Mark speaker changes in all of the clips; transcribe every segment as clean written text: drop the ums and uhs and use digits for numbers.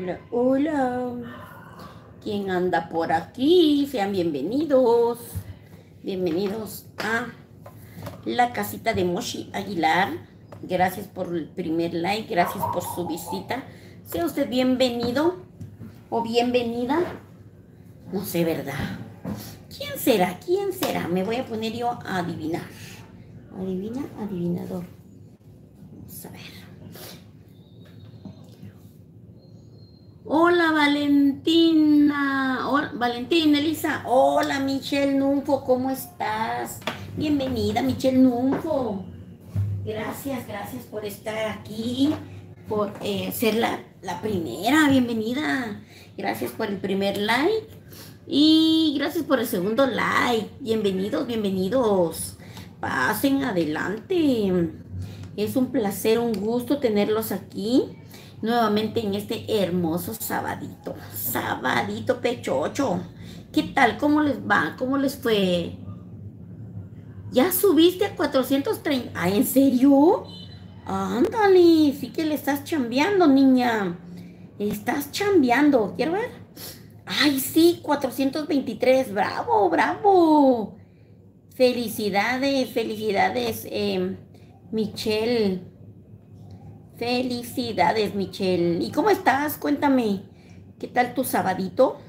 Speaker 1: Hola, hola. ¿Quién anda por aquí? Sean bienvenidos. Bienvenidos a la casita de Moshi Aguilar. Gracias por el primer like, gracias por su visita. Sea usted bienvenido o bienvenida. No sé, ¿verdad? ¿Quién será? ¿Quién será? Me voy a poner yo a adivinar. Adivina, adivinador. Vamos a ver. Hola Valentina, hola, Valentina, Elisa, hola Michelle Nunfo, ¿cómo estás? Bienvenida Michelle Nunfo. Gracias por estar aquí, por ser la primera, bienvenida. Gracias por el primer like y gracias por el segundo like. Bienvenidos. Pasen adelante. Es un placer, un gusto tenerlos aquí nuevamente en este hermoso sabadito. Sabadito pechocho. ¿Qué tal? ¿Cómo les va? ¿Cómo les fue? ¿Ya subiste a 430? ¿Ah, en serio? Ándale, sí que le estás chambeando, niña. Estás chambeando. ¿Quiero ver? Ay, sí, 423. Bravo, bravo. Felicidades, Michelle. Felicidades, Michelle. ¿Y cómo estás? Cuéntame. ¿Qué tal tu sabadito?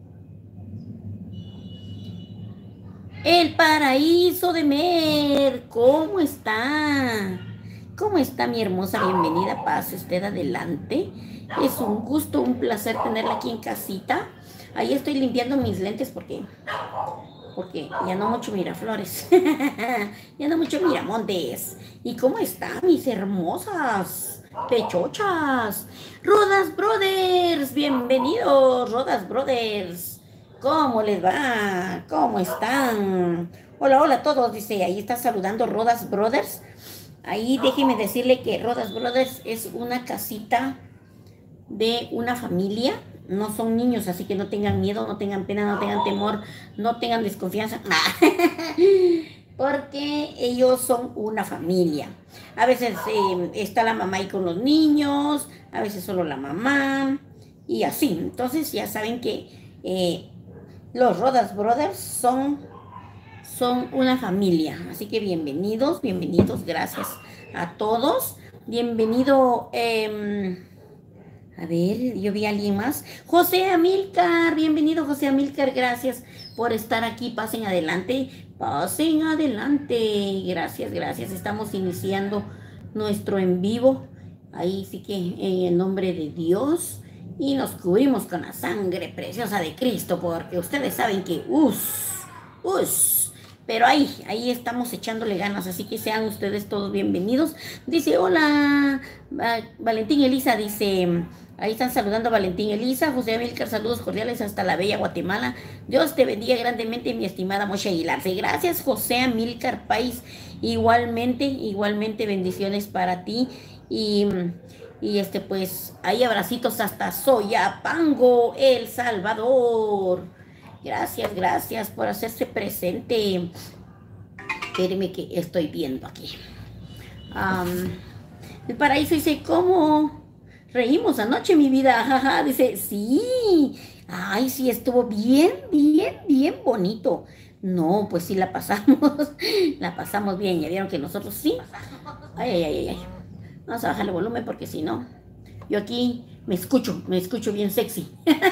Speaker 1: El paraíso de Mer. ¿Cómo está? ¿Cómo está mi hermosa? Bienvenida. Pase usted adelante. Es un gusto, un placer tenerla aquí en casita. Ahí estoy limpiando mis lentes porque ya no mucho Miraflores. Ya no mucho Miramontes. ¿Y cómo están mis hermosas pechochas? Rodas Brothers, bienvenidos, Rodas Brothers. ¿Cómo les va? ¿Cómo están? Hola a todos, dice, ahí está saludando Rodas Brothers. Ahí déjeme decirle que Rodas Brothers es una casita de una familia. No son niños, así que no tengan miedo, no tengan pena, no tengan temor, no tengan desconfianza. Porque ellos son una familia. A veces está la mamá ahí con los niños, a veces solo la mamá y así. Entonces ya saben que los Rodas Brothers son una familia. Así que bienvenidos, gracias a todos. Bienvenido. A ver, yo vi a alguien más. José Amílcar, bienvenido José Amílcar, gracias por estar aquí. Pasen adelante, pasen adelante. Gracias. Estamos iniciando nuestro en vivo. Ahí sí que en el nombre de Dios. Y nos cubrimos con la sangre preciosa de Cristo, porque ustedes saben que, pero ahí estamos echándole ganas, así que sean ustedes todos bienvenidos. Dice, hola, Valentín Elisa, dice, ahí están saludando a Valentín Elisa, José Amílcar, saludos cordiales hasta la bella Guatemala. Dios te bendiga grandemente, mi estimada Moshe Aguilar. Sí, gracias, José Amílcar País. Igualmente bendiciones para ti. Y, pues, ahí abracitos hasta Soyapango, El Salvador. Gracias por hacerse presente. Espéreme que estoy viendo aquí. El paraíso dice, ¿cómo reímos anoche, mi vida? Jaja, dice, sí. Ay, sí, estuvo bien bonito. No, pues sí la pasamos. La pasamos bien. Ya vieron que nosotros sí. Ay. Vamos a bajar el volumen porque si no, yo aquí me escucho bien sexy.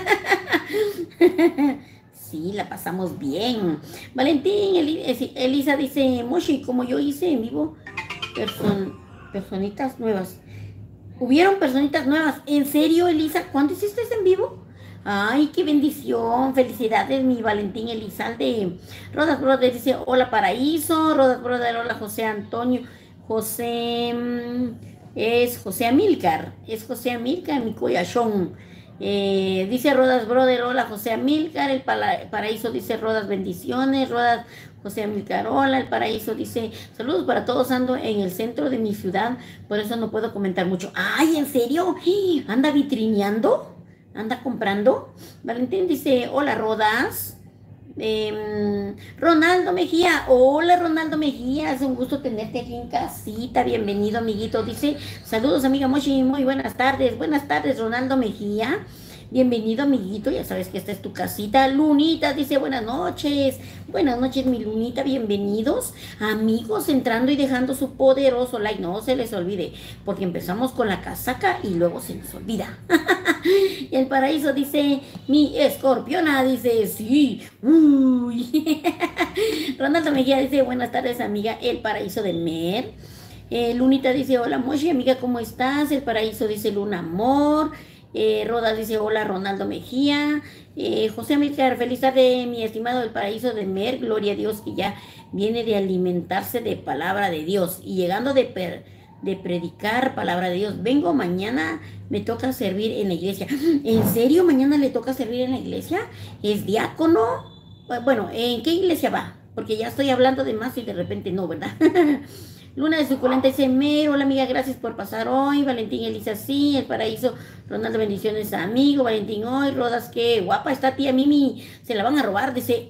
Speaker 1: Sí, la pasamos bien. Valentín, Elisa dice, Moshi, como yo hice en vivo, personitas nuevas. Hubieron personitas nuevas. ¿En serio, Elisa? ¿Cuándo hiciste en vivo? Ay, qué bendición. Felicidades, mi Valentín Elizalde. Rodas Brothers dice, hola Paraíso. Rodas Brothers, hola José Antonio. José, es José Amílcar. Es José Amílcar, mi coyachón. Dice Rodas Brother, hola José Amílcar, el paraíso dice Rodas bendiciones, Rodas José Amílcar, hola, el paraíso dice saludos para todos, ando en el centro de mi ciudad, por eso no puedo comentar mucho. Ay, ¿en serio? ¿Anda vitrineando? ¿Anda comprando? Valentín dice, hola Rodas, Ronaldo Mejía, hola Ronaldo Mejía, es un gusto tenerte aquí en casita, bienvenido amiguito, dice, saludos amiga Moshi, muy buenas tardes Ronaldo Mejía, bienvenido amiguito, ya sabes que esta es tu casita, Lunita dice buenas noches mi Lunita, bienvenidos, amigos entrando y dejando su poderoso like, no se les olvide, porque empezamos con la casaca y luego se nos olvida. El paraíso dice, mi escorpiona dice, sí, uy. Ronaldo Mejía dice, buenas tardes amiga, el paraíso de Mer. Lunita dice, hola Moshi, amiga, ¿cómo estás? El paraíso dice, Luna Amor. Rodas dice, hola Ronaldo Mejía. José Amílcar, feliz tarde, mi estimado del paraíso de Mer. Gloria a Dios que ya viene de alimentarse de palabra de Dios y llegando de predicar palabra de Dios. Vengo mañana, me toca servir en la iglesia. ¿En serio? ¿Mañana le toca servir en la iglesia? ¿Es diácono? Bueno, ¿en qué iglesia va? Porque ya estoy hablando de más y de repente no, ¿verdad? Luna de Suculenta dice, Mer, hola amiga, gracias por pasar hoy. Valentín Elisa, sí, el paraíso. Ronaldo, bendiciones, amigo. Valentín, hoy, Rodas, qué guapa está tía Mimi. Se la van a robar. Dice,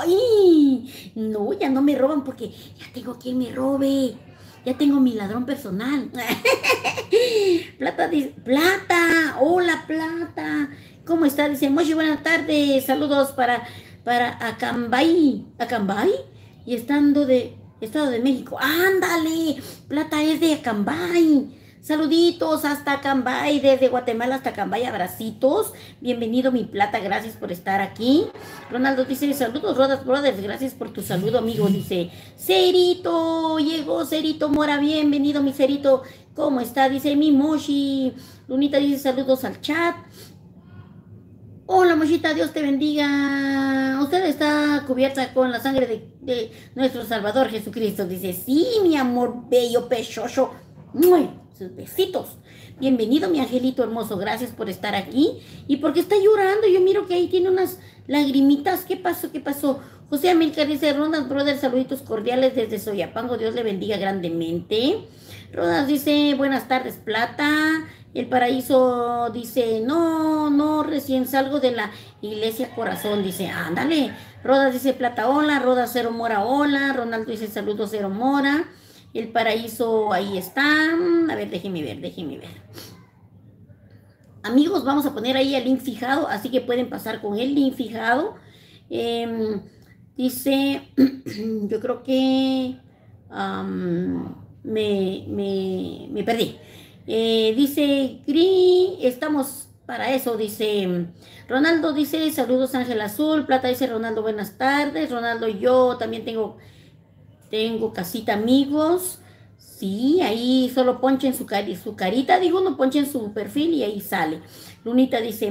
Speaker 1: ay, no, ya no me roban porque ya tengo quien me robe. Ya tengo mi ladrón personal. Plata dice, Plata, hola Plata. ¿Cómo está? Dice, Moshi, buenas tardes. Saludos para Acambay. Y estando de Estado de México. Ándale, Plata es de Acambay. Saluditos hasta Acambay, desde Guatemala hasta Acambay, abracitos. Bienvenido mi Plata, gracias por estar aquí. Ronaldo dice, saludos Rodas Brothers, gracias por tu saludo amigo. Dice, Cerito, llegó Cerito Mora, bienvenido mi Cerito. ¿Cómo está? Dice mi Moshi. Lunita dice, saludos al chat. Hola, Mochita, Dios te bendiga. Usted está cubierta con la sangre de nuestro Salvador Jesucristo. Dice, sí, mi amor bello, pechocho. Muy, sus besitos. Bienvenido, mi angelito hermoso. Gracias por estar aquí. ¿Y porque está llorando? Yo miro que ahí tiene unas lagrimitas. ¿Qué pasó? ¿Qué pasó? José Amílcar dice, Ronald Brothers, saluditos cordiales desde Soyapango. Dios le bendiga grandemente. Rodas dice, buenas tardes, Plata. El paraíso dice, no, recién salgo de la iglesia Corazón. Dice, ándale. Rodas dice, Plata, hola. Rodas Cero Mora, hola. Ronaldo dice, saludos Cero Mora. El paraíso, ahí está. A ver, déjenme ver. Amigos, vamos a poner ahí el link fijado, así que pueden pasar con el link fijado. Dice, yo creo que me perdí. Dice, estamos para eso, dice Ronaldo, dice, saludos Ángel Azul. Plata dice, Ronaldo, buenas tardes. Ronaldo, yo también tengo casita amigos. Sí, ahí solo ponchen su carita, digo, no ponchen su perfil y ahí sale. Lunita dice,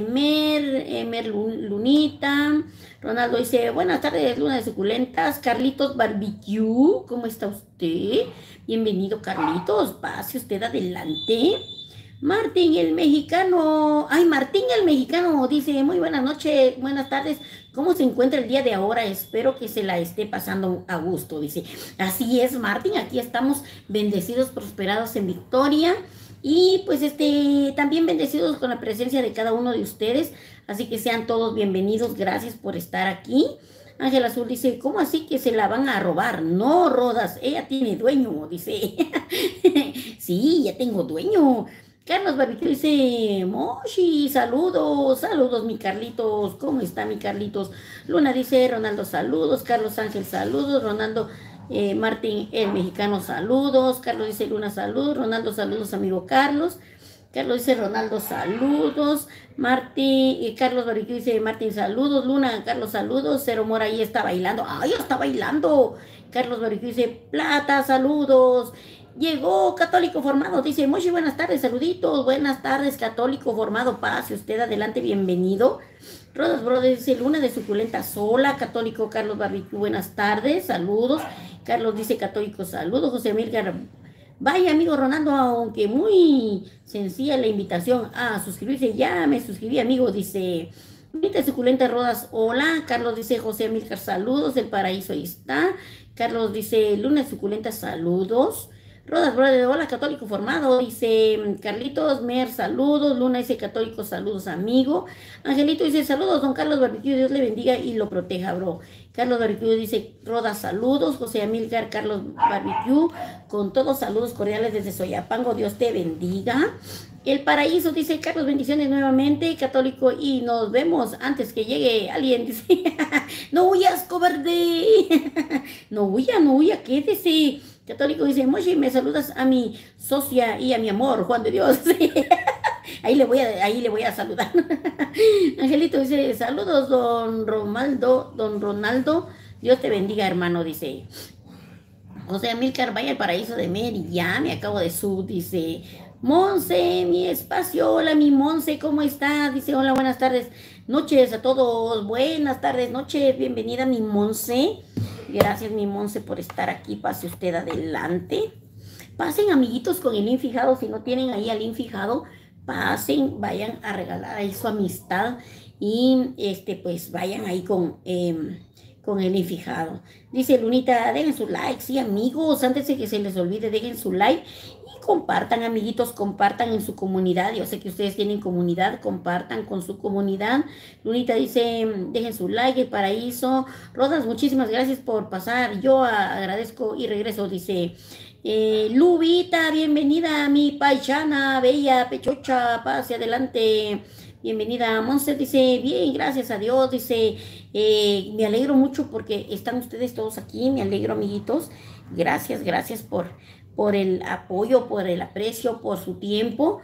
Speaker 1: Lunita. Ronaldo dice, buenas tardes, Luna de Suculentas. Carlitos Barbecue, ¿cómo está usted? Bienvenido, Carlitos, pase usted adelante. Martín el mexicano, Martín el mexicano dice, muy buenas noches, buenas tardes, ¿cómo se encuentra el día de ahora? Espero que se la esté pasando a gusto, dice. Así es, Martín, aquí estamos bendecidos, prosperados en victoria y pues también bendecidos con la presencia de cada uno de ustedes, así que sean todos bienvenidos, gracias por estar aquí. Ángel Azul dice, ¿cómo así que se la van a robar? No, Rodas, ella tiene dueño, dice. Sí, ya tengo dueño. Carlos Barbecue dice, Moshi, saludos mi Carlitos, ¿cómo está mi Carlitos? Luna dice, Ronaldo, saludos, Carlos Ángel, saludos, Ronaldo, Martín, el mexicano, saludos, Carlos dice, Luna, saludos, Ronaldo, saludos, amigo Carlos, Carlos dice, Ronaldo, saludos, Martín, Carlos Barbecue dice, Martín, saludos, Luna, Carlos, saludos, Cero Mora ahí está bailando, ¡ay, está bailando! Carlos Barbecue dice, Plata, saludos. Llegó Católico Formado, dice, Moshi, buenas tardes, saluditos, buenas tardes, Católico Formado, pase usted adelante, bienvenido. Rodas Brothers dice, Luna de Suculenta sola, Católico Carlos Barbecue, buenas tardes, saludos. Carlos dice, Católico, saludos. José Milgar, vaya amigo Ronaldo, aunque muy sencilla la invitación a suscribirse, ya me suscribí amigo, dice, Luna de Suculenta Rodas, hola. Carlos dice, José Milgar, saludos, el paraíso ahí está. Carlos dice, Luna de Suculenta, saludos. Rodas, brother, hola, católico formado, dice Carlitos Mer, saludos. Luna dice católico, saludos, amigo. Angelito dice saludos, don Carlos Barbecue, Dios le bendiga y lo proteja, bro. Carlos Barbecue dice Rodas, saludos. José Amílcar, Carlos Barbecue, con todos saludos cordiales desde Soyapango, Dios te bendiga. El Paraíso dice Carlos, bendiciones nuevamente, católico, y nos vemos antes que llegue alguien, dice, no huyas, cobarde, no huya, quédese. Católico dice, Moshi, me saludas a mi socia y a mi amor, Juan de Dios. Ahí le voy a saludar. Angelito dice, saludos, don Ronaldo, Dios te bendiga, hermano, dice. José Amílcar, vaya al paraíso de Mary, ya me acabo de dice. Monse, mi espacio, hola mi Monse, ¿cómo está? Dice, hola, buenas tardes, noches a todos, buenas tardes, noches, bienvenida mi Monse. Gracias mi Monse por estar aquí, pase usted adelante. Pasen amiguitos con el link fijado, si no tienen ahí el link fijado, pasen, vayan a regalar ahí su amistad y pues vayan ahí con el link fijado. Dice Lunita, dejen su like, sí amigos, antes de que se les olvide, dejen su like y compartan amiguitos, compartan en su comunidad. Yo sé que ustedes tienen comunidad, compartan con su comunidad. Lunita dice, dejen su like, el paraíso. Rodas, muchísimas gracias por pasar, yo agradezco y regreso, dice Lubita, bienvenida mi paisana, bella, pechocha, pase adelante. Bienvenida, Monse dice, bien, gracias a Dios, dice, me alegro mucho porque están ustedes todos aquí, me alegro, amiguitos, gracias por el apoyo, por el aprecio, por su tiempo.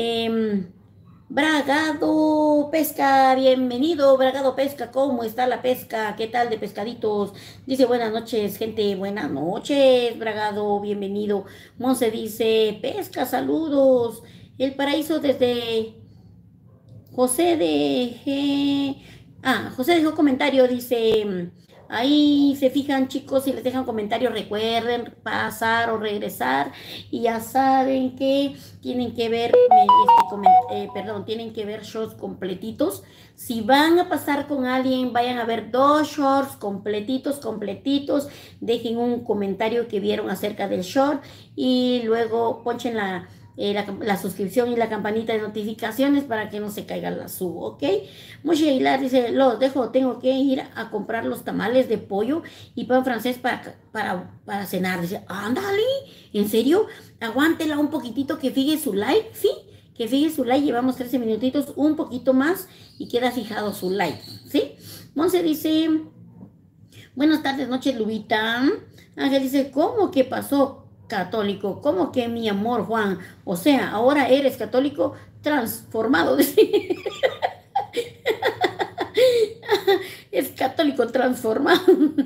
Speaker 1: Bragado Pesca, bienvenido, Bragado Pesca, ¿cómo está la pesca? ¿Qué tal de pescaditos? Dice, buenas noches, gente, buenas noches, Bragado, bienvenido. Monse dice, pesca, saludos. El paraíso desde... José dejó comentario, dice, ahí se fijan chicos, si les dejan comentarios, recuerden pasar o regresar y ya saben que tienen que ver, tienen que ver shorts completitos. Si van a pasar con alguien, vayan a ver 2 shorts completitos, dejen un comentario que vieron acerca del short y luego ponchen la suscripción y la campanita de notificaciones para que no se caiga la sub, ¿ok? Moshi Aguilar dice, los dejo, tengo que ir a comprar los tamales de pollo y pan francés para cenar. Dice, ándale, ¿en serio? Aguántela un poquitito, que fije su like, ¿sí? Que fije su like, llevamos 13 minutitos, un poquito más y queda fijado su like, ¿sí? Monse dice, buenas tardes, noches, Lubita. Ángel dice, ¿cómo que pasó? Católico, ¿cómo que mi amor Juan? O sea, ahora eres católico transformado. Es católico transformado.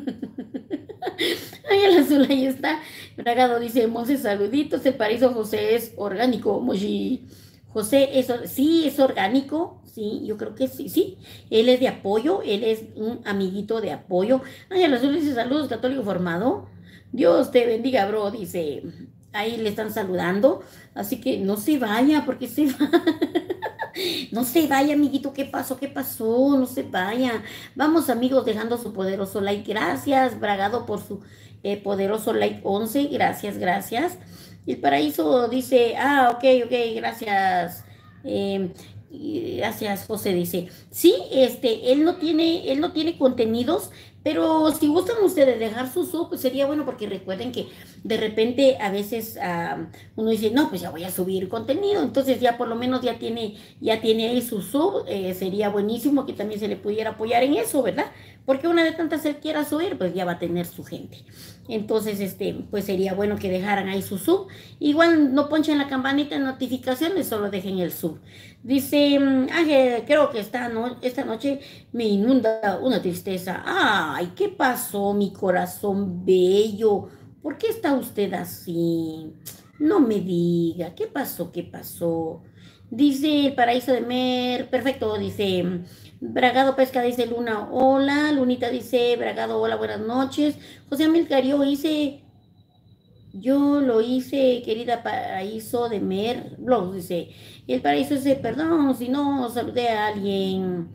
Speaker 1: Ahí el azul, ahí está. Bragado dice, Monse, saluditos. El paraíso José es orgánico. Moshi. José, sí, es orgánico. Sí, yo creo que sí. Él es de apoyo, él es un amiguito de apoyo. Ay, el azul dice, saludos, católico formado. Dios te bendiga, bro, dice, ahí le están saludando, así que no se vaya, porque se va, no se vaya, amiguito, ¿qué pasó? No se vaya. Vamos, amigos, dejando su poderoso like, gracias, Bragado, por su poderoso like 11, gracias. El paraíso dice, ok, gracias, gracias, José, dice, sí, él no tiene contenidos, pero si gustan ustedes dejar su sub, pues sería bueno, porque recuerden que de repente a veces uno dice, no, pues ya voy a subir contenido, entonces ya por lo menos ya tiene ahí su sub, sería buenísimo que también se le pudiera apoyar en eso, ¿verdad? Porque una de tantas él quiera subir, pues ya va a tener su gente. Entonces, pues sería bueno que dejaran ahí su sub. Igual no ponchen la campanita de notificaciones, solo dejen el sub. Dice, Ángel, creo que esta noche me inunda una tristeza. Ay, ¿qué pasó, mi corazón bello? ¿Por qué está usted así? No me diga, ¿qué pasó? Dice el paraíso de Mer, perfecto, dice Bragado Pesca, dice Luna, hola, Lunita dice Bragado, hola, buenas noches. José Amílcar, yo lo hice, querida paraíso de Mer, Blogs, dice, el paraíso dice, perdón, si no saludé a alguien,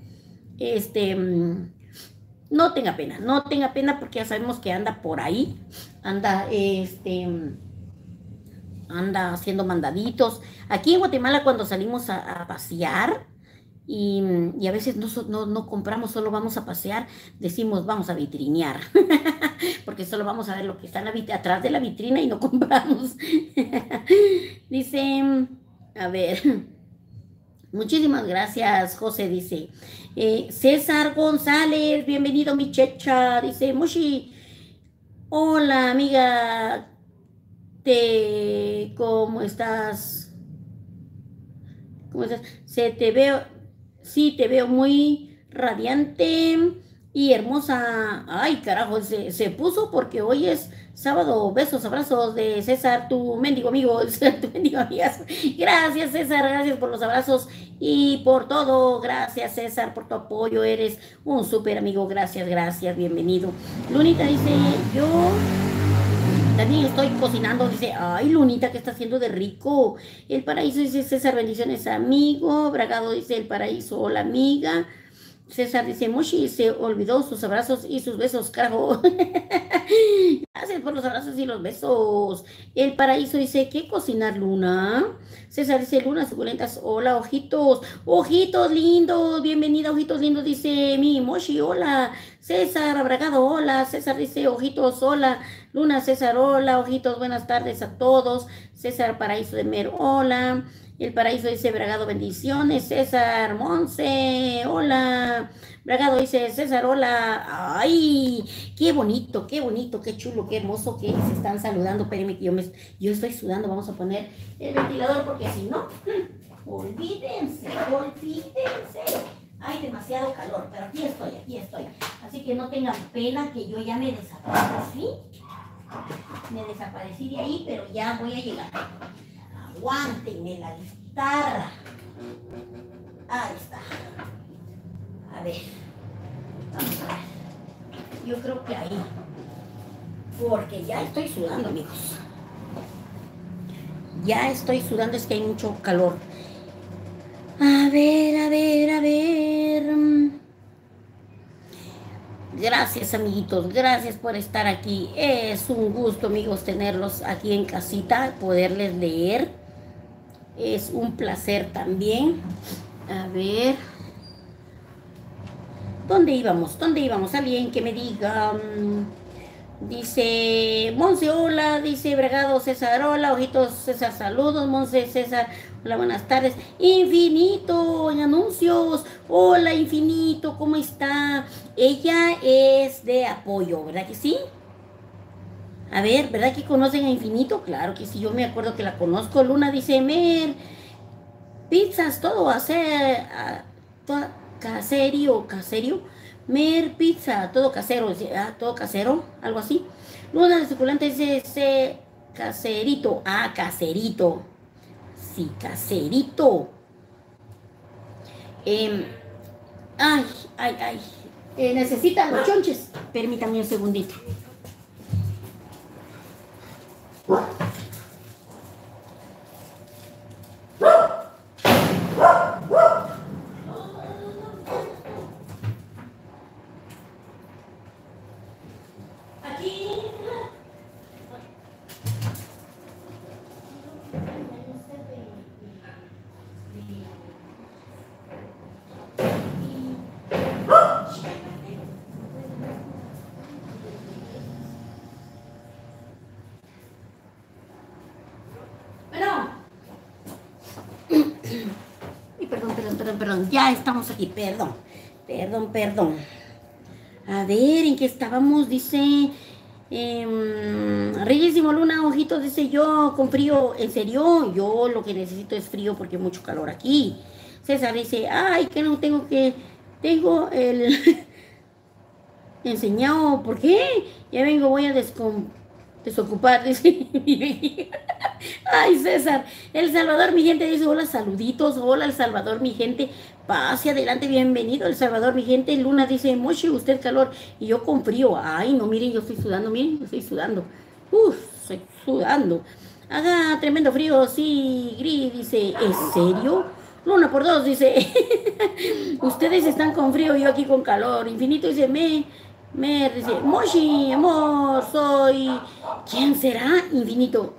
Speaker 1: no tenga pena, porque ya sabemos que anda por ahí, anda, anda haciendo mandaditos. Aquí en Guatemala cuando salimos a pasear y a veces no compramos, solo vamos a pasear, decimos vamos a vitrinear, porque solo vamos a ver lo que está en atrás de la vitrina y no compramos. Dice, a ver, muchísimas gracias, José, dice. César González, bienvenido, mi checha, dice, Moshi, hola, amiga, ¿cómo estás? ¿Cómo estás? Sí, te veo muy radiante y hermosa. Ay, carajo, se puso porque hoy es sábado. Besos, abrazos de César, tu mendigo amigo, tu mendigo amigas. Gracias, César, gracias por los abrazos y por todo. Gracias, César, por tu apoyo. Eres un súper amigo. Gracias, gracias, bienvenido. Lunita dice, yo también estoy cocinando, dice, ay, Lunita, ¿qué está haciendo de rico? El paraíso, dice César, bendiciones, amigo. Bragado dice, el paraíso, hola, amiga. César dice, Moshi se olvidó sus abrazos y sus besos, carajo. Gracias por los abrazos y los besos. El paraíso dice, ¿qué cocinar, Luna? César dice, Luna, suculentas, hola, ojitos. Ojitos lindos, bienvenida, ojitos lindos, dice mi Moshi, hola. César Abragado, hola. César dice, ojitos, hola. Luna, César, hola. Ojitos, buenas tardes a todos. César Paraíso de Mer, hola. El paraíso dice, Bragado, bendiciones. César Monse, hola. Bragado dice, César, hola. Ay, qué bonito, qué chulo, qué hermoso que se están saludando. Espérenme que yo estoy sudando. Vamos a poner el ventilador porque si no, olvídense. Hay demasiado calor, pero aquí estoy. Así que no tengan pena que yo ya me desaparecí. Me desaparecí de ahí, pero ya voy a llegar. Aguántenme la guitarra. Ahí está. A ver. Vamos a ver. Yo creo que ahí. Porque ya estoy sudando, amigos. Ya estoy sudando, es que hay mucho calor. A ver. Gracias, amiguitos. Gracias por estar aquí. Es un gusto, amigos, tenerlos aquí en casita, poderles leer. Es un placer también. A ver. ¿Dónde íbamos? Alguien que me diga. Dice Monse, hola. Dice Bragado, César, hola. Ojitos, César, saludos. Monse, César, hola, buenas tardes. Infinito, en anuncios. Hola, Infinito, ¿cómo está? Ella es de apoyo, ¿verdad que sí? A ver, ¿verdad que conocen a Infinito? Claro que sí, yo me acuerdo que la conozco. Luna dice, Mer, pizzas, todo hacer, caserio. Mer pizza, todo casero, todo casero, algo así. Luna de suculenta dice, caserito, caserito. Sí, caserito. Ay. Necesitan los chonches. Permítanme un segundito. Perdón, ya estamos aquí, perdón. A ver, ¿en qué estábamos? Dice, Reyesimo Luna, ojitos, dice yo, con frío, ¿en serio? Yo lo que necesito es frío porque hay mucho calor aquí. César dice, ay, que no tengo el enseñado, ¿por qué? Ya vengo, voy a desocupar, dice. Ay, César, El Salvador, mi gente, dice, hola, saluditos, hola, El Salvador, mi gente, pase adelante, bienvenido, El Salvador, mi gente. Luna dice, Moshi, usted calor, y yo con frío. Ay, no, miren, yo estoy sudando, estoy sudando. Haga tremendo frío, sí, Gris, dice, ¿en serio? Luna por dos, dice, ustedes están con frío, yo aquí con calor. Infinito dice, dice, Moshi, amor, soy... ¿Quién será? Infinito.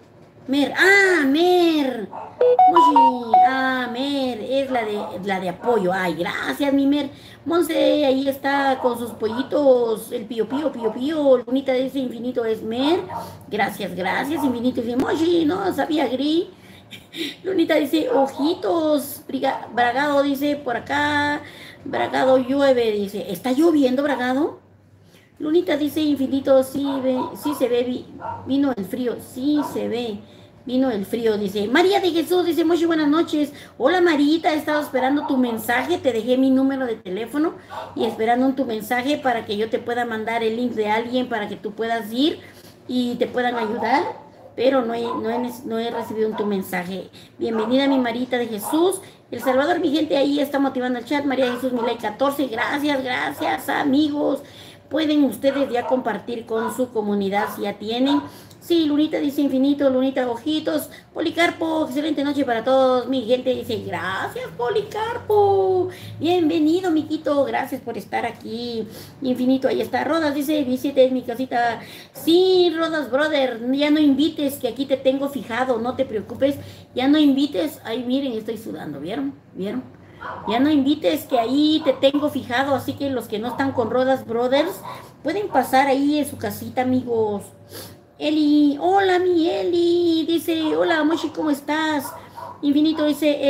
Speaker 1: Mer, Mer. Moshi, Mer, es la de apoyo. Ay, gracias, mi Mer. Monse, ahí está con sus pollitos, el pío, pío, pío, pío. Lunita dice infinito es Mer. Gracias, gracias, infinito. Dice, Moshi, no sabía gris. Lunita dice, ojitos. Bragado dice, por acá. Bragado llueve, dice. ¿Está lloviendo, Bragado? Lunita dice, infinito, sí, sí se ve, vino el frío, sí se ve. Vino el frío, dice. María de Jesús dice, muy buenas noches. Hola Marita, he estado esperando tu mensaje. Te dejé mi número de teléfono y esperando tu mensaje para que yo te pueda mandar el link de alguien para que tú puedas ir y te puedan ayudar. Pero no he recibido tu mensaje. Bienvenida mi Marita de Jesús. El Salvador, mi gente, ahí está motivando el chat. María de Jesús, Milay 14. Gracias, gracias, amigos. Pueden ustedes ya compartir con su comunidad si ya tienen. Sí, Lunita dice infinito, Lunita ojitos. Policarpo, excelente noche para todos. Mi gente dice, gracias, Policarpo. Bienvenido, miquito. Gracias por estar aquí. Infinito, ahí está. Rodas dice, visite mi casita. Sí, Rodas, brother, ya no invites, que aquí te tengo fijado. No te preocupes, ya no invites. Ay, miren, estoy sudando, ¿vieron? ¿Vieron? Ya no invites, que ahí te tengo fijado, así que los que no están con Rodas Brothers pueden pasar ahí en su casita, amigos. Eli, hola mi Eli, dice, hola Moshi, ¿cómo estás? Infinito dice,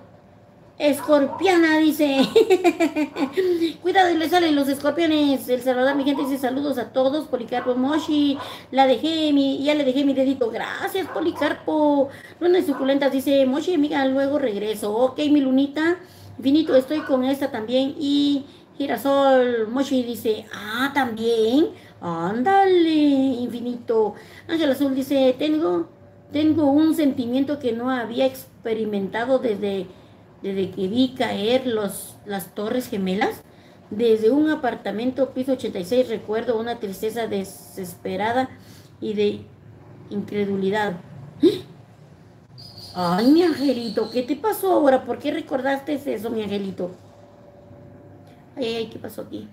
Speaker 1: escorpiana, dice. Cuidado y le salen los escorpiones. El Salvador, mi gente, dice saludos a todos. Policarpo, Moshi, ya le dejé mi dedito. Gracias, Policarpo. Luna de suculentas dice, Moshi, amiga, luego regreso. Ok, mi Lunita. Infinito, estoy con esta también. Y Girasol, Moshi dice, también. Ándale, Infinito. Ángel Azul dice, tengo un sentimiento que no había experimentado desde que vi caer las Torres Gemelas. Desde un apartamento piso 86 recuerdo una tristeza desesperada y de incredulidad. Ay, mi angelito, ¿qué te pasó ahora? ¿Por qué recordaste eso, mi angelito? Ay, ¿qué pasó aquí?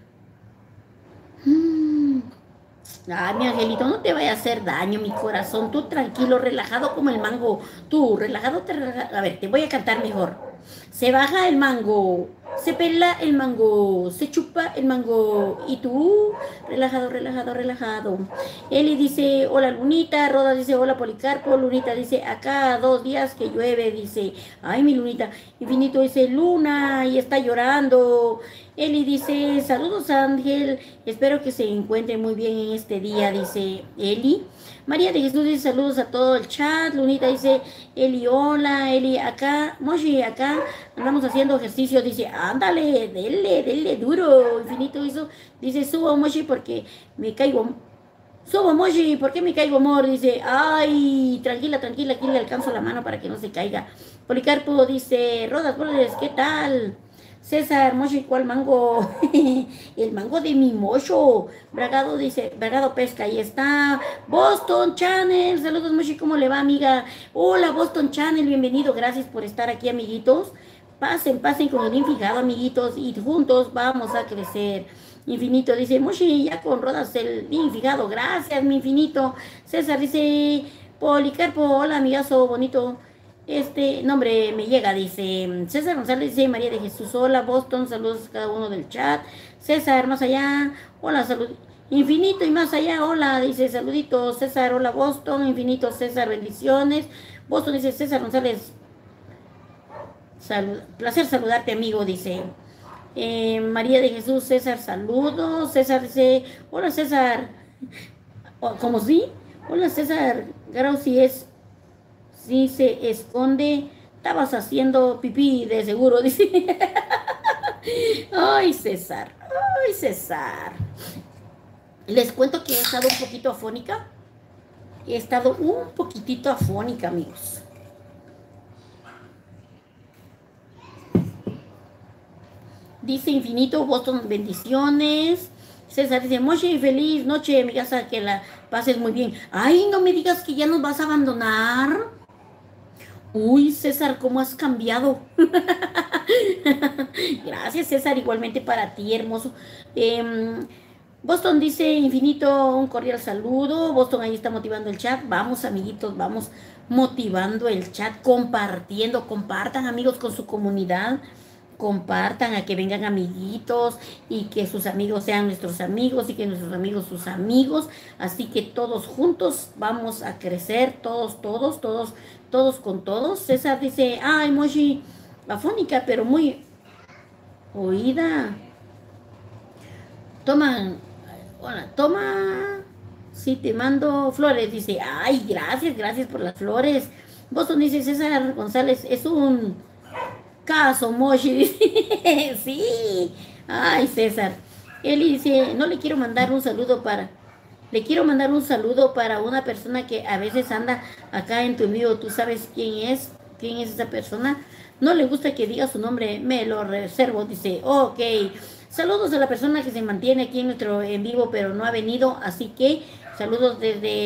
Speaker 1: Ay, mi angelito, no te vaya a hacer daño, mi corazón. Tú tranquilo, relajado como el mango. Tú, relajado, A ver, te voy a cantar mejor. Se baja el mango, se pela el mango, se chupa el mango. Y tú, relajado, relajado, relajado. Eli dice, hola Lunita. Roda dice, hola Policarpo. Lunita dice, acá 2 días que llueve, dice. Ay, mi Lunita. Infinito dice, Luna, y está llorando. Eli dice, saludos Ángel, espero que se encuentre muy bien en este día, dice Eli. María de Jesús dice saludos a todo el chat. Lunita dice, Eli, hola, Eli, acá, Moshi, acá andamos haciendo ejercicio, dice, ándale, dele duro. Infinito dice, subo Moshi porque me caigo. Subo Moshi, ¿por qué me caigo, amor? Dice, ay, tranquila, tranquila, aquí le alcanzo la mano para que no se caiga. Policarpo dice, Rodas Brothers, ¿qué tal? César, Moshi, ¿cuál mango? El mango de mi mocho. Bragado dice, Bragado pesca, ahí está. Boston Channel, saludos Moshi, ¿cómo le va, amiga? Hola, Boston Channel, bienvenido, gracias por estar aquí, amiguitos. Pasen con el infijado, amiguitos, y juntos vamos a crecer. Infinito dice, Moshi, ya con Rodas el infijado, gracias, mi Infinito. César dice, Policarpo, hola, amigazo, bonito. Este nombre me llega, dice César González, dice María de Jesús, hola Boston, saludos a cada uno del chat. César, más allá, hola, salud. Infinito y más allá, hola, dice saluditos. César, hola Boston, Infinito, César, bendiciones. Boston dice César González, placer saludarte, amigo, dice. María de Jesús, César, saludos. César dice, hola César, ¿cómo sí? Hola César, Garau, si se esconde, estabas haciendo pipí de seguro, dice. Ay, César, ay, César. Les cuento que he estado un poquito afónica. He estado un poquitito afónica, amigos. Dice Infinito, Boston, bendiciones. César dice, Moshi, feliz noche, mi casa, que la pases muy bien. Ay, no me digas que ya nos vas a abandonar. Uy, César, ¿cómo has cambiado? Gracias, César, igualmente para ti, hermoso. Boston dice infinito, un cordial saludo. Boston ahí está motivando el chat. Vamos, amiguitos, vamos motivando el chat, compartiendo, compartan amigos con su comunidad, compartan a que vengan amiguitos y que sus amigos sean nuestros amigos y que nuestros amigos sus amigos. Así que todos juntos vamos a crecer, todos, todos, todos, todos con todos. César dice, ah, emoji afónica, pero muy oída. Toma, hola, toma. Sí, te mando flores. Dice, ay, gracias, gracias por las flores. Boston dice, César González, es un caso, Moshi. Dice, sí. Ay, César. Eli dice, no le quiero mandar un saludo para... Le quiero mandar un saludo para una persona que a veces anda acá en tu envío. ¿Tú sabes quién es? ¿Quién es esa persona? No le gusta que diga su nombre, me lo reservo. Dice, ok. Saludos a la persona que se mantiene aquí en nuestro en vivo, pero no ha venido. Así que saludos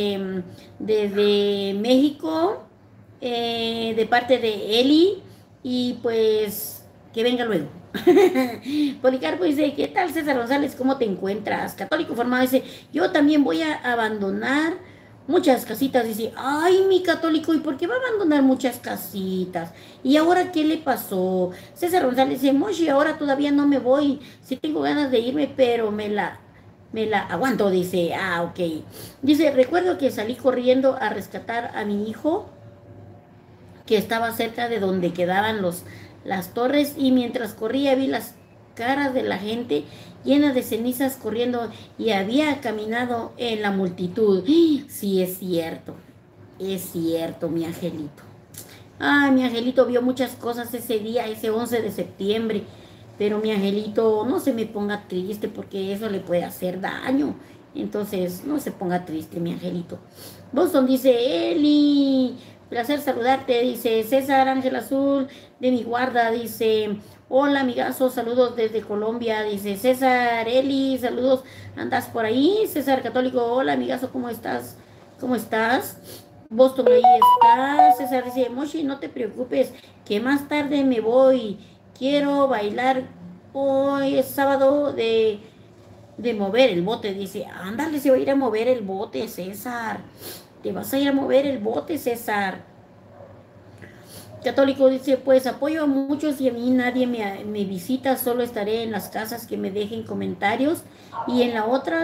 Speaker 1: desde México, de parte de Eli. Y pues que venga luego. Policarpo dice, ¿qué tal César González? ¿Cómo te encuentras? Católico formado dice, yo también voy a abandonar muchas casitas. Dice, ay, mi católico, ¿y por qué va a abandonar muchas casitas? ¿Y ahora qué le pasó? César González dice, Moshi, ahora todavía no me voy. Sí tengo ganas de irme, pero me la aguanto. Dice, ah, ok. Dice, recuerdo que salí corriendo a rescatar a mi hijo que estaba cerca de donde quedaban las torres y mientras corría vi las caras de la gente llena de cenizas corriendo y había caminado en la multitud. Sí, es cierto, mi angelito. Ay, mi angelito vio muchas cosas ese día, ese 11 de septiembre, pero mi angelito no se me ponga triste porque eso le puede hacer daño. Entonces, no se ponga triste, mi angelito. Boston dice, Eli, placer saludarte, dice César Ángel Azul de mi guarda, dice, hola amigazo, saludos desde Colombia, dice César, Eli, saludos, andas por ahí, César Católico, hola amigazo, ¿cómo estás? ¿Cómo estás? Boston, ahí está. César dice, Moshi, no te preocupes, que más tarde me voy. Quiero bailar. Hoy es sábado de mover el bote. Dice, ándale, se va a ir a mover el bote, César. Te vas a ir a mover el bote, César. Católico dice, pues apoyo a muchos y a mí nadie me visita, solo estaré en las casas que me dejen comentarios y en la otra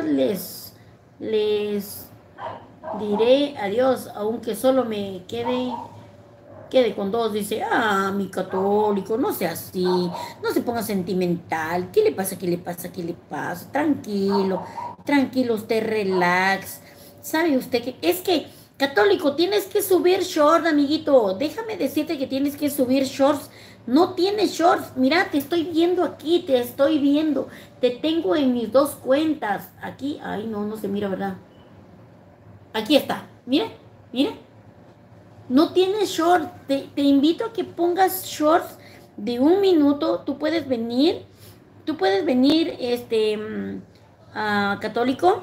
Speaker 1: les diré adiós, aunque solo me quede con dos. Dice, ah, mi católico, no sea así, no se ponga sentimental. ¿Qué le pasa? ¿Qué le pasa? ¿Qué le pasa? Tranquilo, tranquilo, usted relax. ¿Sabe usted que es que, católico, tienes que subir short, amiguito? Déjame decirte que tienes que subir shorts. No tienes shorts. Mira, te estoy viendo aquí, te estoy viendo. Te tengo en mis dos cuentas. Aquí, ay, no, no se mira, ¿verdad? Aquí está. Mira, mira. No tienes short. Te invito a que pongas shorts de 1 minuto. Tú puedes venir, a católico.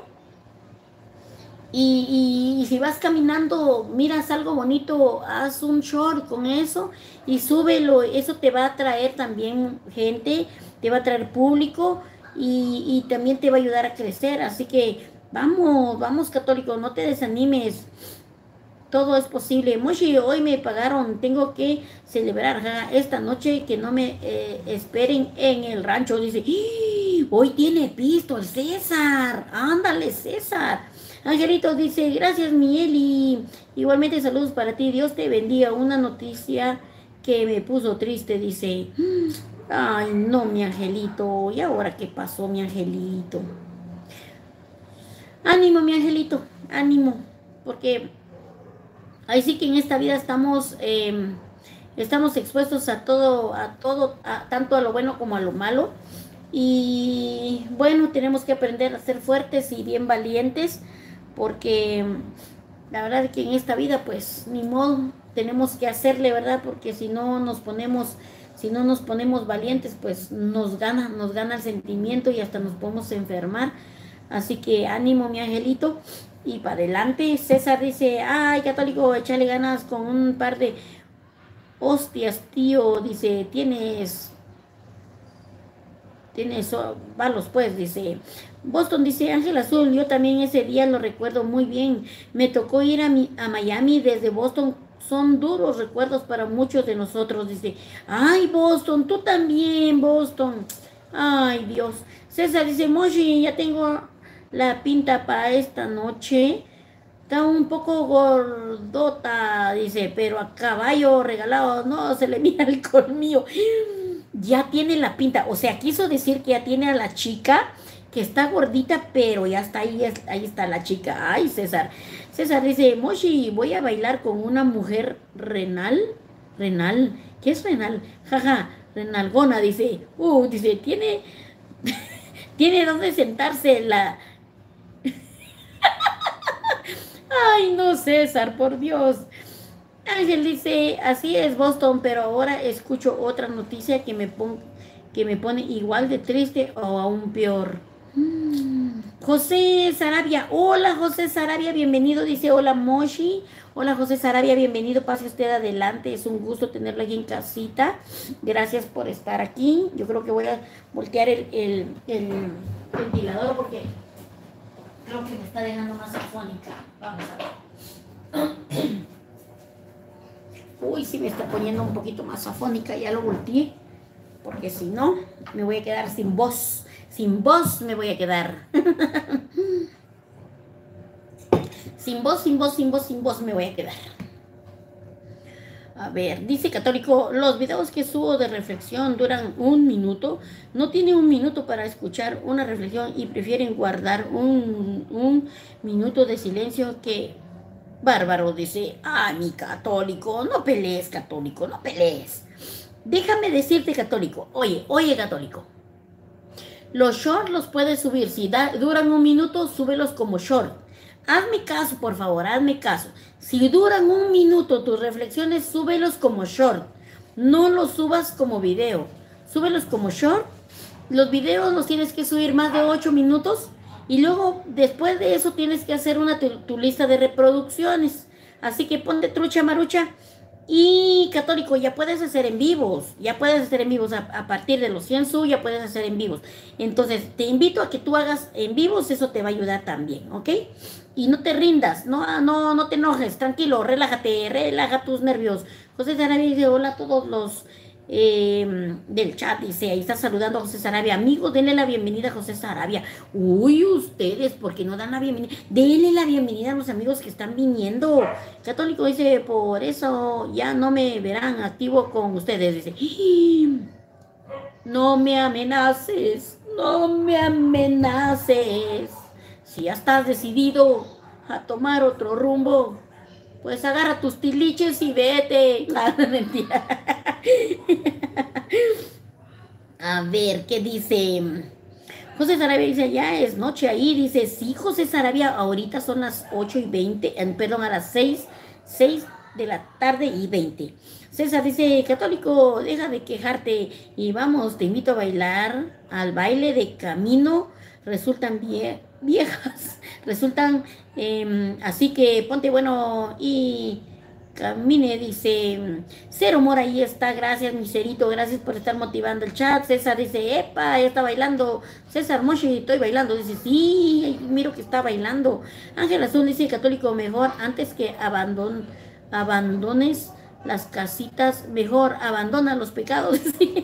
Speaker 1: Y si vas caminando, miras algo bonito, haz un short con eso y súbelo. Eso te va a traer también gente, te va a traer público y también te va a ayudar a crecer. Así que vamos, vamos católico, no te desanimes. Todo es posible. Moshi, hoy me pagaron, tengo que celebrar esta noche que no me esperen en el rancho. Dice, ¡ih! Hoy tiene pisto el César. Ándale, César. Angelito dice, gracias, mi Eli. Igualmente saludos para ti. Dios te bendiga. Una noticia que me puso triste, dice. Ay, no, mi angelito. ¿Y ahora qué pasó, mi angelito? Ánimo, mi angelito. Ánimo. Porque ahí sí que en esta vida estamos expuestos a todo, tanto a lo bueno como a lo malo. Y bueno, tenemos que aprender a ser fuertes y bien valientes, porque la verdad es que en esta vida, pues, ni modo, tenemos que hacerle, ¿verdad? Porque si no nos ponemos valientes, pues nos gana el sentimiento y hasta nos podemos enfermar. Así que ánimo, mi angelito. Y para adelante, César dice, ay, católico, échale ganas con un par de hostias, tío. Dice, tienes, valos pues, dice. Boston dice, Ángel Azul, yo también ese día lo recuerdo muy bien. Me tocó ir a Miami desde Boston. Son duros recuerdos para muchos de nosotros. Dice, ay, Boston, tú también, Boston. Ay, Dios. César dice, Moshi, ya tengo la pinta para esta noche. Está un poco gordota, dice, pero a caballo regalado, no, se le mira el colmillo. Ya tiene la pinta, o sea, quiso decir que ya tiene a la chica que está gordita, pero ya está ahí, ahí está la chica. Ay, César. César dice, Moshi, voy a bailar con una mujer renal. Renal, ¿qué es renal? Jaja, renalgona, dice. Dice, tiene donde sentarse la... Ay, no, César, por Dios. Ángel dice, así es Boston, pero ahora escucho otra noticia que me pone igual de triste o aún peor. José Sarabia, hola José Sarabia, bienvenido, dice hola Moshi. Hola José Sarabia, bienvenido, pase usted adelante, es un gusto tenerlo aquí en casita. Gracias por estar aquí. Yo creo que voy a voltear el ventilador porque creo que me está dejando más afónica. Vamos a ver. Uy, sí me está poniendo un poquito más afónica, ya lo volteé, porque si no, me voy a quedar sin voz. Sin voz me voy a quedar. Sin voz, sin voz, sin voz, sin voz me voy a quedar. A ver, dice Católico, los videos que subo de reflexión duran 1 minuto. No tiene 1 minuto para escuchar una reflexión y prefieren guardar un minuto de silencio que... Bárbaro dice, ay, mi Católico, no pelees, Católico, no pelees. Déjame decirte, Católico, oye, Católico. Los shorts los puedes subir, si duran 1 minuto, súbelos como short. Hazme caso, por favor, hazme caso. Si duran 1 minuto tus reflexiones, súbelos como short. No los subas como video. Súbelos como short. Los videos los tienes que subir más de 8 minutos. Y luego, después de eso, tienes que hacer tu lista de reproducciones. Así que ponte trucha, marucha. Y Católico, ya puedes hacer en vivos. Ya puedes hacer en vivos. A partir de los 100 sub, ya puedes hacer en vivos. Entonces, te invito a que tú hagas en vivos. Eso te va a ayudar también, ¿ok? Y no te rindas. No te enojes. Tranquilo, relájate. Relaja tus nervios. José Sarabia dice, hola a todos los... del chat, dice, ahí está saludando a José Sarabia. Amigos, denle la bienvenida a José Sarabia. Uy, ustedes, ¿por qué no dan la bienvenida? Denle la bienvenida a los amigos que están viniendo. Católico dice, por eso ya no me verán activo con ustedes. Dice, no me amenaces, no me amenaces. Si ya estás decidido a tomar otro rumbo, pues agarra tus tiliches y vete. Mentira. A ver, ¿qué dice? José Sarabia dice, ya es noche ahí. Dice, sí, José Sarabia, ahorita son las 8:20, perdón, a las 6 de la tarde y 20. César dice, Católico, deja de quejarte y vamos, te invito a bailar al baile de camino. Resultan viejas, resultan, así que ponte bueno y... Camine, dice, Cero Mora, ahí está, gracias, mi Cerito, gracias por estar motivando el chat. César dice, epa, ya está bailando. César Moshi, estoy bailando. Dice, sí, miro que está bailando. Ángel Azul dice, Católico, mejor antes que abandones las casitas, mejor abandona los pecados.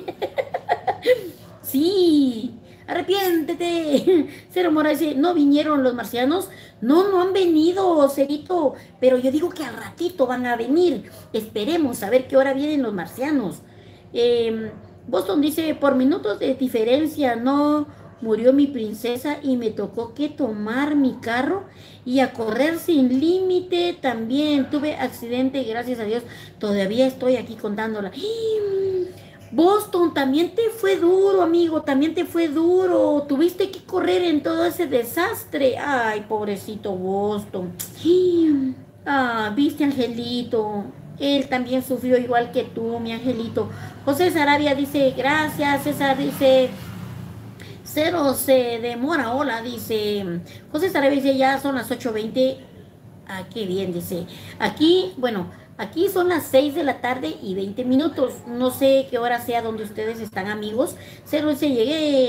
Speaker 1: Sí, arrepiéntete. Cero Mora dice, ¿no vinieron los marcianos? No han venido, Cerito, pero yo digo que al ratito van a venir. Esperemos a ver qué hora vienen los marcianos. Boston dice, por minutos de diferencia no murió mi princesa y me tocó que tomar mi carro y a correr sin límite también. Tuve accidente, gracias a Dios. Todavía estoy aquí contándola. Boston, también te fue duro, amigo, también te fue duro. Tuviste que correr en todo ese desastre. Ay, pobrecito Boston. Viste, Angelito. Él también sufrió igual que tú, mi Angelito. José Sarabia dice, gracias. César dice, Cero se demora. Hola, dice. José Sarabia dice, ya son las 8:20. Qué bien, dice. Aquí, bueno... Aquí son las 6 de la tarde y 20 minutos. No sé qué hora sea donde ustedes están, amigos. Cero dice,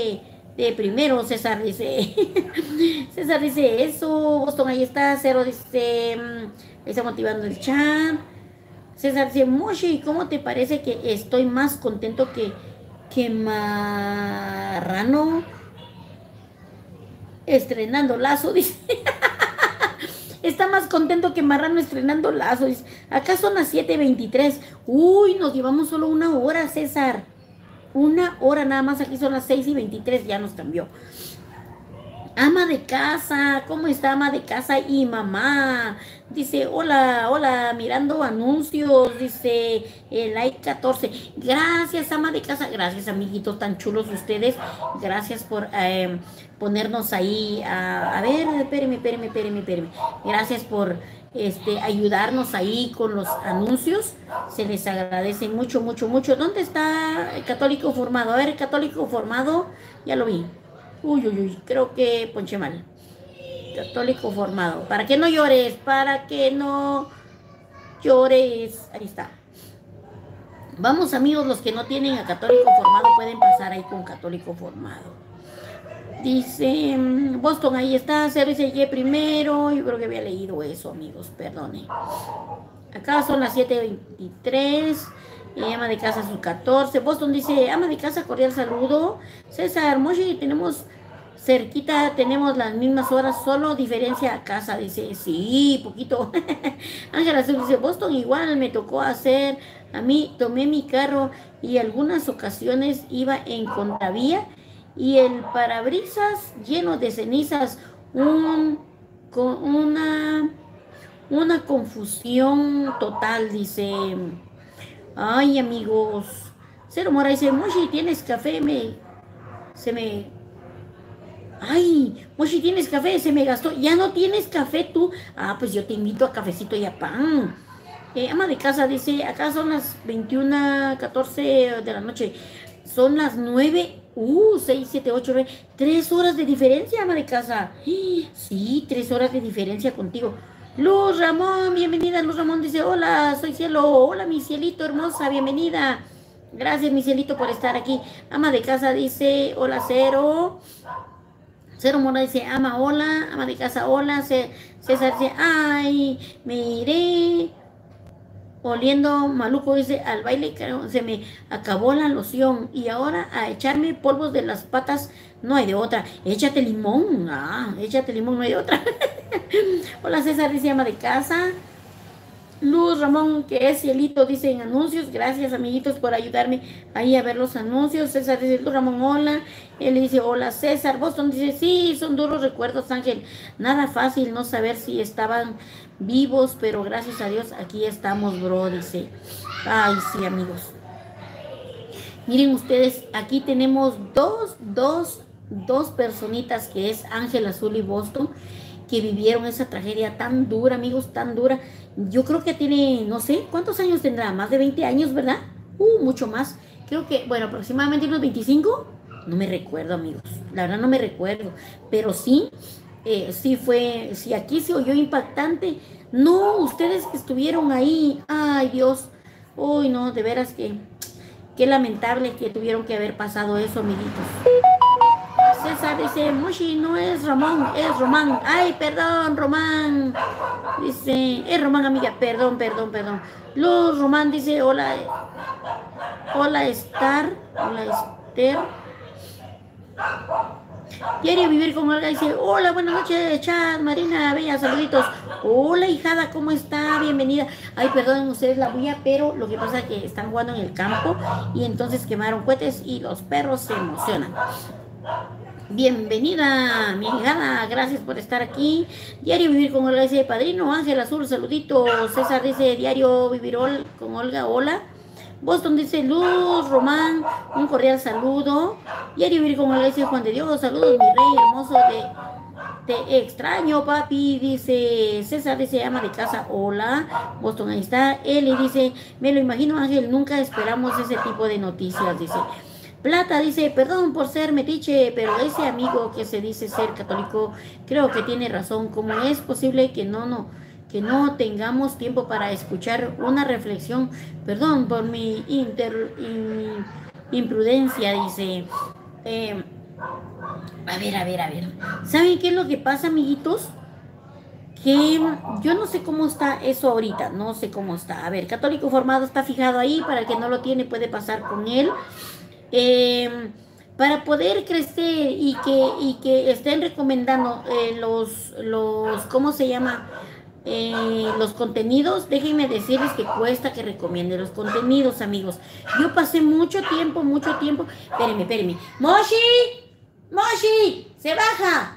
Speaker 1: De primero, César dice. César dice eso. Boston, ahí está. Cero dice. Está motivando el chat. César dice, Moshi, ¿cómo te parece que estoy más contento que Marrano estrenando Lazo? Dice. Está más contento que Marrano estrenando Lazo. Dice, acá son las 7:23. Uy, nos llevamos solo una hora, César. Una hora nada más. Aquí son las 6:23. Ya nos cambió. Ama de casa, ¿cómo está ama de casa y mamá? Dice, hola, hola, mirando anuncios, dice, like 14. Gracias, ama de casa, gracias, amiguitos tan chulos ustedes. Gracias por ponernos ahí. A ver, espéreme. Gracias por ayudarnos ahí con los anuncios. Se les agradece mucho. ¿Dónde está el católico formado? A ver, católico formado, ya lo vi. Uy, creo que ponché mal. Católico formado. Para que no llores, Ahí está. Vamos, amigos, los que no tienen a católico formado pueden pasar ahí con católico formado. Dice Boston, ahí está, CRCY primero. Yo creo que había leído eso, amigos, perdone. Acá son las 7:23. Ama de casa sus 14. Boston dice, ama de casa, cordial saludo. César, Moshi, tenemos cerquita, tenemos las mismas horas, solo diferencia a casa. Dice, sí, poquito. Ángela Azul dice, Boston igual me tocó hacer. A mí tomé mi carro y algunas ocasiones iba en contravía y el parabrisas lleno de cenizas. Con una confusión total, dice. Ay, amigos. Cero Mora dice, Moshi, ¿tienes café? Ay, Moshi, ¿tienes café? Se me gastó. ¿Ya no tienes café tú? Ah, pues yo te invito a cafecito y a pan. Ama de casa dice, acá son las 21:14 de la noche. Son las 9. 6, 7, 8, 9. 3 horas de diferencia, ama de casa. Sí, 3 horas de diferencia contigo. Luz Ramón, bienvenida. Luz Ramón dice, hola, soy Cielo. Hola, mi cielito hermosa, bienvenida. Gracias, mi cielito, por estar aquí. Ama de casa dice, hola, Cero. Cero Mora dice, hola. Ama de casa, hola. César dice, ay, me iré oliendo maluco, dice, al baile se me acabó la loción y ahora a echarme polvos de las patas no hay de otra. Échate limón, échate limón, no hay de otra. Hola, César dice, ama de casa. Luz Ramón, que es cielito, dice en anuncios. Gracias, amiguitos, por ayudarme ahí a ver los anuncios. César dice, Luz Ramón, hola. Él dice, hola, César. Boston dice, sí, son duros recuerdos, Ángel. Nada fácil no saber si estaban vivos, pero gracias a Dios aquí estamos, bro, dice. Ay, sí, amigos. Miren ustedes, aquí tenemos dos personitas, que es Ángel Azul y Boston, que vivieron esa tragedia tan dura, amigos, tan dura. Yo creo que tiene, no sé, ¿cuántos años tendrá? Más de 20 años, ¿verdad? Mucho más. Creo que, bueno, aproximadamente unos 25. No me recuerdo, amigos. La verdad no me recuerdo. Pero sí, sí, aquí se oyó impactante. No, ustedes que estuvieron ahí. Ay, Dios. Uy, no, de veras que, qué lamentable que tuvieron que haber pasado eso, amiguitos. César dice, Moshi, no es Ramón, es Román. Ay, perdón, Román. Dice, es Román, amiga. Perdón. Luz Román dice, hola. Hola, Esther. Diario Vivir con Olga dice, hola, buenas noches, chat, Marina, bella, saluditos. Hola, hijada, ¿cómo está? Bienvenida. Ay, perdonen ustedes la bulla, pero lo que pasa es que están jugando en el campo y entonces quemaron cohetes y los perros se emocionan. Bienvenida, mi hijada, gracias por estar aquí. Diario Vivir con Olga dice, padrino Ángel Azul, saluditos. César dice, Diario Vivir con Olga, hola. Boston dice, Luz Román, un cordial saludo. Diario Vivir con Olga dice, Juan de Dios, saludos, mi rey hermoso, te extraño, papi, dice. César dice, ama de casa, hola. Boston, ahí está. Eli dice, me lo imagino, Ángel, nunca esperamos ese tipo de noticias, dice. Plata dice, perdón por ser metiche, pero ese amigo que se dice ser católico, creo que tiene razón. ¿Cómo es posible que no tengamos tiempo para escuchar una reflexión? Perdón por mi imprudencia, dice. A ver. ¿Saben qué es lo que pasa, amiguitos? Que yo no sé cómo está eso ahorita, no sé cómo está. A ver, católico formado está fijado ahí, para el que no lo tiene puede pasar con él. Eh, para poder crecer y que estén recomendando ¿cómo se llama? Los contenidos, déjenme decirles que cuesta que recomiende los contenidos, amigos. Yo pasé mucho tiempo. Espérenme. ¡Moshi! ¡Moshi! ¡Se baja!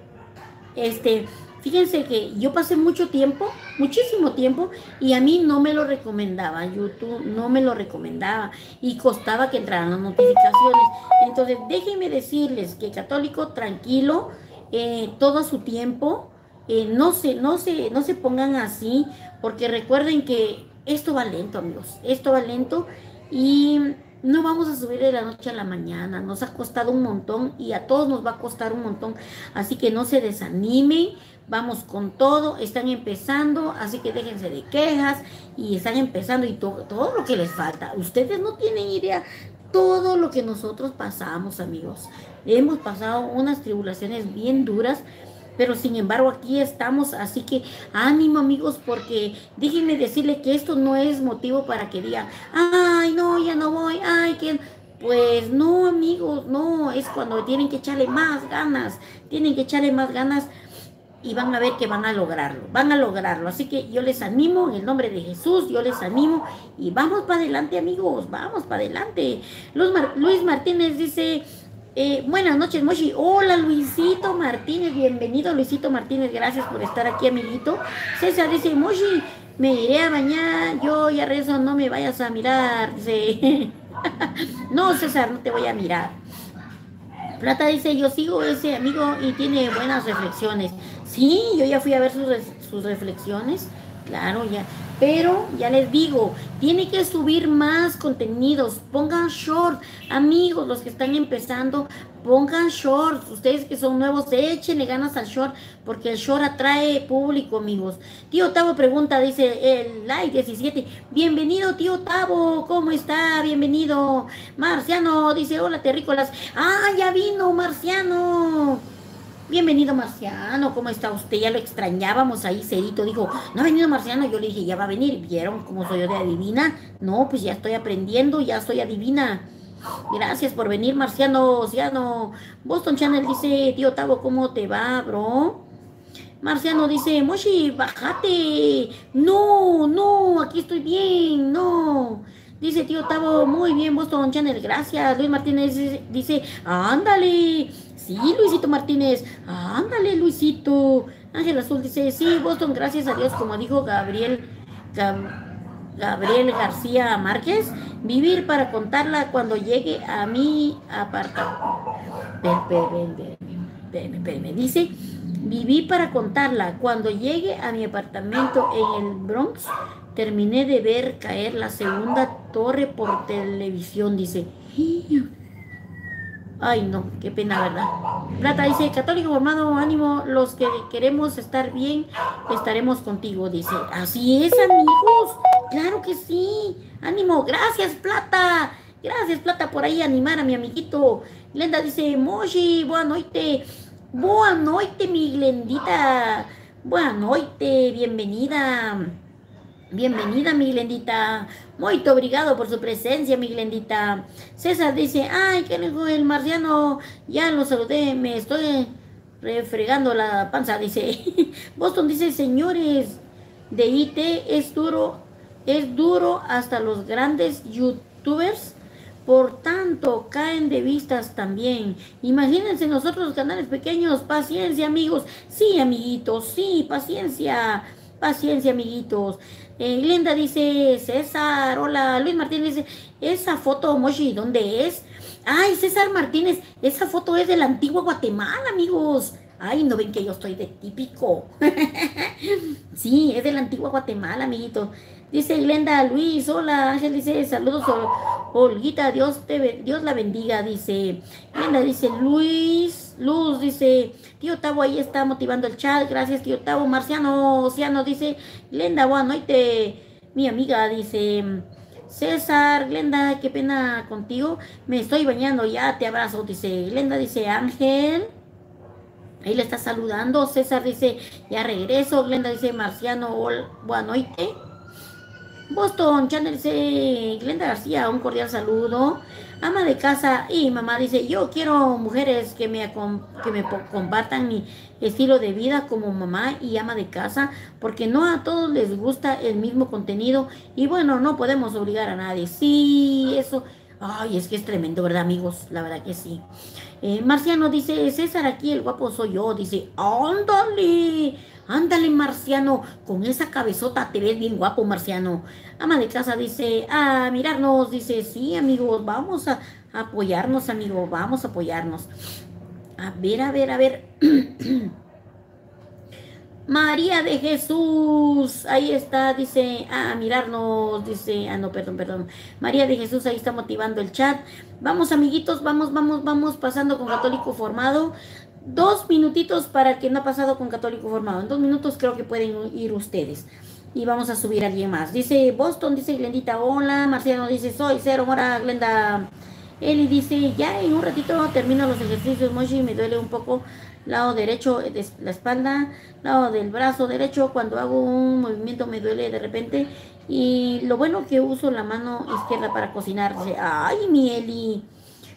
Speaker 1: Este, fíjense que yo pasé mucho tiempo, muchísimo tiempo, y a mí no me lo recomendaba, YouTube no me lo recomendaba, y costaba que entraran las notificaciones. Entonces, déjenme decirles que católico, tranquilo, todo su tiempo, no se pongan así, porque recuerden que esto va lento, amigos, esto va lento, y no vamos a subir de la noche a la mañana, nos ha costado un montón y a todos nos va a costar un montón. Así que no se desanimen, vamos con todo, están empezando, así que déjense de quejas y están empezando y todo lo que les falta. Ustedes no tienen idea todo lo que nosotros pasamos, amigos. Hemos pasado unas tribulaciones bien duras, pero sin embargo aquí estamos, así que ánimo, amigos, porque déjenme decirle que esto no es motivo para que digan, ay, no, ya no voy, ay, que... Pues no, amigos, no, es cuando tienen que echarle más ganas y van a ver que van a lograrlo. Así que yo les animo, en el nombre de Jesús, yo les animo y vamos para adelante, amigos, vamos para adelante. Luis Martínez dice, buenas noches, Moshi. Hola, Luisito Martínez, bienvenido, Luisito Martínez, gracias por estar aquí, amiguito. César dice, Moshi, me iré a bañar, yo ya rezo, no me vayas a mirar, dice. No, César, no te voy a mirar. Plata dice, yo sigo ese amigo y tiene buenas reflexiones. Sí, yo ya fui a ver sus reflexiones, claro, ya. Pero ya les digo, tiene que subir más contenidos, pongan short, amigos, los que están empezando, pongan shorts, ustedes que son nuevos, échenle ganas al short, porque el short atrae público, amigos. Tío Tavo pregunta, dice el like 17, bienvenido tío Tavo, ¿cómo está? Bienvenido. Marciano dice, hola terrícolas, ah, ya vino Marciano. Bienvenido Marciano, ¿cómo está usted? Ya lo extrañábamos ahí, Cerito dijo, no ha venido Marciano, yo le dije, ya va a venir, ¿vieron cómo soy yo de adivina? No, pues ya estoy aprendiendo, ya soy adivina. Gracias por venir, Marciano. Boston Channel dice, tío Tavo, ¿cómo te va, bro? Marciano dice, Moshi, bájate. No, aquí estoy bien, no. Dice tío Tavo, muy bien, Boston Channel, gracias. Luis Martínez dice, ándale. Sí, Luisito Martínez, ándale, Luisito. Ángel Azul dice, sí, Boston, gracias a Dios, como dijo Gabriel García Márquez, vivir para contarla cuando llegue a mi apartamento. Espérame, dice, viví para contarla cuando llegue a mi apartamento en el Bronx. Terminé de ver caer la segunda torre por televisión, dice. Ay, no, qué pena, ¿verdad? Plata dice, católico formado, ánimo, los que queremos estar bien, estaremos contigo, dice. Así es, amigos, claro que sí, ánimo, gracias, Plata, por ahí animar a mi amiguito. Glenda dice, Moshi, boa noite, mi Glendita, boa noite, bienvenida, mi Glendita. Muy obrigado por su presencia, mi Glendita. César dice, ay, qué lejos el Marciano. Ya lo saludé, me estoy refregando la panza, dice. Boston dice, señores, de IT es duro hasta los grandes youtubers. Por tanto, caen de vistas también. Imagínense nosotros los canales pequeños. Paciencia, amigos. Sí, amiguitos, sí, paciencia. Paciencia, amiguitos. Glenda dice, César, hola. Luis Martínez dice, esa foto, Moshi, ¿dónde es? Ay, César Martínez, esa foto es de la antigua Guatemala, amigos. Ay, ¿no ven que yo estoy de típico? Sí, es de la antigua Guatemala, amiguito. Dice Glenda, Luis, hola. Ángel dice, saludos, Olguita, Dios la bendiga, dice. Glenda dice, Luz dice, tío Tavo ahí está motivando el chat, gracias tío Tavo. Marciano, Ciano dice, Glenda, buenas noches, mi amiga, dice. César, Glenda, qué pena contigo, me estoy bañando, ya te abrazo, dice Glenda, dice Ángel. Ahí le está saludando. César dice, ya regreso. Glenda dice, Marciano, buenas noches. Boston Channel dice, Glenda García, un cordial saludo. Ama de casa y mamá dice, yo quiero mujeres que me compartan mi estilo de vida como mamá y ama de casa, porque no a todos les gusta el mismo contenido y bueno, no podemos obligar a nadie. Sí, eso, ay, es que es tremendo, ¿verdad, amigos? La verdad que sí. Marciano dice, César, aquí el guapo soy yo. Dice, ándale, ándale, Marciano, con esa cabezota te ves bien guapo, Marciano. Ama de casa dice, a mirarnos, dice, sí, amigos, vamos a apoyarnos, amigos, vamos a apoyarnos. A ver, a ver, a ver. María de Jesús, ahí está, dice, mirarnos, dice, no, perdón, perdón. María de Jesús, ahí está motivando el chat. Vamos, amiguitos, vamos, vamos, vamos, pasando con Católico Formado. 2 minutitos para el que no ha pasado con Católico Formado. En 2 minutos creo que pueden ir ustedes. Y vamos a subir a alguien más. Dice Boston, dice Glendita, hola. Marciano dice, soy cero, mora, Glenda. Eli dice, ya en un ratito termino los ejercicios, Moshi, me duele un poco lado derecho de la espalda, lado del brazo derecho, cuando hago un movimiento me duele de repente y lo bueno que uso la mano izquierda para cocinar. Dice, ay, mi Eli.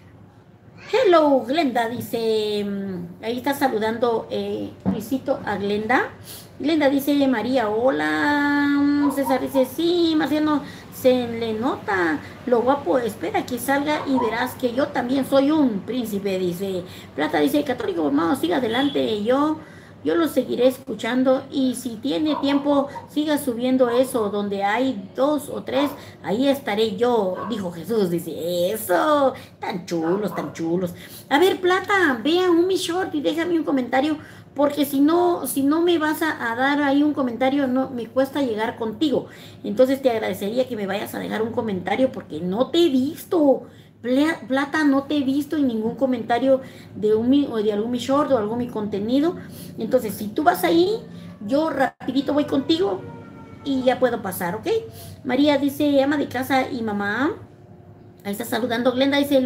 Speaker 1: Hello, Glenda, dice, ahí está saludando Luisito a Glenda. Glenda dice, María, hola. César dice, sí, Marciano, se le nota lo guapo, espera que salga y verás que yo también soy un príncipe, dice. Plata dice, católico formado, siga adelante, yo lo seguiré escuchando y si tiene tiempo, siga subiendo eso, donde hay 2 o 3, ahí estaré yo, dijo Jesús, dice, eso, tan chulos, tan chulos. A ver, Plata, vea un mi short y déjame un comentario, porque si no me vas a dar ahí un comentario, no, me cuesta llegar contigo. Entonces te agradecería que me vayas a dejar un comentario, porque no te he visto. Plata, no te he visto en ningún comentario o de algún mi short o algún mi contenido. Entonces, si tú vas ahí, yo rapidito voy contigo y ya puedo pasar, ¿ok? María dice, ama de casa y mamá. Ahí está saludando. Glenda dice,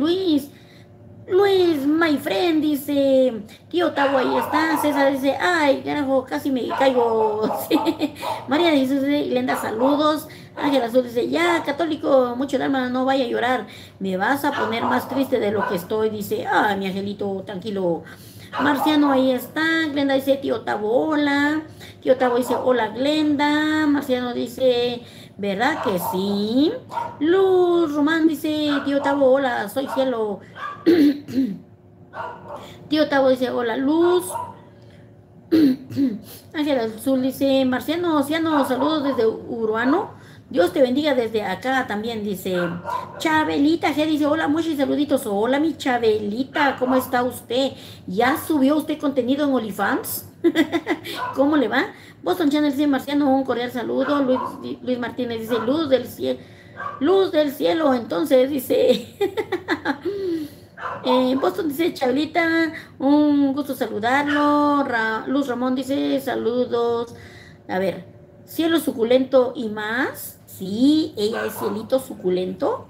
Speaker 1: Luis, my friend, dice, tío Tavo, ahí está. César dice, ay, carajo, casi me caigo. Sí. María dice, Glenda, saludos. Ángel Azul dice, ya, católico, mucho el alma, no vaya a llorar. Me vas a poner más triste de lo que estoy. Dice, ay, mi angelito, tranquilo. Marciano, ahí está. Glenda dice, tío Tavo, hola. Tío Tavo dice, hola, Glenda. Marciano dice, ¿verdad que sí? Luz Román dice, tío Tavo, hola, soy cielo. Tío Tavo dice, hola, Luz. Ángel Azul dice, Marciano, Oceano, saludos desde Uruano. Dios te bendiga desde acá también, dice. Chabelita G dice, hola, muchos saluditos. Hola, mi Chabelita, ¿cómo está usted? ¿Ya subió usted contenido en OnlyFans? ¿Cómo le va? Boston Channel dice, Marciano, un cordial saludo. Luis Martínez dice, luz del cielo. Luz del cielo, entonces dice. Boston dice, Chabelita, un gusto saludarlo. Luz Ramón dice, saludos. A ver, cielo suculento y más. Sí, ella es cielito suculento.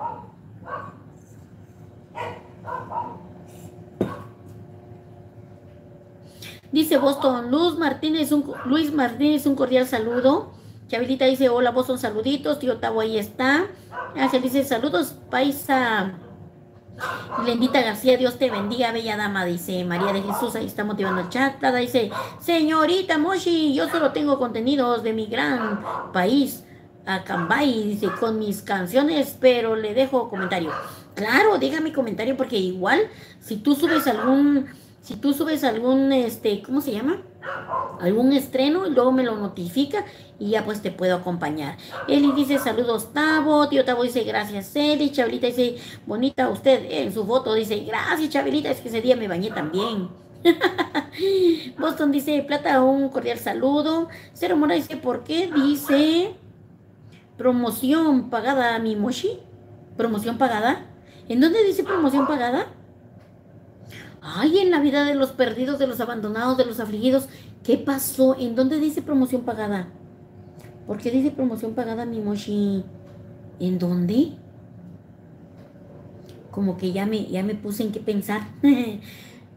Speaker 1: Dice Boston, Luis Martínez, un cordial saludo. Chabelita dice, hola Boston, saluditos. Tío Tavo, ahí está. Ángel dice, saludos, paisa. Glendita García, Dios te bendiga, bella dama, dice María de Jesús, ahí está motivando el chat. Plata dice, señorita Moshi, yo solo tengo contenidos de mi gran país, Acambay, dice, con mis canciones, pero le dejo comentario. Claro, déjame comentario, porque igual, si tú subes algún, ¿cómo se llama? Algún estreno y luego me lo notifica y ya pues te puedo acompañar. Eli dice saludos Tavo, tío Tavo dice gracias Eli, Chabelita dice bonita usted en su foto, dice gracias Chabelita, es que ese día me bañé también. Boston dice Plata, un cordial saludo. Cero Mora dice ¿por qué dice promoción pagada mi Moshi? ¿Promoción pagada? ¿En dónde dice promoción pagada? Ay, en la vida de los perdidos, de los abandonados, de los afligidos. ¿Qué pasó? ¿En dónde dice promoción pagada? ¿Por qué dice promoción pagada, mi Moshi? ¿En dónde? Como que ya me puse en qué pensar.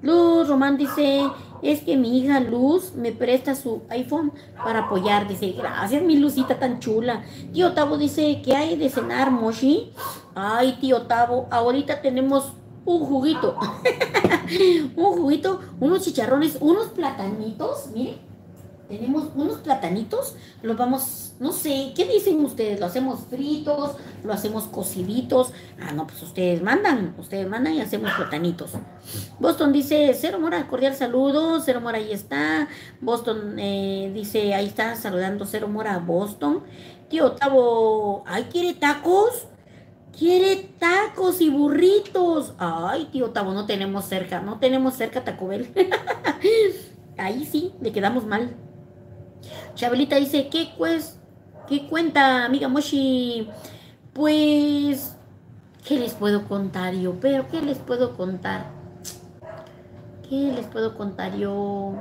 Speaker 1: Luz Román dice, es que mi hija Luz me presta su iPhone para apoyar. Dice, gracias mi Lucita tan chula. Tío Tavo dice, ¿qué hay de cenar, Moshi? Ay, tío Tavo, ahorita tenemos un juguito. Un juguito, unos chicharrones, unos platanitos, mire. Tenemos unos platanitos, los vamos, no sé, ¿qué dicen ustedes? ¿Lo hacemos fritos? ¿Lo hacemos cociditos? Ah, no, pues ustedes mandan y hacemos platanitos. Boston dice, Cero Mora, cordial saludo, Cero Mora ahí está. Boston dice, ahí está saludando Cero Mora a Boston. Tío Tavo, ay, ¿quiere tacos? Quiere tacos y burritos. Ay, tío Tavo, no tenemos cerca Taco Bell. Ahí sí, le quedamos mal. Chabelita dice, ¿qué cuenta, amiga Moshi? Pues, ¿qué les puedo contar yo? Pero, ¿qué les puedo contar? ¿Qué les puedo contar yo?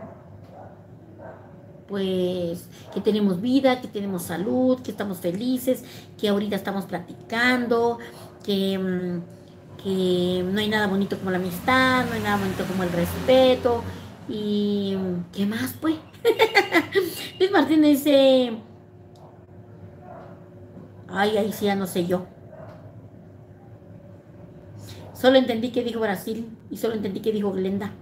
Speaker 1: Pues, que tenemos vida, que tenemos salud, que estamos felices, que ahorita estamos platicando, que no hay nada bonito como la amistad, no hay nada bonito como el respeto. Y, ¿qué más, pues? Luis Martínez dice, ay, ahí sí ya no sé yo. Solo entendí que dijo Brasil y solo entendí que dijo Glenda.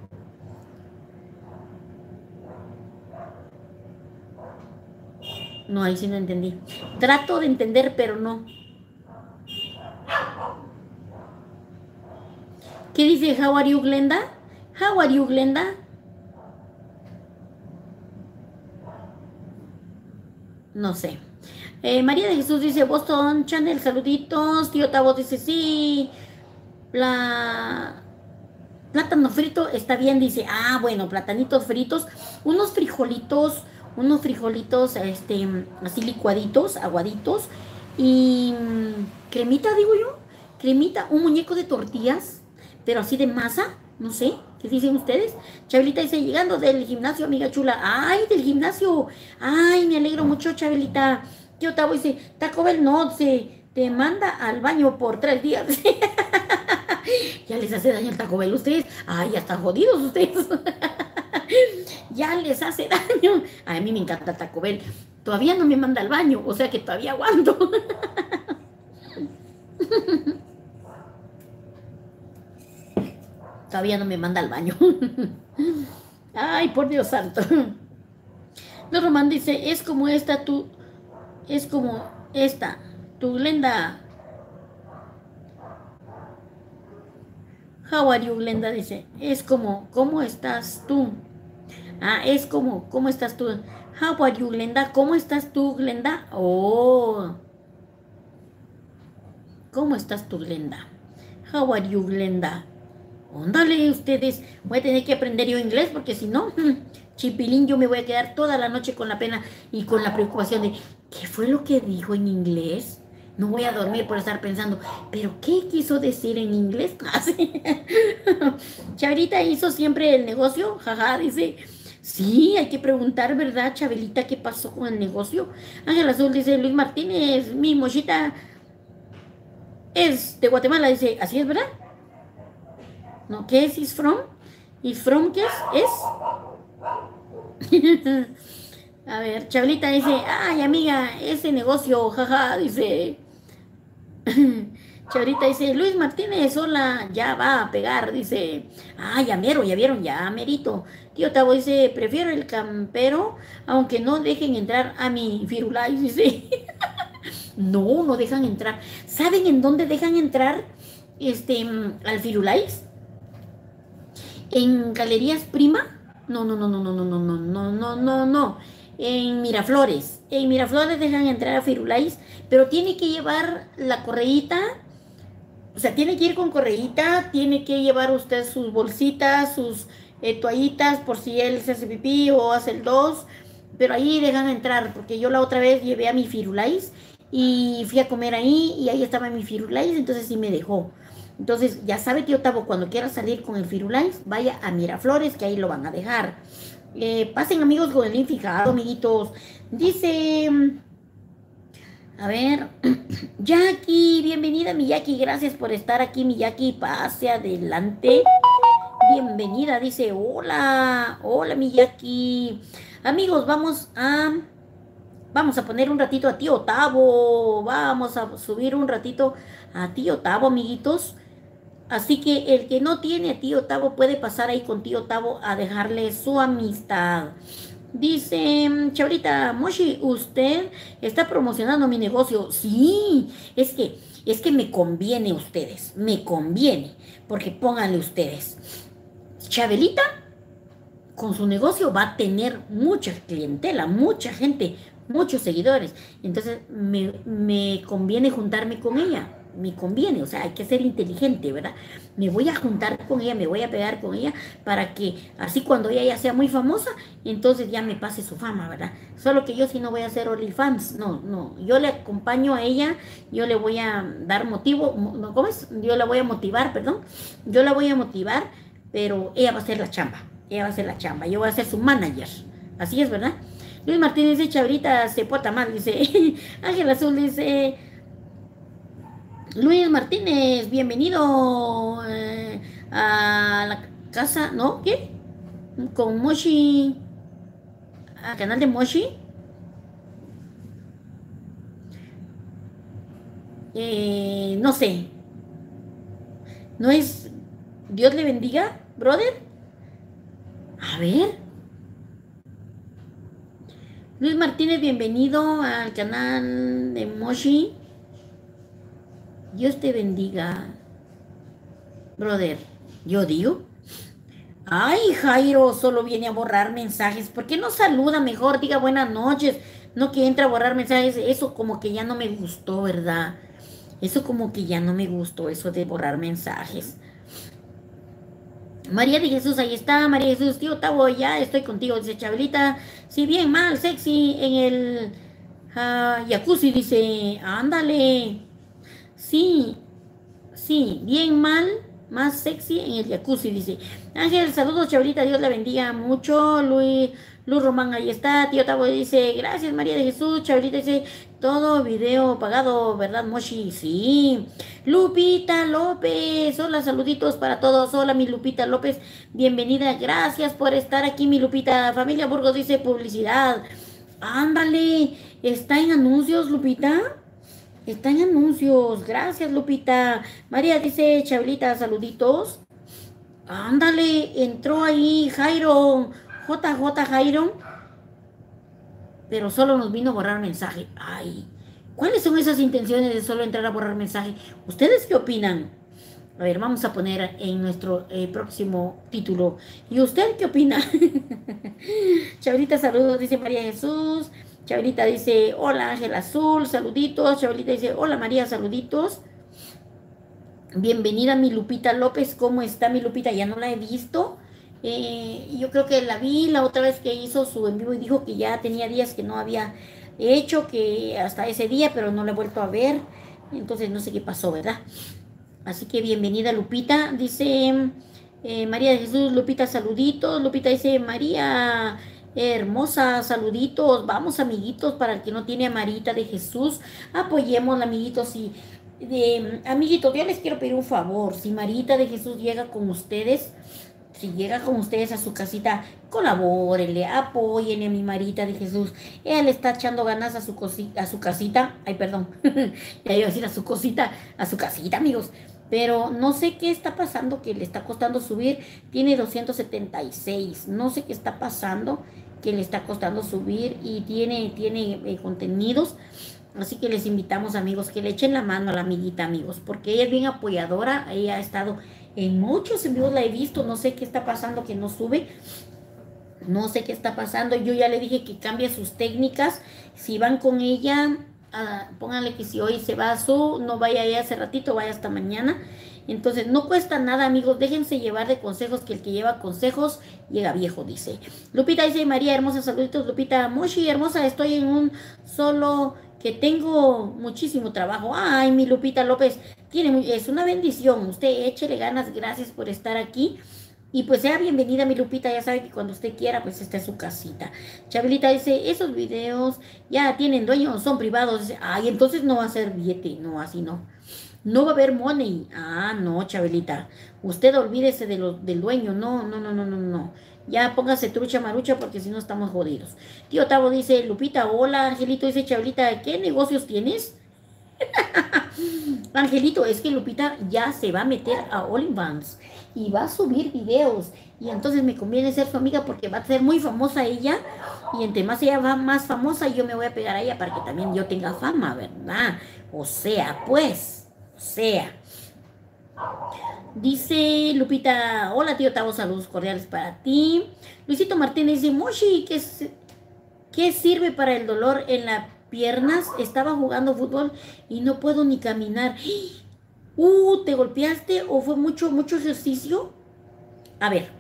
Speaker 1: No, ahí sí no entendí. Trato de entender, pero no. ¿Qué dice How are you, Glenda? How are you, Glenda? No sé. María de Jesús dice, Boston Channel, saluditos. Tío Tavo dice, sí. Plátano frito está bien, dice. Ah, bueno, platanitos fritos. Unos frijolitos, así licuaditos, aguaditos. Y cremita, digo yo. Cremita, un muñeco de tortillas, pero así de masa, no sé. ¿Qué dicen ustedes? Chabelita dice, llegando del gimnasio, amiga chula. ¡Ay, del gimnasio! ¡Ay, me alegro mucho, Chabelita! Tío Tavo dice, Taco Bell no, te manda al baño por 3 días. Ya les hace daño el Taco Bell ustedes. Ay, ya están jodidos ustedes. Ya les hace daño. A mí me encanta Taco Bell. Todavía no me manda al baño, o sea que todavía aguanto. Todavía no me manda al baño. Ay, por Dios santo. No, Román dice, es como esta, tu Glenda. How are you, Glenda? Dice, es como, ¿cómo estás tú? Ah, es como, ¿cómo estás tú? How are you, Glenda? ¿Cómo estás tú, Glenda? Oh, ¿cómo estás tú, Glenda? How are you, Glenda? Óndale, ustedes, voy a tener que aprender yo inglés porque si no, chipilín, yo me voy a quedar toda la noche con la pena y con la preocupación de, ¿qué fue lo que dijo en inglés? No voy a dormir por estar pensando, ¿pero qué quiso decir en inglés? Así. Chabelita hizo siempre el negocio, jaja, dice. Sí, hay que preguntar, ¿verdad, Chabelita, qué pasó con el negocio? Ángel Azul dice, Luis Martínez, mi mochita es de Guatemala, dice, así es, ¿verdad? ¿No? ¿Qué es is from? ¿Y from qué es? ¿Es? A ver, Chabelita dice, ay, amiga, ese negocio, jaja, dice. Chabelita dice, Luis Martínez, hola, ya va a pegar, dice. Ah, ya vieron, ya merito. Tío Tavo dice, prefiero el campero, aunque no dejen entrar a mi Firulais, dice. No, no dejan entrar. ¿Saben en dónde dejan entrar al Firulais? ¿En Galerías Prima? No, no, no, no, no, no, no, no, no, no, no, no. En Miraflores. En Miraflores dejan entrar a Firulais, pero tiene que llevar la correíta. O sea, tiene que ir con correíta, tiene que llevar usted sus bolsitas, sus toallitas por si él se hace pipí o hace el dos. Pero ahí dejan entrar, porque yo la otra vez llevé a mi Firulais y fui a comer ahí y ahí estaba mi Firulais, entonces sí me dejó. Entonces, ya sabe, tío Tavo, cuando quiera salir con el Firulais, vaya a Miraflores, que ahí lo van a dejar. Pasen, amigos, con el link fijado, amiguitos. Dice, a ver, Jackie, bienvenida, mi Jackie. Gracias por estar aquí, mi Jackie. Pase adelante. bienvenida, dice, hola, hola mi Jackie. Amigos, vamos a poner un ratito a tío Tavo, vamos a subir un ratito a tío Tavo, amiguitos. Así que el que no tiene a tío Tavo puede pasar ahí con tío Tavo a dejarle su amistad. Dice, Chabrita, Moshi, ¿usted está promocionando mi negocio? Sí, es que me conviene a ustedes, me conviene, porque pónganle ustedes. Chabelita con su negocio va a tener mucha clientela, mucha gente, muchos seguidores. Entonces me conviene juntarme con ella, me conviene, o sea, hay que ser inteligente, ¿verdad? Me voy a juntar con ella, me voy a pegar con ella para que así cuando ella ya sea muy famosa, entonces ya me pase su fama, ¿verdad? Solo que yo sí no voy a hacer OnlyFans, no, no, yo le acompaño a ella, yo le voy a dar motivo, no, ¿cómo es? Yo la voy a motivar, perdón, yo la voy a motivar, pero ella va a hacer la chamba. Ella va a hacer la chamba, yo voy a ser su manager. Así es, ¿verdad? Luis Martínez dice, Chabrita se porta mal, dice. Ángel Azul dice, Luis Martínez, bienvenido a la casa, ¿no? ¿Qué? Con Moshi, al canal de Moshi. No sé, ¿no es Dios le bendiga, brother? A ver. Luis Martínez, bienvenido al canal de Moshi. Dios te bendiga, brother. Yo digo. Ay, Jairo, solo viene a borrar mensajes. ¿Por qué no saluda mejor? Diga buenas noches. No que entra a borrar mensajes. Eso como que ya no me gustó, ¿verdad? Eso como que ya no me gustó, eso de borrar mensajes. María de Jesús, ahí está. María de Jesús, tío Tavo, ya estoy contigo. Dice Chabelita, si bien mal, sexy en el jacuzzi. Dice, ándale. Sí, sí, bien mal, más sexy en el jacuzzi, dice. Ángel, saludos, Chabrita, Dios la bendiga mucho. Luz Román, ahí está. Tío Tavo dice, gracias, María de Jesús. Chabrita dice, todo video pagado, ¿verdad, Moshi? Sí. Lupita López, hola, saluditos para todos. Hola, mi Lupita López, bienvenida. Gracias por estar aquí, mi Lupita. Familia Burgos dice, publicidad. Ándale, ¿está en anuncios, Lupita? Está en anuncios. Gracias, Lupita. María dice, Chabelita, saluditos. Ándale, entró ahí Jairo, JJ Jairo, pero solo nos vino a borrar mensaje. Ay, ¿cuáles son esas intenciones de solo entrar a borrar mensaje? ¿Ustedes qué opinan? A ver, vamos a poner en nuestro próximo título. ¿Y usted qué opina? Chabelita, saludos, dice María Jesús. Chabelita dice, hola Ángel Azul, saluditos. Chabelita dice, hola María, saluditos. Bienvenida mi Lupita López, ¿cómo está mi Lupita? Ya no la he visto. Yo creo que la vi la otra vez que hizo su en vivo y dijo que ya tenía días que no había hecho, que hasta ese día, pero no la he vuelto a ver. Entonces no sé qué pasó, ¿verdad? Así que bienvenida Lupita. Dice María de Jesús, Lupita, saluditos. Lupita dice, María hermosa, saluditos. Vamos, amiguitos, para el que no tiene a Marita de Jesús, apoyemos, amiguitos. Y amiguitos, yo les quiero pedir un favor. Si Marita de Jesús llega con ustedes, si llega con ustedes a su casita, colabórenle, apóyenle a mi Marita de Jesús. Ella le está echando ganas a su casita. Ay, perdón. Ya iba a decir a su cosita, a su casita, amigos. Pero no sé qué está pasando, que le está costando subir. Tiene 276. No sé qué está pasando, que le está costando subir y tiene contenidos. Así que les invitamos, amigos, que le echen la mano a la amiguita, amigos, porque ella es bien apoyadora. Ella ha estado en muchos en vivos, la he visto. No sé qué está pasando, que no sube. No sé qué está pasando. Yo ya le dije que cambie sus técnicas. Si van con ella, pónganle que si hoy se va no vaya ya hace ratito, vaya hasta mañana. Entonces, no cuesta nada, amigos. Déjense llevar de consejos, que el que lleva consejos llega viejo, dice. Lupita dice, María hermosa, saluditos. Lupita, Moshi hermosa, estoy en un solo que tengo muchísimo trabajo. Ay, mi Lupita López, es una bendición. Usted échele ganas, gracias por estar aquí. Y pues sea bienvenida, mi Lupita. Ya sabe que cuando usted quiera, pues está en su casita. Chabelita dice, esos videos ya tienen dueños, son privados. Dice, ay, entonces no va a ser billete. No, así no. No va a haber money. Ah, no, Chabelita. Usted olvídese del dueño. No, no, no, no, no, no. Ya póngase trucha marucha porque si no estamos jodidos. Tío Tavo dice, Lupita, hola, Angelito dice, Chabelita, ¿qué negocios tienes? Angelito, es que Lupita ya se va a meter a OnlyFans y va a subir videos. Y entonces me conviene ser su amiga porque va a ser muy famosa ella. Y entre más ella va más famosa, yo me voy a pegar a ella para que también yo tenga fama, ¿verdad? O sea, pues, o sea. Dice Lupita, hola tío Tavo, saludos cordiales para ti. Luisito Martínez dice, Moshi, ¿qué sirve para el dolor en las piernas? Estaba jugando fútbol y no puedo ni caminar. ¿Te golpeaste o fue mucho ejercicio? A ver,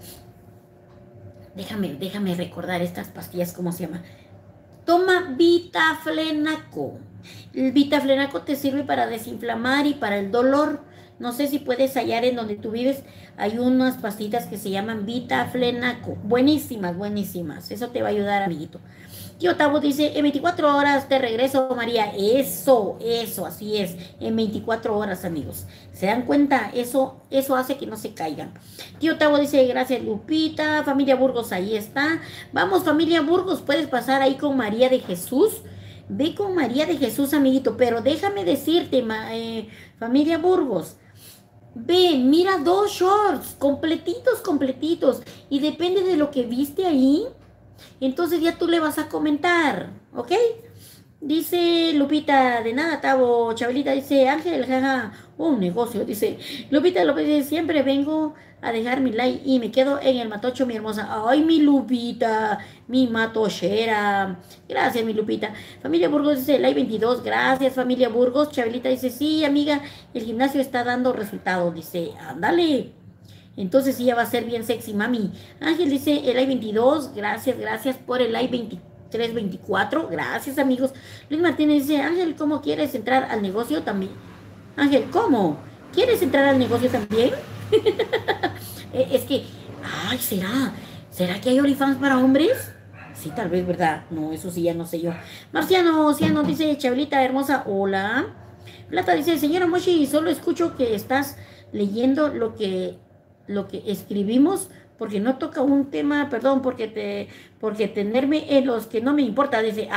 Speaker 1: déjame recordar estas pastillas, ¿cómo se llama? Toma Vitaflenaco. El Vitaflenaco te sirve para desinflamar y para el dolor. No sé si puedes hallar en donde tú vives. Hay unas pastillas que se llaman Vitaflenaco. Buenísimas, buenísimas. Eso te va a ayudar, amiguito. Tío Tavo dice, en 24 horas te regreso, María. Eso, así es. En 24 horas, amigos. ¿Se dan cuenta? Eso hace que no se caigan. Tío Tavo dice, gracias, Lupita. Familia Burgos, ahí está. Vamos, familia Burgos, puedes pasar ahí con María de Jesús. Ve con María de Jesús, amiguito. Pero déjame decirte, familia Burgos. Ve, mira 2 shorts, completitos. Y depende de lo que viste ahí. Entonces ya tú le vas a comentar, ¿ok? Dice Lupita, de nada, Tavo. Chabelita dice, Ángel, jaja, un negocio. Dice, Lupita López dice, siempre vengo a dejar mi like y me quedo en el matocho, mi hermosa. Ay, mi Lupita, mi matochera. Gracias, mi Lupita. Familia Burgos dice, like 22. Gracias, familia Burgos. Chabelita dice, sí, amiga, el gimnasio está dando resultados. Dice, ándale. Entonces sí, ya va a ser bien sexy, mami. Ángel dice, el like 22, gracias por el like 23, 24. Gracias, amigos. Luis Martínez dice, Ángel, ¿cómo quieres entrar al negocio también? Ángel, ¿cómo? ¿Quieres entrar al negocio también? Es que, ay, ¿será que hay OnlyFans para hombres? Sí, tal vez, ¿verdad? No, eso sí, ya no sé yo. Marciano dice, Chabelita hermosa, hola. Plata dice, señora Moshi, solo escucho que estás leyendo lo que escribimos, porque no toca un tema, perdón, porque tenerme en los que no me importa. Dice,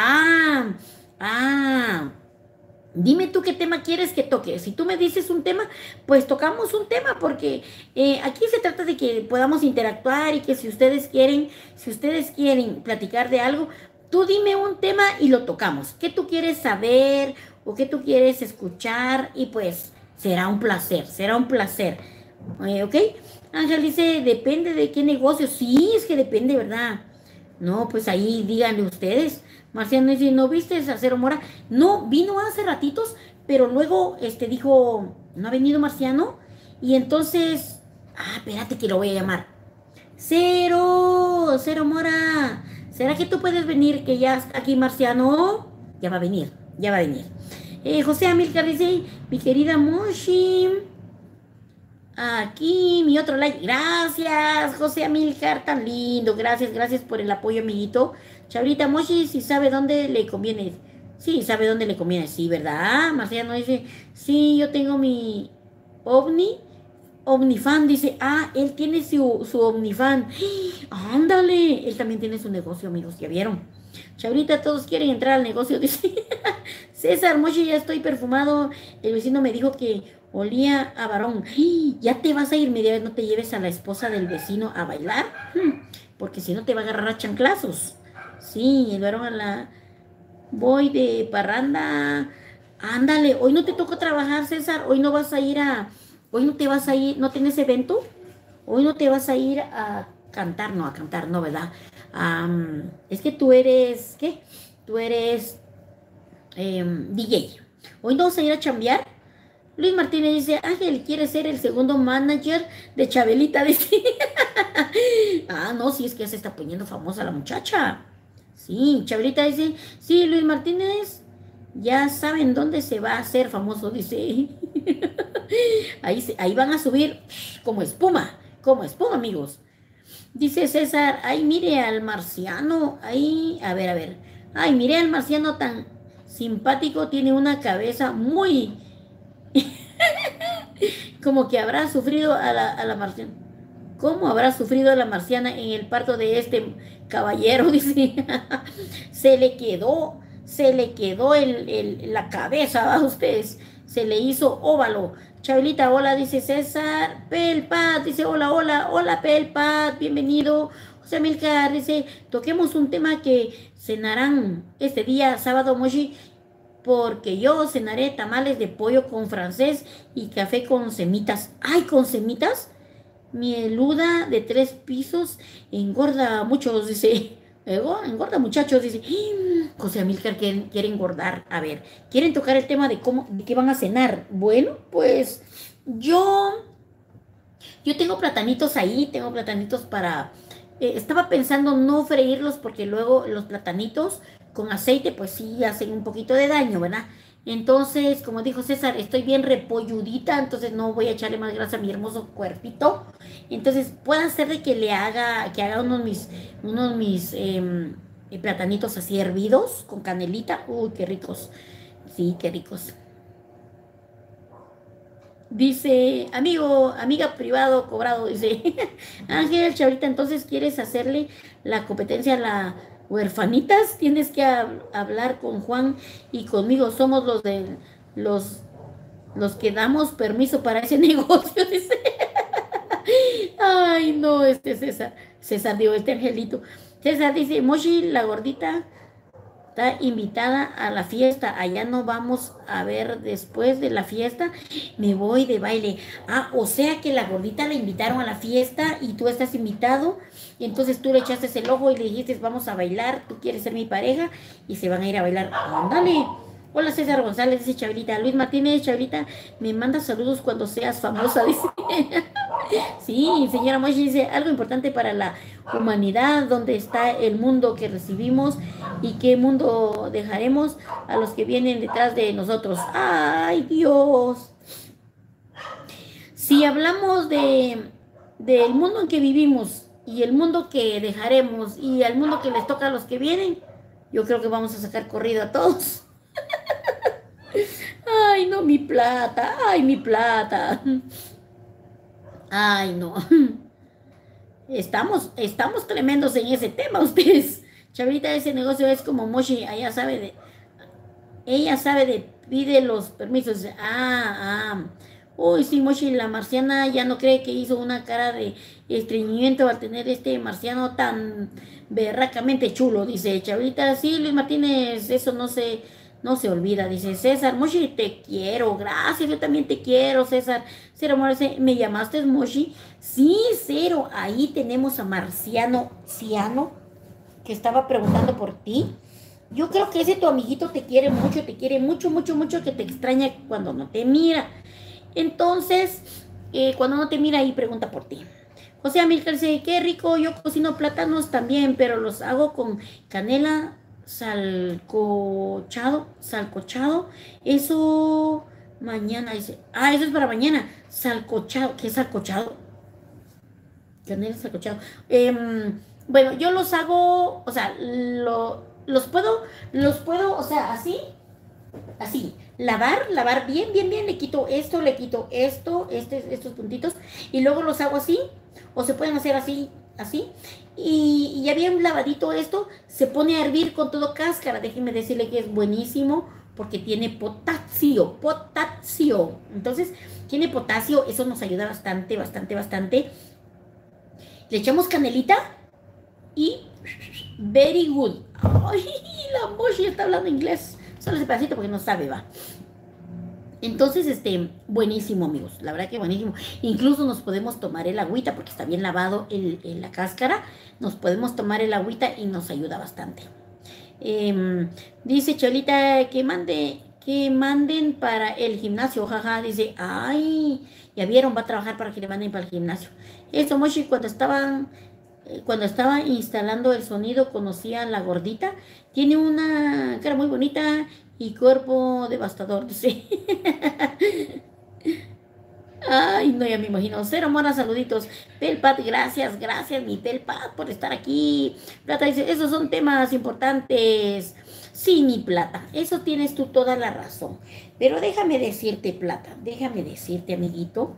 Speaker 1: dime tú qué tema quieres que toque. Si tú me dices un tema, pues tocamos un tema, porque aquí se trata de que podamos interactuar y que si ustedes quieren platicar de algo, tú dime un tema y lo tocamos. ¿Qué tú quieres saber o qué tú quieres escuchar? Y pues será un placer, ¿ok? Ángel dice, depende de qué negocio. Sí, es que depende, ¿verdad? No, pues ahí díganle ustedes. Marciano dice, ¿no viste a Cero Mora? No, vino hace ratitos, pero luego dijo, ¿no ha venido Marciano? Y entonces, espérate que lo voy a llamar. Cero Mora. ¿Será que tú puedes venir, que ya está aquí Marciano? Ya va a venir. José Amilcar dice, mi querida Moshi. Aquí mi otro like. Gracias, José Amilcar, tan lindo. Gracias por el apoyo, amiguito. Chabrita Moshi, si sabe dónde le conviene. Sí, sabe dónde le conviene. Sí, ¿verdad? Marciano dice, sí, yo tengo mi Omnifan. Dice, él tiene su Omnifan. Ándale, él también tiene su negocio, amigos. ¿Ya vieron? Chabrita, todos quieren entrar al negocio. Dice, César Moshi, ya estoy perfumado. El vecino me dijo que olía a varón. Ya te vas a ir, media vez no te lleves a la esposa del vecino a bailar, porque si no te va a agarrar a chanclazos. Sí, el varón a la... Voy de parranda. Ándale, hoy no te tocó trabajar, César. Hoy no vas a ir Hoy no te vas a ir, ¿no tienes evento? Hoy no te vas a ir a cantar, no, ¿verdad? Es que tú eres, ¿qué? Tú eres DJ. Hoy no vas a ir a chambear. Luis Martínez dice, Ángel, ¿quiere ser el segundo manager de Chabelita? Dice, no, sí, es que ya se está poniendo famosa la muchacha. Sí, Chabelita dice, sí, Luis Martínez, ya saben dónde se va a hacer famoso, dice. Ahí van a subir como espuma, amigos. Dice César, ay, mire al marciano, ahí, a ver. Ay, mire al marciano tan simpático, tiene una cabeza muy... Como que habrá sufrido a la marciana. ¿Cómo habrá sufrido la marciana en el parto de este caballero? Dice, se le quedó la cabeza a ustedes, se le hizo óvalo. Chabelita, hola, dice César. Pelpat, dice, hola, hola, hola, Pelpat, bienvenido. José Milcar dice, toquemos un tema que cenarán este día, sábado, Moshi, porque yo cenaré tamales de pollo con francés y café con semitas. ¡Ay, con semitas! Mieluda de 3 pisos engorda muchos, dice. Engorda muchachos, dice. José Amílcar quiere engordar. A ver, quieren tocar el tema de cómo, de qué van a cenar. Bueno, pues yo tengo platanitos ahí, tengo platanitos para... estaba pensando no freírlos porque luego los platanitos con aceite pues sí hacen un poquito de daño, ¿verdad? Entonces, como dijo César, estoy bien repolludita, entonces no voy a echarle más grasa a mi hermoso cuerpito. Entonces, puede ser de que haga unos mis platanitos así hervidos con canelita. Uy, qué ricos. Sí, qué ricos. Dice, amigo, amiga privado cobrado, dice Ángel Chavita, entonces quieres hacerle la competencia a la huerfanitas, tienes que hablar con Juan y conmigo, somos los, los que damos permiso para ese negocio, dice. Ay, no, este César, digo, este angelito. César dice, Moshi, la gordita, está invitada a la fiesta. Allá no vamos a ver después de la fiesta. Me voy de baile. Ah, o sea que la gordita la invitaron a la fiesta y tú estás invitado. Y entonces tú le echaste el ojo y le dijiste, vamos a bailar, tú quieres ser mi pareja. Y se van a ir a bailar. Ándale. Hola César González, dice Chabelita. Luis Martínez, Chabelita, me manda saludos cuando seas famosa, dice. Sí, señora Moshi dice, algo importante para la humanidad, donde está el mundo que recibimos y qué mundo dejaremos a los que vienen detrás de nosotros. ¡Ay, Dios! Si hablamos del mundo en que vivimos y el mundo que dejaremos y el mundo que les toca a los que vienen, yo creo que vamos a sacar corrido a todos. Ay, no, mi plata, ay, mi plata. Ay, no. Estamos tremendos en ese tema, ustedes. Chavita, ese negocio es como Moshi, ella sabe de, pide los permisos. Uy, sí, Moshi, la marciana ya no cree que hizo una cara de estreñimiento al tener este marciano tan berracamente chulo, dice Chavita. Sí, Luis Martínez, eso no se olvida, dice César. Moshi, te quiero, gracias, yo también te quiero, César. Cero, amor, ¿me llamaste, Moshi? Sí, Cero, ahí tenemos a Marciano Ciano, que estaba preguntando por ti. Yo creo que ese tu amiguito te quiere mucho, mucho, mucho, que te extraña cuando no te mira. Entonces, cuando no te mira, ahí pregunta por ti. José Amílcar dice, qué rico, yo cocino plátanos también, pero los hago con canela, salcochado, eso mañana dice, eso es para mañana, salcochado, ¿qué es salcochado? Canela salcochado. Bueno, yo los hago, o sea, los puedo, o sea, así, lavar bien, bien, bien, le quito esto, estos puntitos, y luego los hago así, o se pueden hacer así, y ya bien lavadito esto, se pone a hervir con todo cáscara, déjenme decirle que es buenísimo, porque tiene potasio, entonces, tiene potasio, eso nos ayuda bastante, bastante, bastante, le echamos canelita, y very good. Ay, la Moshi está hablando inglés. Solo ese pedacito porque no sabe, va. Entonces, buenísimo, amigos. La verdad que buenísimo. Incluso nos podemos tomar el agüita porque está bien lavado la cáscara. Nos podemos tomar el agüita y nos ayuda bastante. Dice Cholita que manden para el gimnasio, jaja. Dice, ay, ya vieron, va a trabajar para que le manden para el gimnasio. Eso, Moshi, cuando estaba instalando el sonido, conocí a la gordita. Tiene una cara muy bonita y cuerpo devastador, dice. Ay, no, ya me imagino. Cero Mora, saluditos. Pelpat, gracias, mi Pelpat, por estar aquí. Plata dice, esos son temas importantes. Sí, mi Plata, eso tienes tú toda la razón. Pero déjame decirte, Plata, déjame decirte, amiguito,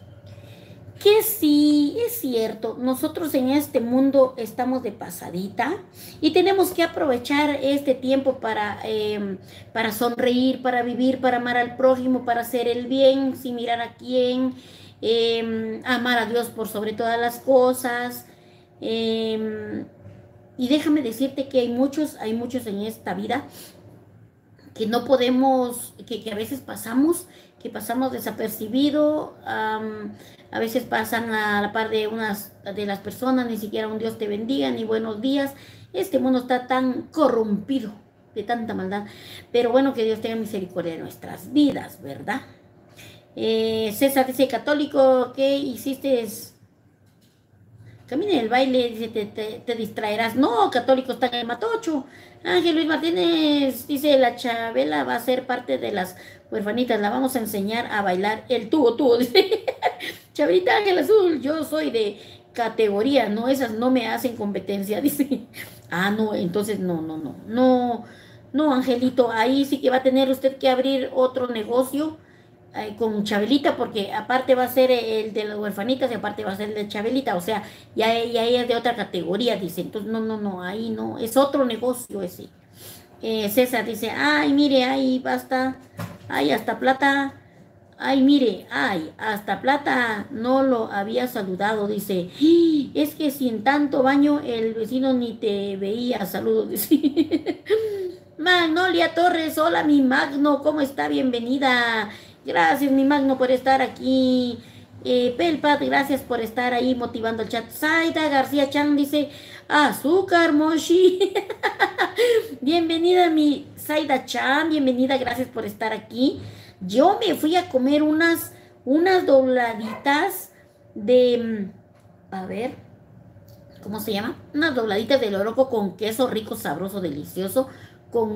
Speaker 1: que sí, es cierto, nosotros en este mundo estamos de pasadita y tenemos que aprovechar este tiempo para sonreír, para vivir, para amar al prójimo, para hacer el bien sin mirar a quién, amar a Dios por sobre todas las cosas. em, y déjame decirte que hay muchos en esta vida que no podemos, que a veces pasamos, que pasamos desapercibido, a veces pasan a la par de unas de las personas, ni siquiera un Dios te bendiga, ni buenos días. Este mundo está tan corrompido de tanta maldad, pero bueno, que Dios tenga misericordia de nuestras vidas, ¿verdad? César dice, católico, ¿qué hiciste? Camina en el baile, dice, te distraerás. No, católico está en el matocho. Ángel Luis Martínez dice, la Chabela va a ser parte de las huerfanitas, la vamos a enseñar a bailar el tubo, dice. Chabelita Ángel Azul, yo soy de categoría, no, esas no me hacen competencia, dice. Ah, no, entonces no, Angelito, ahí sí que va a tener usted que abrir otro negocio con Chabelita, porque aparte va a ser el de las huerfanitas y aparte va a ser el de Chabelita, o sea, ya ella es de otra categoría, dice, entonces no, ahí no, es otro negocio ese. César dice, ay, mire, ay, basta, ay, hasta Plata, ay, mire, ay, hasta Plata no lo había saludado, dice, "¡Ah! Es que sin tanto baño el vecino ni te veía, saludos", dice. Magnolia Torres, hola mi Magno, ¿cómo está? Bienvenida. Gracias mi Magno por estar aquí. Pelpat, gracias por estar ahí motivando el chat. Zaida García Chan dice, azúcar, Moshi. Bienvenida mi Zaida Chan, bienvenida, gracias por estar aquí. Yo me fui a comer unas dobladitas de, a ver, ¿cómo se llama? Unas dobladitas de loroco con queso rico, sabroso, delicioso, con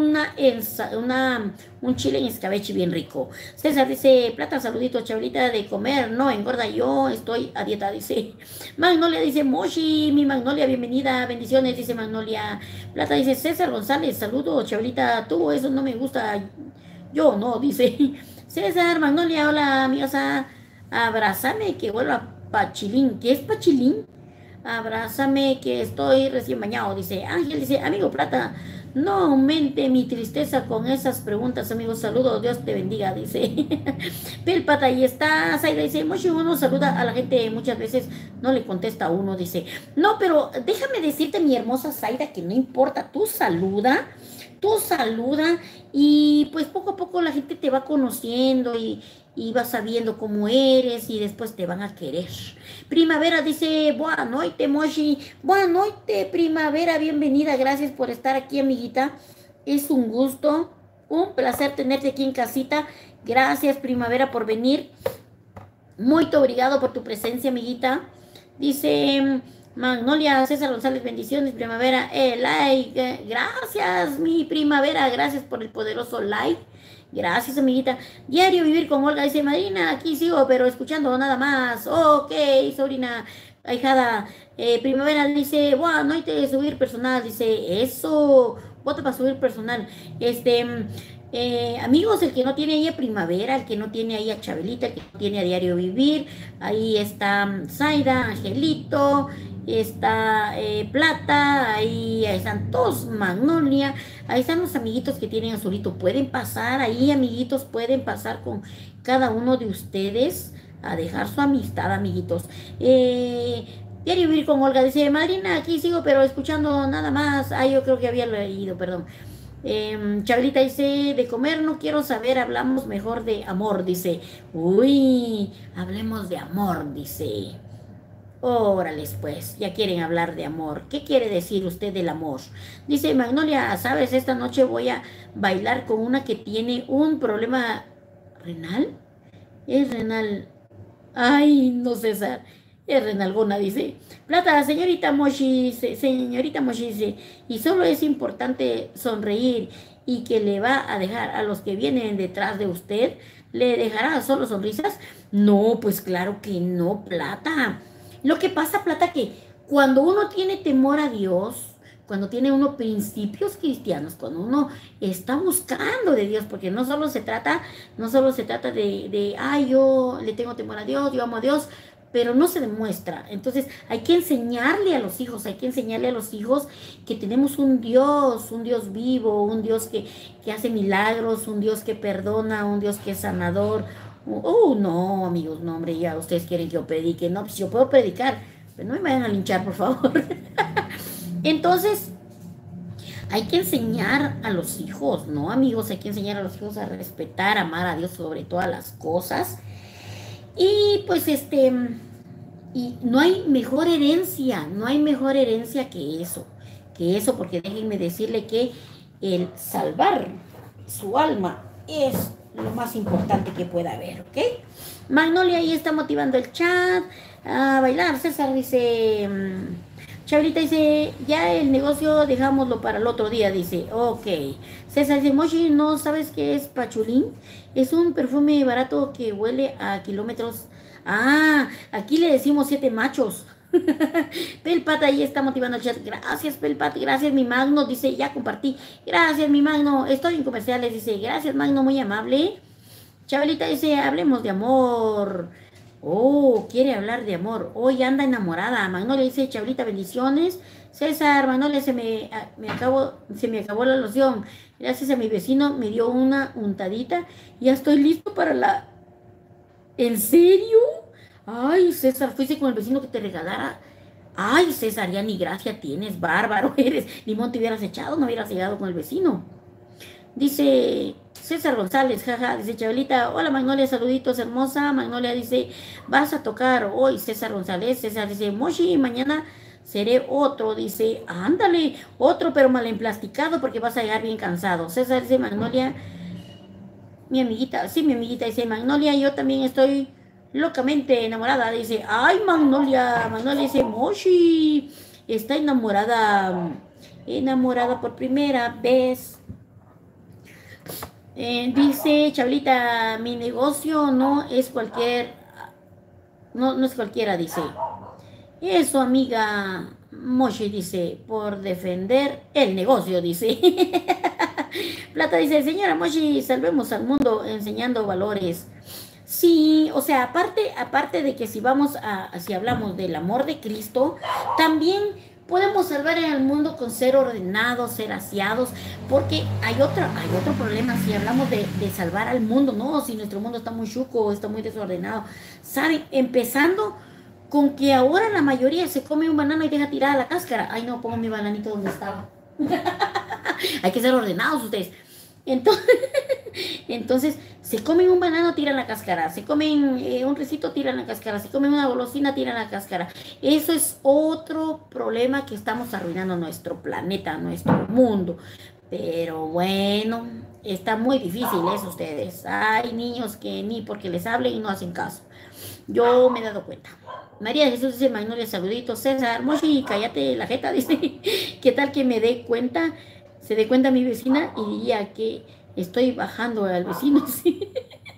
Speaker 1: un chile en escabeche bien rico. César dice, Plata, saludito, Chabelita de comer, no engorda, yo estoy a dieta, dice. Magnolia dice, Moshi, mi Magnolia, bienvenida, bendiciones, dice Magnolia. Plata dice, César González, saludo, Chabelita, tú, eso no me gusta, yo no, dice. César, Magnolia, hola, amigos, abrázame que vuelva Pachilín. ¿Qué es Pachilín? Abrázame que estoy recién bañado, dice. Ángel dice, amigo Plata, no aumente mi tristeza con esas preguntas, amigos. Saludos, Dios te bendiga, dice. Pelpata, ahí está. Zaida dice, mucho uno saluda a la gente, muchas veces no le contesta a uno, dice. No, pero déjame decirte, mi hermosa Zaida, que no importa, tú saluda y pues poco a poco la gente te va conociendo y vas sabiendo cómo eres y después te van a querer. Primavera dice, buena noite, Moshi. Buena noite, Primavera, bienvenida. Gracias por estar aquí, amiguita. Es un gusto, un placer tenerte aquí en casita. Gracias, Primavera, por venir. Muy obrigado por tu presencia, amiguita. Dice Magnolia, César González, bendiciones, Primavera. Like, gracias, mi Primavera. Gracias por el poderoso like. Gracias, amiguita. Diario Vivir con Olga dice, Marina, aquí sigo, pero escuchando nada más. Ok, sobrina, ahijada. Primavera dice, bueno, no hay que subir personal. Dice, eso, vota para subir personal. Amigos, el que no tiene ahí a Primavera, el que no tiene ahí a Chabelita, el que no tiene a Diario Vivir, ahí está Zaida, Angelito, está Plata, ahí están todos, Magnolia, ahí están los amiguitos que tienen azulito. Pueden pasar ahí, amiguitos, pueden pasar con cada uno de ustedes a dejar su amistad, amiguitos. Diario Vivir con Olga dice, Madrina, aquí sigo, pero escuchando nada más. Ah, yo creo que había leído, perdón. Chabelita dice, de comer no quiero saber, hablamos mejor de amor, dice. Uy, hablemos de amor, dice. Órales, pues, ya quieren hablar de amor. ¿Qué quiere decir usted del amor? Dice Magnolia, ¿sabes? Esta noche voy a bailar con una que tiene un problema renal. Es renal. Ay, no, César. Es renalgona, dice. Plata, señorita Moshi dice, y solo es importante sonreír y que le va a dejar a los que vienen detrás de usted, ¿le dejará solo sonrisas? No, pues claro que no, Plata. Lo que pasa, Plata, que cuando uno tiene temor a Dios, cuando tiene uno principios cristianos, cuando uno está buscando de Dios, porque no solo se trata ay, yo le tengo temor a Dios, yo amo a Dios, pero no se demuestra. Entonces hay que enseñarle a los hijos, que tenemos un Dios vivo, un Dios que hace milagros, un Dios que perdona, un Dios que es sanador. No, amigos, no, hombre, ya ustedes quieren que yo predique. No, pues yo puedo predicar, pero no me vayan a linchar, por favor. Entonces, hay que enseñar a los hijos, ¿no, amigos? Hay que enseñar a los hijos a respetar, amar a Dios sobre todas las cosas. Y pues y no hay mejor herencia, que eso, porque déjenme decirle que el salvar su alma es lo más importante que pueda haber, ¿ok? Magnolia ahí está motivando el chat a bailar. César dice, Chabelita dice, ya el negocio dejámoslo para el otro día, dice, ok. César dice, Moshi, ¿no sabes qué es pachulín? Es un perfume barato que huele a kilómetros. Ah, aquí le decimos 7 machos. Pelpat ahí está motivando el chat. Gracias, Pelpat. Gracias, mi Magno. Dice, ya compartí. Gracias, mi Magno. Estoy en comerciales. Dice, gracias, Magno. Muy amable. Chabelita dice, hablemos de amor. Oh, quiere hablar de amor. Hoy anda enamorada. Magnolia dice, Chabelita, bendiciones. César, Magnolia, se me acabó la loción. Gracias a mi vecino, me dio una untadita. Ya estoy listo para la... ¿En serio? Ay, César, fuiste con el vecino que te regalara. Ay, César, ya ni gracia tienes, bárbaro eres. Limón te hubieras echado, no hubieras llegado con el vecino. Dice César González, jaja, dice Chabelita, hola Magnolia, saluditos, hermosa. Magnolia dice, vas a tocar hoy, César González. César dice, Moshi, mañana seré otro. Dice, ándale, otro pero mal emplasticado porque vas a llegar bien cansado. César dice, Magnolia, mi amiguita, sí, mi amiguita, dice, Magnolia, yo también estoy locamente enamorada. Dice, ay, Magnolia dice, Moshi, está enamorada por primera vez. Dice Chabelita, mi negocio no es cualquiera, dice. Eso, amiga Moshi, dice, por defender el negocio, dice. Plata dice, señora Moshi, salvemos al mundo enseñando valores. Sí, o sea, aparte de que si hablamos del amor de Cristo, también podemos salvar al mundo con ser ordenados, ser aseados, porque hay otro problema si hablamos de salvar al mundo, ¿no? Si nuestro mundo está muy chuco, está muy desordenado, ¿saben? Empezando con que ahora la mayoría se come un banano y deja tirada la cáscara. Ay, no, pongo mi bananito donde estaba. Hay que ser ordenados ustedes. Entonces, se comen un banano, tiran la cáscara. Se comen un risito, tiran la cáscara. Se comen una golosina, tiran la cáscara. Eso es otro problema que estamos arruinando nuestro planeta, nuestro mundo. Pero bueno, está muy difícil eso ustedes. Hay niños que ni porque les hablen y no hacen caso. Yo me he dado cuenta. María de Jesús dice, Magnolia, saluditos. César, Moshi, cállate la jeta, dice. ¿Qué tal que me dé cuenta? Se dé cuenta mi vecina y diría que estoy bajando al vecino, sí.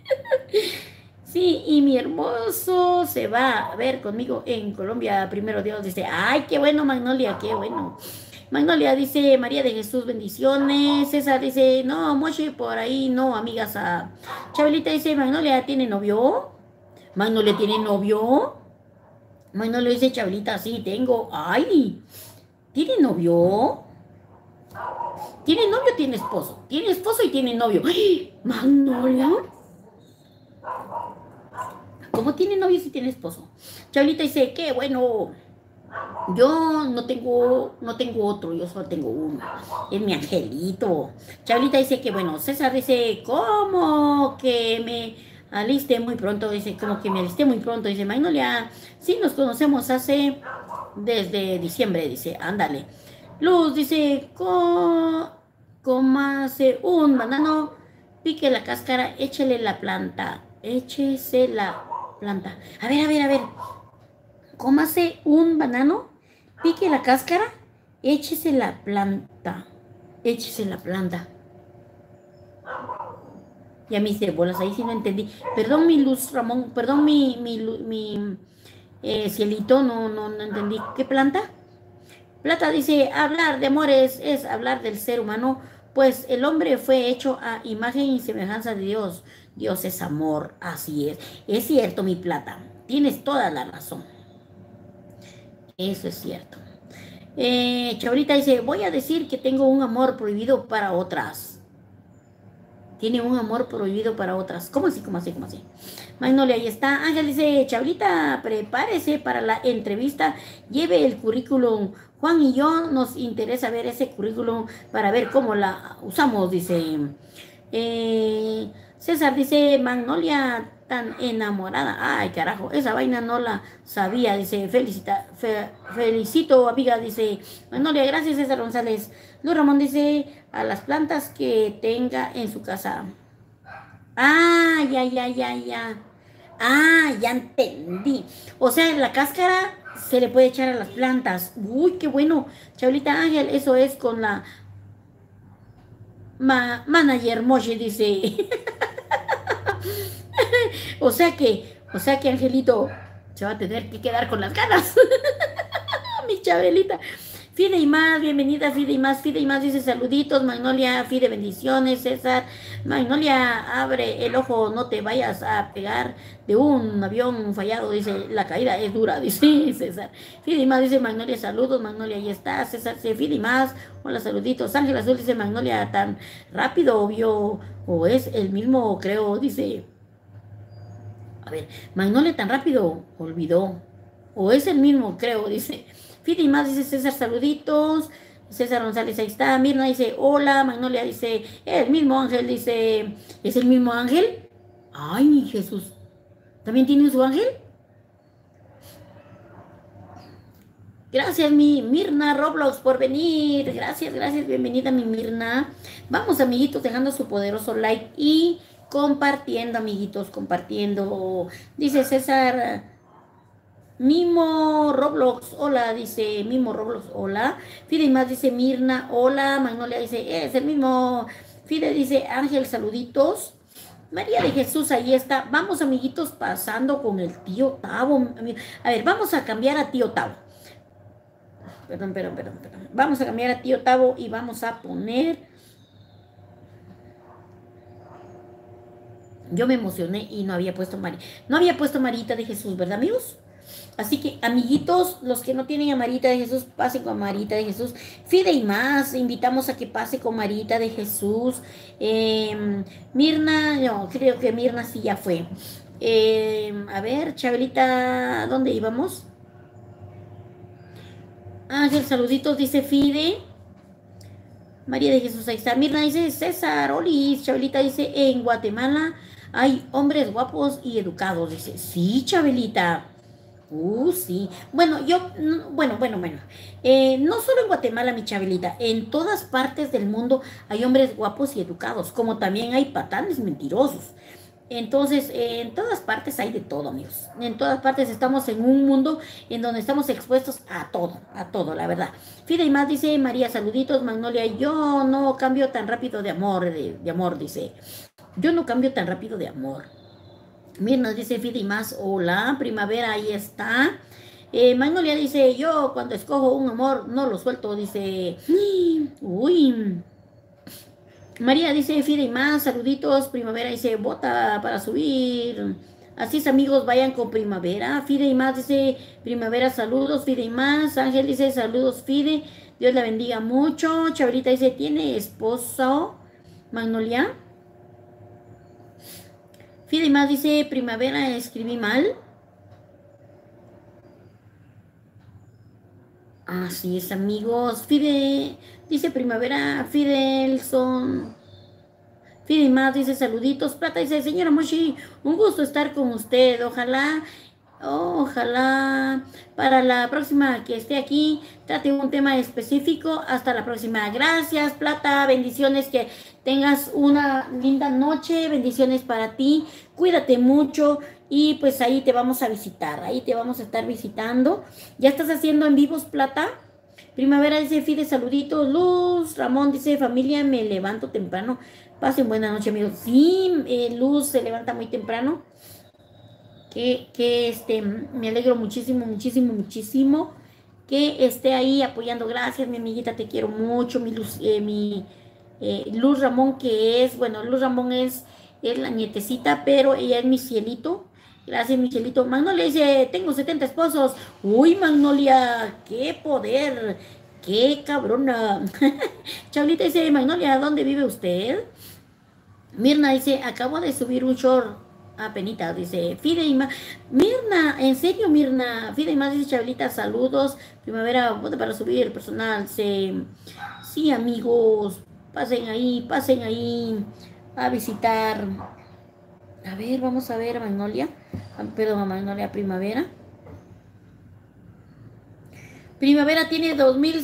Speaker 1: Sí, y mi hermoso se va a ver conmigo en Colombia, primero Dios. Dice, ay, qué bueno, Magnolia, qué bueno. Magnolia dice, María de Jesús, bendiciones. César dice, no, Moshi, por ahí no, amigas. Chabelita dice, Magnolia, ¿tiene novio? Magnolia, ¿tiene novio? Magnolia dice, Chabelita, sí, tengo. Ay, ¿tiene novio? ¿Tiene novio o tiene esposo? Tiene esposo y tiene novio. ¡Ay! Magnolia. ¿Cómo tiene novio si tiene esposo? Chabelita dice, qué bueno. Yo no tengo otro, yo solo tengo uno. Es mi angelito. Chabelita dice que bueno. César dice, ¿cómo que me aliste muy pronto? Dice, como que me alisté muy pronto. Dice, Magnolia, sí nos conocemos desde diciembre. Dice, ándale. Luz dice, cómase un banano, pique la cáscara, échele la planta. Échese la planta. A ver. Cómase un banano, pique la cáscara, échese la planta. Échese la planta. Ya me hice bolas, ahí sí no entendí. Perdón mi Luz Ramón, perdón mi cielito, no entendí. ¿Qué planta? Plata dice, hablar de amores es hablar del ser humano, pues el hombre fue hecho a imagen y semejanza de Dios. Dios es amor, así es. Es cierto, mi Plata, tienes toda la razón. Eso es cierto. Chaurita dice, voy a decir que tengo un amor prohibido para otras. Tiene un amor prohibido para otras. ¿Cómo así? ¿Cómo así? ¿Cómo así? Magnolia, ahí está. Ángel dice, Chablita, prepárese para la entrevista. Lleve el currículum. Juan y yo nos interesa ver ese currículum para ver cómo la usamos, dice. César dice, Magnolia tan enamorada. Ay, carajo, esa vaina no la sabía, dice. Felicito, amiga, dice. Magnolia, gracias, César González. Luz Ramón dice, a las plantas que tenga en su casa. Ah, ya, ya, ya, ya. Ah, ya entendí. O sea, la cáscara se le puede echar a las plantas. Uy, qué bueno. Chablita Ángel, eso es con la manager Moshi, dice. o sea que Angelito se va a tener que quedar con las ganas. Mi Chabelita. Fide y más, bienvenida Fide y más. Fide y más dice saluditos, Magnolia, Fide, bendiciones, César. Magnolia, abre el ojo, no te vayas a pegar de un avión fallado, dice, la caída es dura, dice César. Fide y más dice Magnolia, saludos, Magnolia, ahí está. César dice Fide y más, hola, saluditos. Ángel Azul dice Magnolia, tan rápido, obvio, o es el mismo, creo, dice. A ver, Magnolia tan rápido, olvidó. O es el mismo, creo, dice. Fide y más dice César, saluditos. César González, ahí está. Mirna dice, hola. Magnolia dice, el mismo Ángel dice, ¿es el mismo Ángel? Ay, Jesús. ¿También tiene su ángel? Gracias, mi Mirna Roblox, por venir. Gracias, gracias. Bienvenida, mi Mirna. Vamos, amiguitos, dejando su poderoso like y compartiendo, amiguitos, compartiendo. Dice César. Mimo Roblox, hola, dice Mimo Roblox, hola. Fide y más dice Mirna, hola. Magnolia dice, es el mismo. Fide dice, Ángel, saluditos. María de Jesús, ahí está. Vamos, amiguitos, pasando con el tío Tavo. A ver, vamos a cambiar a tío Tavo. Perdón. Vamos a cambiar a tío Tavo y vamos a poner. Yo me emocioné y no había puesto No había puesto Marita de Jesús, ¿verdad, amigos? Así que, amiguitos, los que no tienen a Marita de Jesús, pasen con Marita de Jesús. Fide y más, invitamos a que pase con Marita de Jesús. Mirna, no, creo que Mirna sí ya fue. A ver, Chabelita, ¿dónde íbamos? Ángel, saluditos, dice Fide. María de Jesús, ahí está. Mirna dice, César, Olis. Chabelita dice, en Guatemala hay hombres guapos y educados. Dice, sí, Chabelita. Sí. Bueno, bueno. No solo en Guatemala, mi Chabelita, en todas partes del mundo hay hombres guapos y educados, como también hay patanes mentirosos. Entonces, en todas partes hay de todo, amigos. En todas partes estamos en un mundo en donde estamos expuestos a todo, la verdad. Fide y más dice, María, saluditos, Magnolia, yo no cambio tan rápido de amor, de amor, dice. Yo no cambio tan rápido de amor. Miren, nos dice Fide y más, hola, primavera, ahí está. Magnolia dice, yo cuando escojo un amor no lo suelto, dice, uy. María dice, Fide y más, saluditos, primavera dice, vota para subir. Así es, amigos, vayan con primavera. Fide y más dice, primavera, saludos, Fide y más. Ángel dice, saludos, Fide, Dios la bendiga mucho. Chabrita dice, ¿tiene esposo? Magnolia. Fide y más dice, primavera, escribí mal. Así es, amigos. Fide, dice primavera, Fidelson. Fide y más dice saluditos. Plata dice, señora Moshi, un gusto estar con usted. Ojalá para la próxima que esté aquí trate un tema específico. Hasta la próxima. Gracias, Plata. Bendiciones, que tengas una linda noche. Bendiciones para ti. Cuídate mucho y pues ahí te vamos a visitar. Ahí te vamos a estar visitando. ¿Ya estás haciendo en vivos, Plata? Primavera dice, Fide, saluditos. Luz, Ramón dice, familia, me levanto temprano. Pasen buena noche, amigos. Sí, Luz se levanta muy temprano. Me alegro muchísimo. que esté ahí apoyando. Gracias, mi amiguita, te quiero mucho. Luz Ramón, que es, bueno, Luz Ramón es la nietecita, pero ella es mi cielito. Gracias, mi cielito. Magnolia dice, tengo 70 esposos. Uy, Magnolia, qué poder, qué cabrona. Chablita dice, Magnolia, ¿dónde vive usted? Mirna dice, acabo de subir un short a penita, dice, Fide y más. Mirna, en serio, Mirna. Fide y más dice, Chablita, saludos. Primavera, voto para subir el personal. Sí, amigos, pasen ahí a visitar. A ver, vamos a ver a Magnolia. Perdón, a Magnolia Primavera. Primavera tiene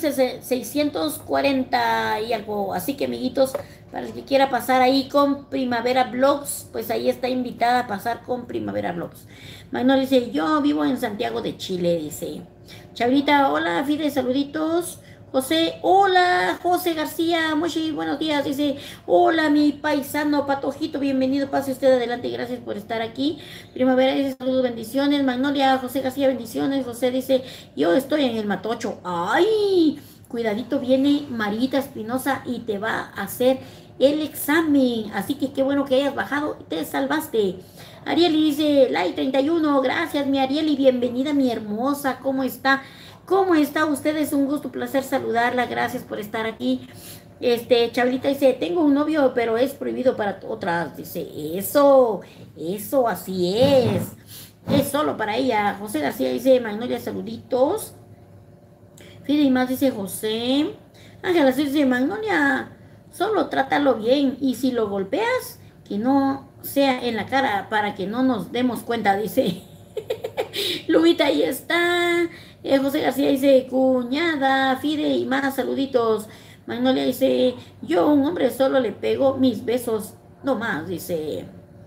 Speaker 1: 2640 y algo. Así que, amiguitos, para el que quiera pasar ahí con Primavera Blogs, pues ahí está invitada a pasar con Primavera Blogs. Magnolia dice, yo vivo en Santiago de Chile, dice. Chabrita, hola, Fide, saluditos. José, hola, José García, muy buenos días, dice, hola mi paisano Patojito, bienvenido, pase usted adelante, gracias por estar aquí. Primavera dice, saludos, bendiciones. Magnolia, José García, bendiciones. José dice, yo estoy en el Matocho. Ay, cuidadito, viene Marita Espinosa y te va a hacer el examen, así que qué bueno que hayas bajado y te salvaste. Arieli dice, like 31, gracias mi Arieli, bienvenida mi hermosa, ¿cómo está? ¿Cómo está usted? Es un gusto, placer saludarla. Gracias por estar aquí. Chablita dice, tengo un novio, pero es prohibido para otras. Dice, eso, así es. Es solo para ella. José García dice, Magnolia, saluditos. Fide y más dice José. Ángela dice, Magnolia, solo trátalo bien. Y si lo golpeas, que no sea en la cara para que no nos demos cuenta, dice. Lubita, ahí está. José García dice, cuñada, Fide y más saluditos. Magnolia dice, yo a un hombre solo le pego mis besos, no más, dice.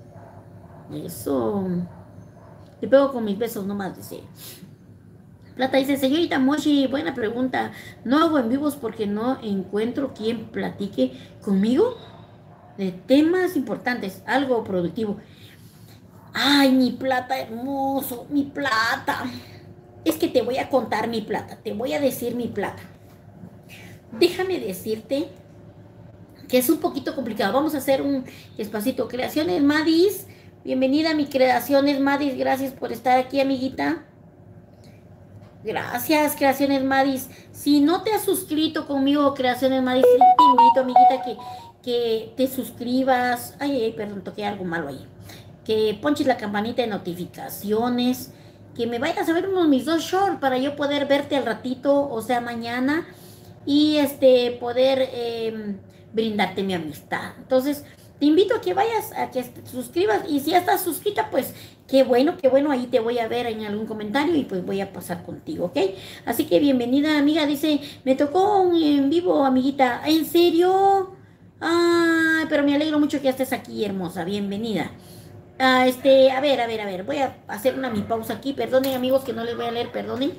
Speaker 1: Eso. Le pego con mis besos, no más, dice. Plata dice, señorita Moshi, buena pregunta. No hago en vivos porque no encuentro quien platique conmigo de temas importantes, algo productivo. Ay, mi Plata hermoso, mi Plata. Es que te voy a contar mi Plata, te voy a decir mi Plata. Déjame decirte que es un poquito complicado. Vamos a hacer un espacito. Creaciones Madis, bienvenida a mi Creaciones Madis, gracias por estar aquí, amiguita. Gracias, Creaciones Madis. Si no te has suscrito conmigo, Creaciones Madis, te invito, amiguita, que te suscribas. Ay, perdón, toqué algo malo ahí. Que ponches la campanita de notificaciones, que me vayas a ver unos mis dos shorts para yo poder verte al ratito, o sea, mañana, y poder brindarte mi amistad. Entonces, te invito a que vayas, a que te suscribas, y si ya estás suscrita, pues qué bueno, ahí te voy a ver en algún comentario y pues voy a pasar contigo, ¿ok? Así que bienvenida, amiga, dice, me tocó un en vivo, amiguita. ¿En serio? Ay, pero me alegro mucho que ya estés aquí, hermosa, bienvenida. A ver, voy a hacer mi pausa aquí, perdonen amigos que no les voy a leer, perdonen.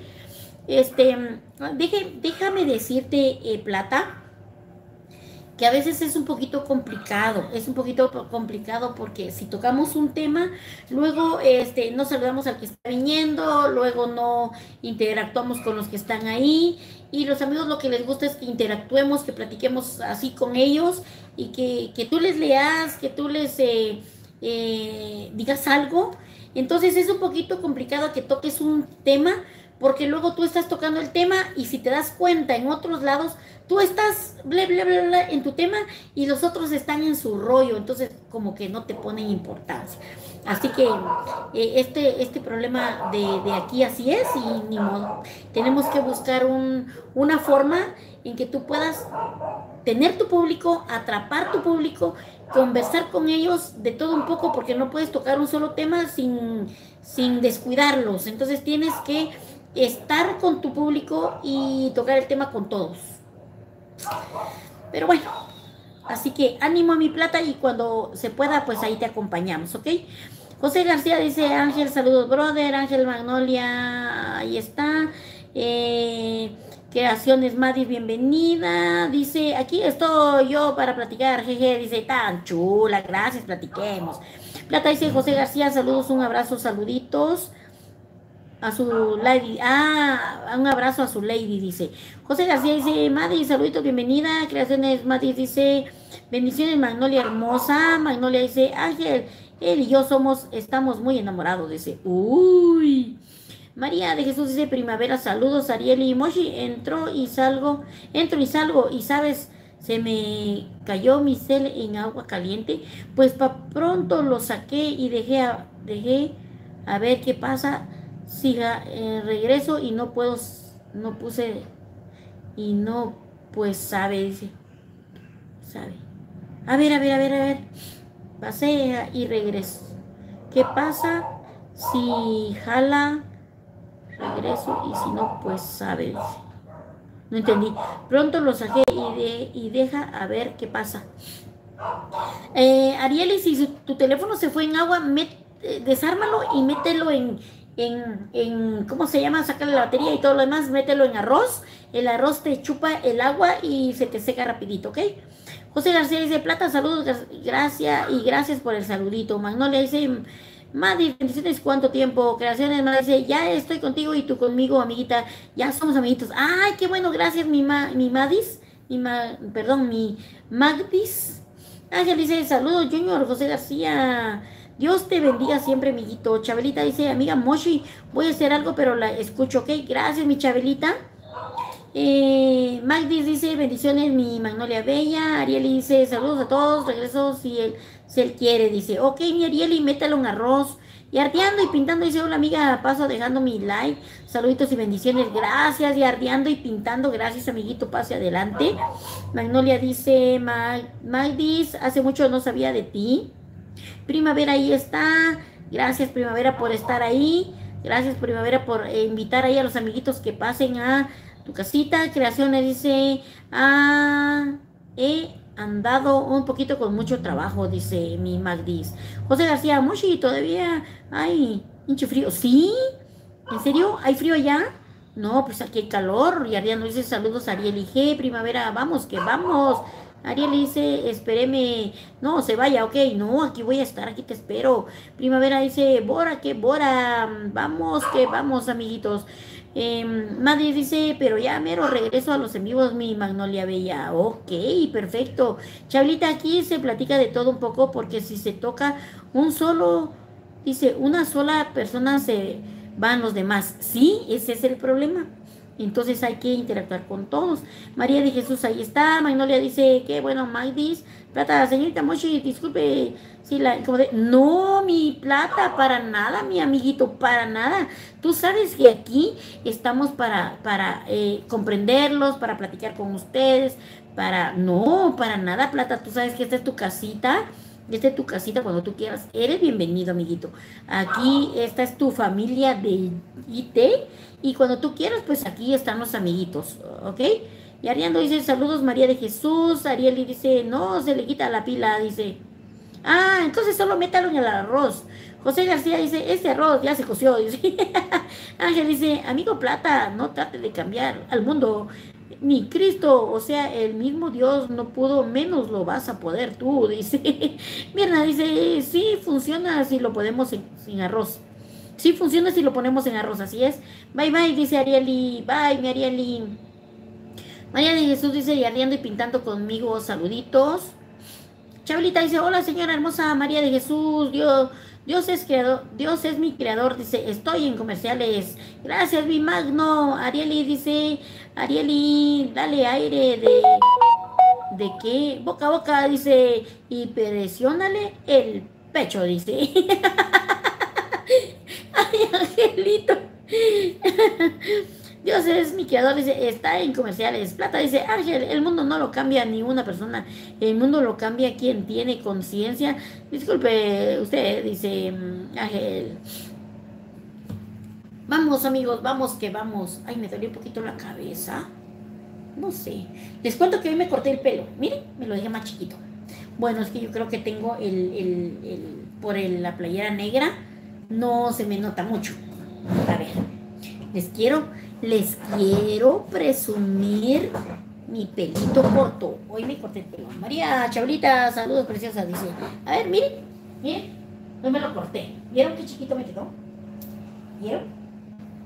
Speaker 1: Déjame decirte, Plata, que a veces es un poquito complicado porque si tocamos un tema, luego no saludamos al que está viniendo, luego no interactuamos con los que están ahí, y los amigos lo que les gusta es que interactuemos, que platiquemos así con ellos, y que tú les leas, que tú les digas algo. Entonces es un poquito complicado que toques un tema, porque luego tú estás tocando el tema y si te das cuenta en otros lados, tú estás bla, bla, bla, bla en tu tema y los otros están en su rollo, entonces como que no te ponen importancia. Así que este problema de aquí así es, y ni modo. Tenemos que buscar una forma en que tú puedas tener tu público, atrapar tu público, conversar con ellos de todo un poco, porque no puedes tocar un solo tema sin descuidarlos. Entonces tienes que estar con tu público y tocar el tema con todos. Pero bueno, así que ánimo a mi Plata, y cuando se pueda, pues ahí te acompañamos, ¿ok? José García dice, Ángel, saludos, brother. Ángel Magnolia, ahí está. Creaciones Madis, bienvenida. Dice, aquí estoy yo para platicar, jeje. Dice, tan chula, gracias, platiquemos. Plata dice, José García, saludos, un abrazo, saluditos. a su lady. Ah, un abrazo a su lady, dice. José García dice, Madi, saluditos, bienvenida. Creaciones, Madi dice, bendiciones, Magnolia hermosa. Magnolia dice, Ángel, él y yo estamos muy enamorados, dice. Uy. María de Jesús dice, primavera, saludos, Ariel y Moshi, entro y salgo, y sabes, se me cayó mi cel en agua caliente, pues pronto lo saqué y dejé a ver qué pasa, siga, regreso y no puedo, no puse, y no, pues sabe, dice, sabe. A ver, pasé y regreso. ¿Qué pasa si jala? Regreso y si no, pues sabe, dice. No entendí. Pronto lo saqué y deja a ver qué pasa. Ariel, y si tu teléfono se fue en agua, desármalo y mételo ¿cómo se llama? Sácale la batería y todo lo demás, mételo en arroz. El arroz te chupa el agua y se te seca rapidito, ¿ok? José García dice, Plata, saludos, gracias por el saludito. Magnolia dice, Madi, bendiciones, ¿cuánto tiempo? Creaciones, Madi dice, ya estoy contigo y tú conmigo, amiguita, ya somos amiguitos. Ay, qué bueno, gracias, mi Madis, mi Magdis. Ángel dice, saludos, Junior, José García. Dios te bendiga siempre, amiguito. Chabelita dice, amiga Moshi, voy a hacer algo, pero la escucho, ¿ok? Gracias, mi Chabelita. Magdis dice, bendiciones, mi Magnolia Bella. Arieli dice, saludos a todos, regreso si él quiere. Dice, ok, mi Arieli, mételo en arroz. Y ardeando y pintando, dice, hola amiga, paso dejando mi like. Saluditos y bendiciones, gracias. Y ardeando y pintando, gracias, amiguito, pase adelante. Magnolia dice, Magdis, hace mucho no sabía de ti. Primavera, ahí está. Gracias, Primavera, por estar ahí. Gracias, Primavera, por invitar ahí a los amiguitos que pasen a tu casita. Creaciones dice, he andado un poquito con mucho trabajo, dice mi Magdis. José García, Moshi, todavía hay hinche frío. ¿Sí? ¿En serio? ¿Hay frío allá? No, pues aquí hay calor. Y Ariel nos dice, saludos a Ariel y G, Primavera, vamos, que vamos. Ariel dice, espéreme, no, se vaya, ok, no, aquí voy a estar, aquí te espero. Primavera dice, Bora, vamos, que vamos, amiguitos. Madrid dice, pero ya mero regreso a los en vivos, mi Magnolia Bella. Ok, perfecto. Chablita, aquí se platica de todo un poco, porque si se toca dice, una sola persona se van los demás. Sí, ese es el problema. Entonces hay que interactuar con todos. María de Jesús, ahí está. Magnolia dice, qué bueno, Magdis. Plata, señorita Moshi, disculpe. Si no, mi Plata, para nada, mi amiguito, para nada. Tú sabes que aquí estamos para comprenderlos, para platicar con ustedes, no, para nada, Plata. Tú sabes que esta es tu casita. Esta es tu casita cuando tú quieras. Eres bienvenido, amiguito. Aquí, esta es tu familia de IT. Y cuando tú quieras, pues aquí están los amiguitos, ¿ok? Y Ariando dice, saludos María de Jesús. Arieli dice, no, se le quita la pila, dice. Entonces solo métalo en el arroz. José García dice, este arroz ya se coció, dice. Ángel dice, amigo Plata, no trate de cambiar al mundo. Ni Cristo, o sea, el mismo Dios no pudo, menos lo vas a poder tú, dice. Mirna dice, sí, funciona si lo podemos sin arroz. Sí funciona si lo ponemos en arroz, así es. Bye, bye, dice Arieli. Bye, mi Arieli. María de Jesús dice, y ardiendo y pintando conmigo, saluditos. Chabelita dice, hola señora hermosa María de Jesús, Dios es creador, Dios es mi creador, dice, estoy en comerciales. Gracias, mi Magno. Arieli dice, Arieli, dale aire ¿de qué? Boca a boca, dice, y presiónale el pecho, dice. Ay, Angelito. Dios es mi creador, dice, está en comerciales. Plata dice, Ángel, el mundo no lo cambia ni una persona, el mundo lo cambia quien tiene conciencia. Disculpe usted, dice Ángel. Vamos, amigos, vamos que vamos. Ay, me dolió un poquito la cabeza. No sé. Les cuento que hoy me corté el pelo. Miren, me lo dejé más chiquito. Bueno, es que yo creo que tengo por la playera negra, no se me nota mucho. A ver, les quiero presumir mi pelito corto. Hoy me corté el pelo. María Chablita, saludos preciosa, dice. A ver, miren, no me lo corté. ¿Vieron qué chiquito me quedó? ¿Vieron?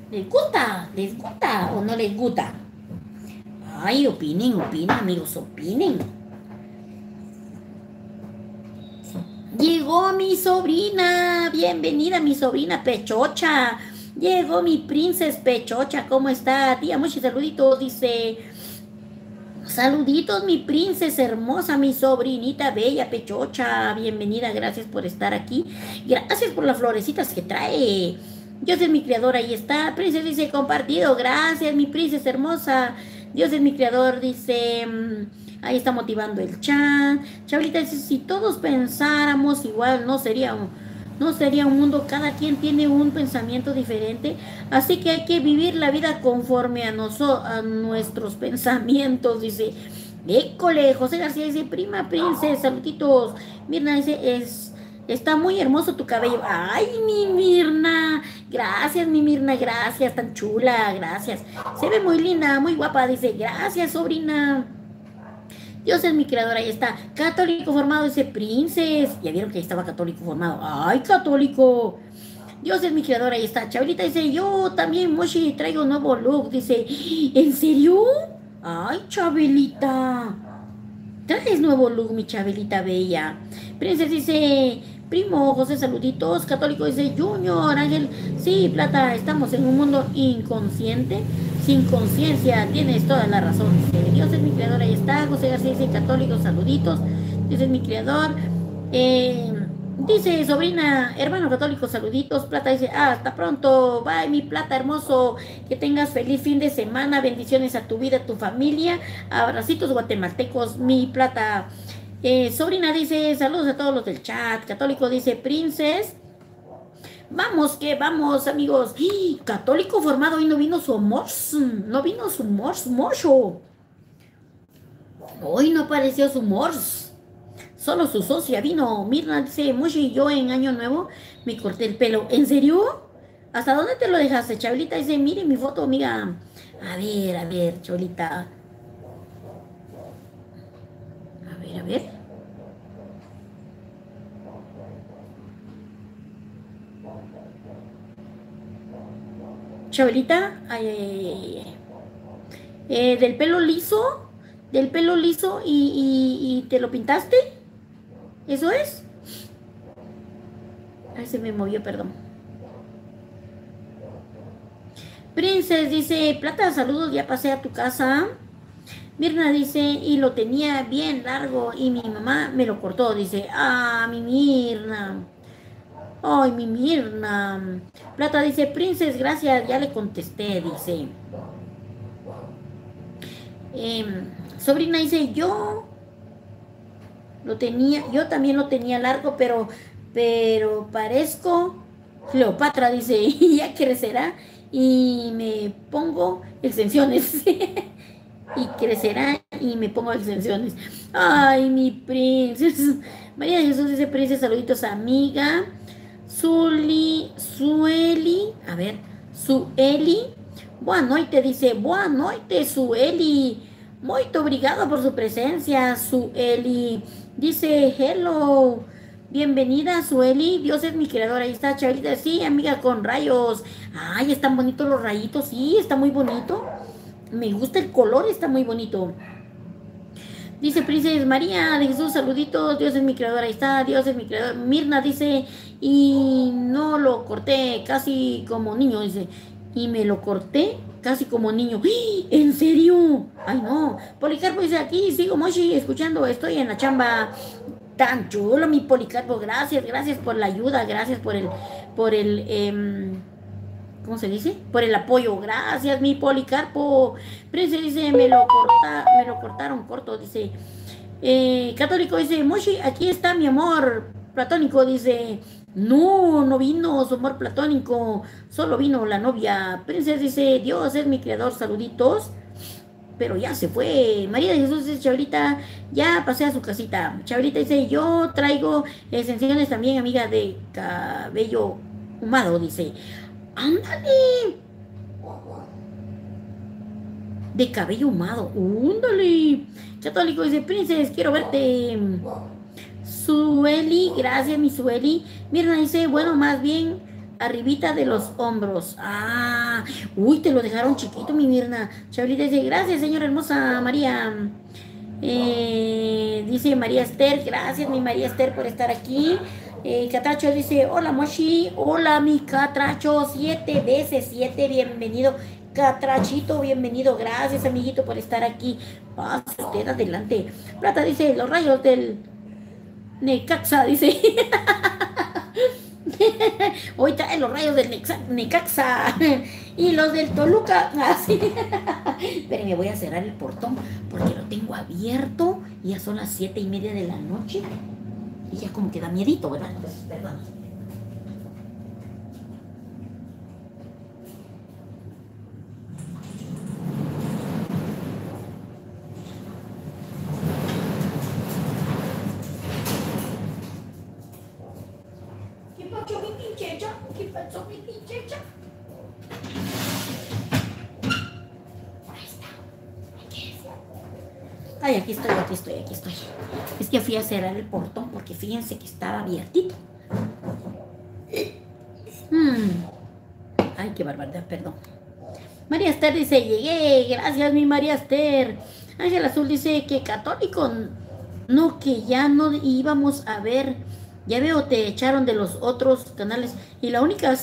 Speaker 1: les gusta o no les gusta? Ay, opinen, amigos, opinen. Llegó mi sobrina, bienvenida mi sobrina Pechocha. Llegó mi princesa Pechocha, ¿cómo está? Tía, muchos saluditos, dice. Saluditos, mi princesa hermosa, mi sobrinita bella Pechocha. Bienvenida, gracias por estar aquí. Gracias por las florecitas que trae. Dios es mi creador, ahí está. Princesa dice compartido, gracias, mi princesa hermosa. Dios es mi creador, dice. Ahí está motivando el chat. Chabelita dice, si todos pensáramos igual, no sería un mundo, cada quien tiene un pensamiento diferente, así que hay que vivir la vida conforme a nuestros pensamientos, dice. École, José García dice, prima princesa, saluditos. Mirna dice, está muy hermoso tu cabello. Ay, mi Mirna, gracias, mi Mirna, gracias, tan chula, gracias. Se ve muy linda, muy guapa, dice, gracias, sobrina. Dios es mi creador, ahí está. Católico formado, dice Princes. Ya vieron que ahí estaba católico formado. ¡Ay, católico! Dios es mi creador, ahí está. Chabelita dice, yo también, Moshi, traigo un nuevo look. Dice, ¿en serio? ¡Ay, Chabelita! Traes nuevo look, mi Chabelita bella. Princes dice, primo, José, saluditos. Católico dice, Junior, Ángel. Sí, Plata, estamos en un mundo inconsciente, sin conciencia, tienes toda la razón. Dice, Dios es mi creador, ahí está. José García dice, católicos, saluditos. Dios es mi creador. Dice, sobrina, hermano católico, saluditos. Plata dice, hasta pronto. Bye, mi Plata hermoso. Que tengas feliz fin de semana. Bendiciones a tu vida, a tu familia. Abracitos guatemaltecos, mi Plata. Sobrina dice, saludos a todos los del chat. Católico dice, Princes. Vamos, que vamos, amigos. ¡Ah! Católico formado, hoy no vino su mors. No vino su morsho. Hoy no apareció su mors. Solo su socia vino. Mirna dice, Mushi, yo en Año Nuevo me corté el pelo. ¿En serio? ¿Hasta dónde te lo dejaste? Chabelita dice, mire mi foto, amiga. A ver, Chabelita. A ver. Chabelita, del pelo liso y te lo pintaste. ¿Eso es? Ay, se me movió, perdón. Princess dice, Plata, saludos, ya pasé a tu casa. Mirna dice, y lo tenía bien largo y mi mamá me lo cortó. Dice, mi Mirna. Ay, mi Mirna. Plata dice, Princess, gracias, ya le contesté, dice. Sobrina dice, yo también lo tenía largo, pero parezco Cleopatra, dice, y ya crecerá y me pongo extensiones. Y crecerá y me pongo extensiones. Ay, mi princesa. María de Jesús dice, princesa, saluditos, amiga. Sueli, a ver, Sueli. Boa noite, dice, boa noite, Sueli. Muy obrigado por su presencia, Sueli. Dice, hello. Bienvenida, Sueli. Dios es mi creador. Ahí está, Chavita. Sí, amiga, con rayos. Ay, están bonitos los rayitos. Sí, está muy bonito. Me gusta el color, está muy bonito. Dice Princesa María de Jesús, saluditos. Dios es mi creador, ahí está. Dios es mi creador. Mirna dice, y no lo corté casi como niño, dice. Y me lo corté casi como niño. ¡Ah! ¿En serio? Ay, no. Policarpo dice, aquí sigo, Moshi, escuchando. Estoy en la chamba. Tan chulo, mi Policarpo. Gracias por la ayuda. Gracias por el ¿cómo se dice? Por el apoyo. Gracias, mi Policarpo. Prince dice, me lo cortaron corto, dice. Católico dice, Moshi, aquí está mi amor platónico, dice. No vino su amor platónico, solo vino la novia. Princesa dice, Dios es mi creador, saluditos. Pero ya se fue. María de Jesús dice, Chabelita, ya pasé a su casita. Chabelita dice, yo traigo extensiones también, amiga, de cabello humado, dice. ¡Ándale! De cabello humado. ¡Ándale! Católico dice, Princess, quiero verte. Sueli, gracias, mi Sueli. Mirna dice, bueno, más bien arribita de los hombros. Ah, uy, te lo dejaron chiquito, mi Mirna. Chabelita dice, gracias, señora hermosa María. Dice María Esther, gracias, mi María Esther, por estar aquí. Catracho dice, hola, Moshi. Hola, mi Catracho, 7 veces 7, bienvenido. Catrachito, bienvenido. Gracias, amiguito, por estar aquí. Pase usted adelante. Plata dice, los rayos del Necaxa, dice. Hoy trae los rayos del Necaxa y los del Toluca. Así. Pero me voy a cerrar el portón porque lo tengo abierto y ya son las 7:30 de la noche. Y ya como que da miedito, ¿verdad? Entonces, perdón. ¿Qué pasó, mi pinchecha? ¿Qué pasó, mi pinchecha? Ahí está. Aquí es. Ay, aquí estoy, aquí estoy, aquí estoy. Es que fui a cerrar el portón porque fíjense que estaba abiertito. Ay, qué barbaridad, perdón. María Esther dice, llegué, gracias mi María Esther. Ángel Azul dice que católico, no, que ya no íbamos a ver. Ya veo, te echaron de los otros canales. Y la única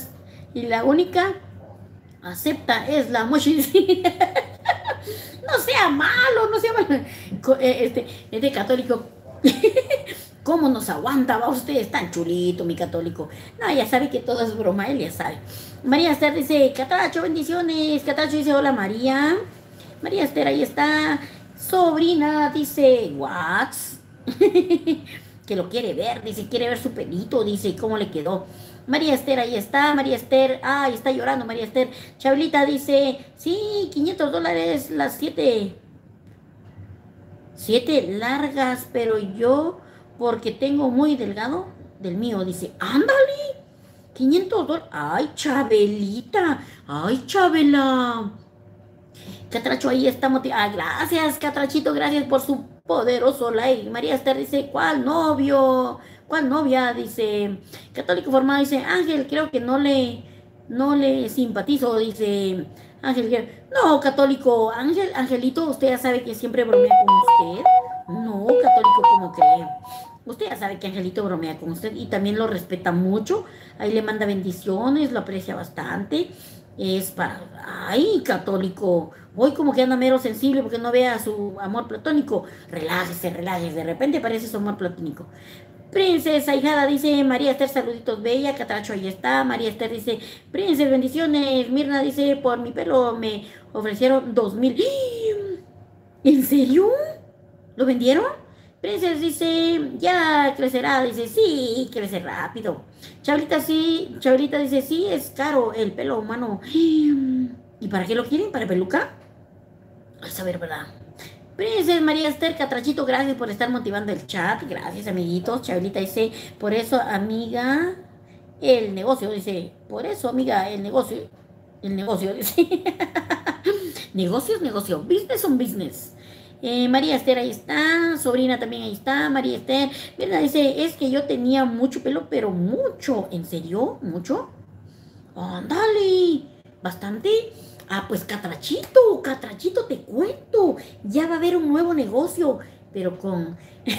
Speaker 1: acepta es la Moshi. No sea malo, no sea malo. Este católico. ¿Cómo nos aguanta? Va usted, es tan chulito, mi católico. No, ya sabe que todo es broma, él ya sabe. María Esther dice, Catracho, bendiciones. Catracho dice, hola María. María Esther, ahí está. Sobrina dice, what? Que lo quiere ver, dice, quiere ver su pelito, dice, ¿cómo le quedó? María Esther, ahí está. María Esther, ay, está llorando María Esther. Chabelita dice, sí, $500 las 7 largas, pero yo, porque tengo muy delgado del mío, dice, ándale, $500. Ay, Chabelita, ay, Chabela. Catracho, ahí está motivado. Ay, gracias, Catrachito, gracias por su poderoso like. María Esther dice, ¿cuál novio? ¿Cuál novia? Dice, católico formado, dice, Ángel, creo que no le simpatizo, dice Ángel. No, católico, Angelito, usted ya sabe que siempre bromea con usted. No, católico, ¿cómo cree? Usted ya sabe que Angelito bromea con usted y también lo respeta mucho. Ahí le manda bendiciones, lo aprecia bastante. Es para... Ay, católico. Hoy como que anda mero sensible porque no vea su amor platónico. Relájese, relájese. De repente parece su amor platónico. Princesa hijada dice María Esther, saluditos bella. Catracho, ahí está. María Esther dice, Princesa, bendiciones. Mirna dice, por mi pelo me ofrecieron 2,000. ¿En serio? ¿Lo vendieron? Princess dice, ya crecerá. Dice, sí, crece rápido. Chabelita dice, sí, es caro el pelo humano. ¿Y para qué lo quieren? ¿Para peluca? A saber, ¿verdad? Princess María Esther, Catrachito, gracias por estar motivando el chat. Gracias, amiguitos. Chabelita dice, por eso, amiga, el negocio. Dice, por eso, amiga, el negocio. El negocio, dice. Negocio es negocio. Business on business. María Esther, ahí está. Sobrina también, ahí está. María Esther. ¿Verdad? Dice, es que yo tenía mucho pelo, pero mucho. ¿En serio? ¿Mucho? ¡Ándale! ¿Bastante? Ah, pues Catrachito, te cuento. Ya va a haber un nuevo negocio, pero con...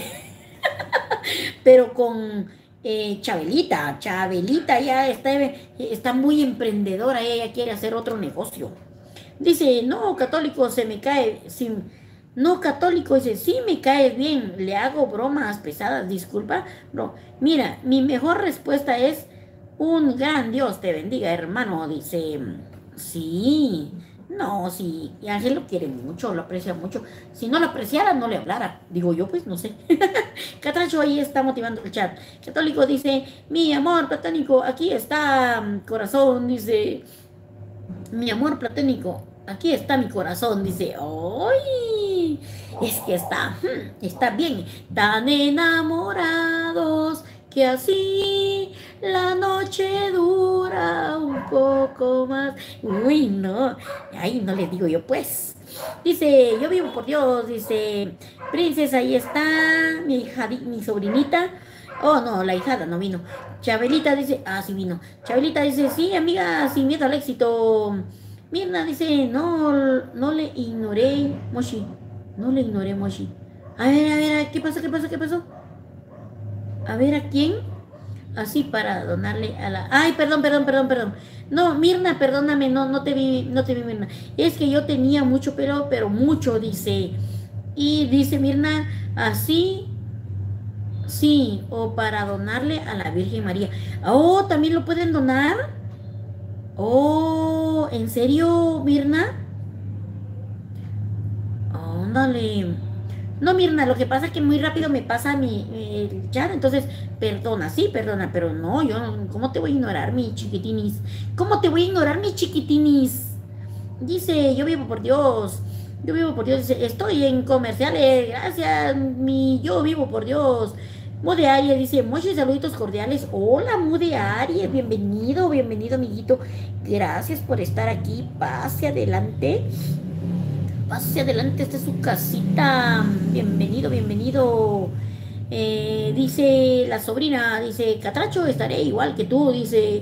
Speaker 1: pero con Chabelita. Chabelita ya está muy emprendedora. Ella quiere hacer otro negocio. Dice, no, católico, se me cae... No, católico, dice, sí me caes bien, le hago bromas pesadas, disculpa, bro. Mira, mi mejor respuesta es, un gran Dios te bendiga, hermano, dice, sí, no, sí, y Ángel lo quiere mucho, lo aprecia mucho. Si no lo apreciara, no le hablara, digo yo, pues, no sé. Catracho ahí está motivando el chat. Católico dice, mi amor platónico, aquí está, corazón, dice, mi amor platónico, aquí está mi corazón, dice, ¡ay! Es que está bien, tan enamorados que así la noche dura un poco más. Uy, no, ahí no les digo yo, pues. Dice, yo vivo por Dios, dice, princesa, ahí está, mi hija, mi sobrinita. Oh, no, la hijada no vino. Chabelita dice, ah, sí vino. Chabelita dice, sí, amiga, sin miedo al éxito. Mirna dice, no, no le ignoré, Moshi. No le ignoré, Moshi. A ver, ¿qué pasó? ¿Qué pasó? ¿Qué pasó? A ver, ¿a quién? Así para donarle a la... Ay, perdón. No, Mirna, perdóname, no te vi, Mirna. Es que yo tenía mucho, pero mucho, dice. Y dice Mirna, así, sí, o para donarle a la Virgen María. Oh, ¿también lo pueden donar? Oh, ¿en serio, Mirna? Ándale. No, Mirna, lo que pasa es que muy rápido me pasa el chat, entonces, perdona, sí, perdona, pero no, yo, ¿cómo te voy a ignorar, mi chiquitinis? ¿Cómo te voy a ignorar, mi chiquitinis? Dice, yo vivo por Dios, dice, estoy en comerciales, gracias, yo vivo por Dios. Mude Aries dice, muchos saluditos cordiales. Hola, Mude Aries, bienvenido, amiguito. Gracias por estar aquí, pase adelante. Pase adelante, esta es su casita. Bienvenido. Dice la sobrina, dice, Catracho, estaré igual que tú, dice.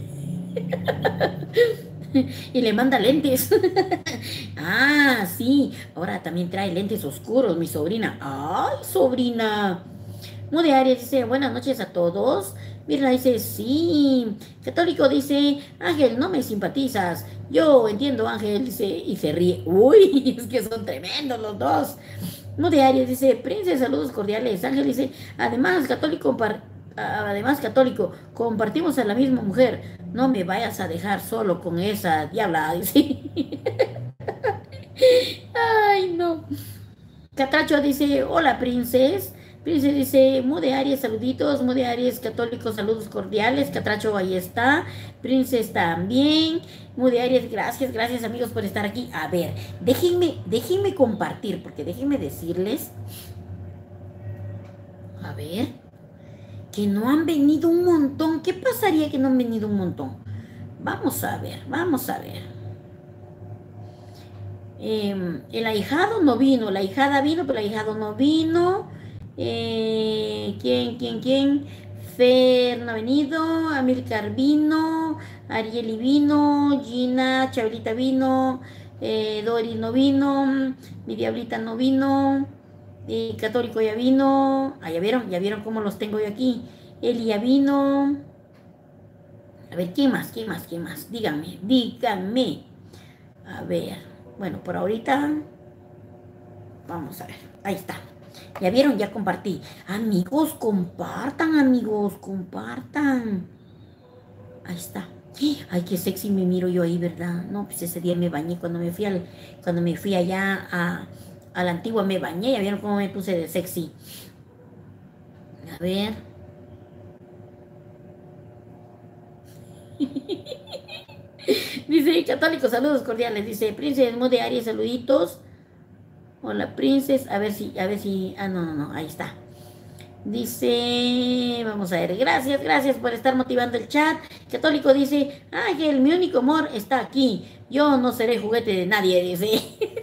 Speaker 1: Y le manda lentes. Ah, sí. Ahora también trae lentes oscuros, mi sobrina. Ay, sobrina. Mude Arias dice, buenas noches a todos. Mirna dice, sí. Católico dice, Ángel, no me simpatizas. Yo entiendo, Ángel, dice, y se ríe. Uy, es que son tremendos los dos. Mude Arias dice, Prince, saludos cordiales. Ángel dice, además católico, compartimos a la misma mujer. No me vayas a dejar solo con esa diabla, dice. Ay, no. Catracho dice, hola, princes. Princes dice, Mude Aries, saluditos. Mude Aries, católicos, saludos cordiales. Catracho, ahí está. Princes también. Mude Aries, gracias amigos por estar aquí. A ver, déjenme compartir, porque déjenme decirles, a ver, que no han venido un montón. ¿Qué pasaría que no han venido un montón? Vamos a ver. El ahijado no vino, la ahijada vino, pero el ahijado no vino. ¿Quién? Fer no ha venido, Amilcar vino, Arieli vino, Gina, Chabelita vino, Dori no vino, mi diablita no vino, Católico ya vino. Ah, ya vieron cómo los tengo yo aquí. Eli ya vino. A ver, ¿quién más? Díganme. A ver, bueno, por ahorita, vamos a ver, ahí está. Ya vieron, ya compartí. Amigos, compartan. Ahí está. Ay, qué sexy me miro yo ahí, ¿verdad? No, pues ese día me bañé cuando me fui allá a la antigua me bañé. Ya vieron cómo me puse de sexy. A ver. Dice, católicos, saludos cordiales. Dice, Princes Mude Aries, saluditos. Hola, Princes. A ver si. Ah, no, ahí está. Dice, vamos a ver, gracias por estar motivando el chat. Católico dice, Ángel, mi único amor está aquí. Yo no seré juguete de nadie, dice.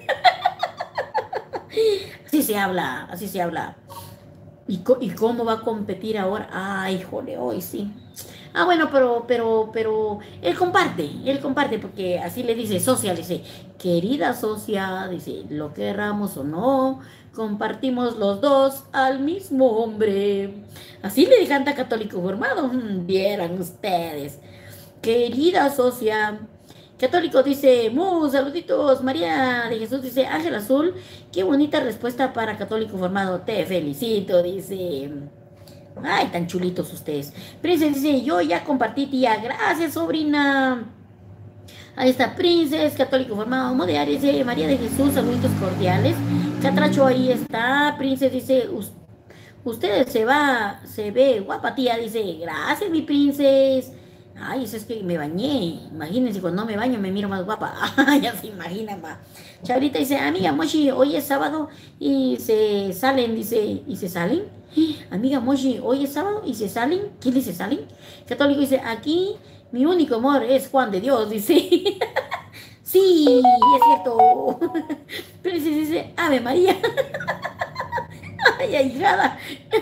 Speaker 1: Así se habla. ¿Y cómo va a competir ahora? Ay, jole, hoy sí. Ah, bueno, pero él comparte, porque así le dice socia, le dice, querida socia, dice, lo querramos o no, compartimos los dos al mismo hombre. Así le canta Católico Formado. Vieran ustedes. Querida socia. Católico dice, saluditos. María de Jesús dice, Ángel Azul, qué bonita respuesta para Católico Formado. Te felicito, dice. Ay, tan chulitos ustedes. Princess dice, yo ya compartí, tía. Gracias, sobrina. Ahí está, Princess, Católico Formado. Mode Aries dice, María de Jesús, saluditos cordiales. Catracho, ahí está. Princess dice, usted se ve guapa, tía. Dice, gracias, mi Princess. Ay, eso es que me bañé. Imagínense, cuando no me baño me miro más guapa. Ya se imaginan, va. Chabrita dice, amiga Moshi, hoy es sábado y se salen, dice, ¿y se salen? Amiga Moshi, hoy es sábado y se salen. ¿Quién dice salen? Católico dice, aquí mi único amor es Juan de Dios, dice. Sí, es cierto. Pero dice, Ave María. Ay, ahijada.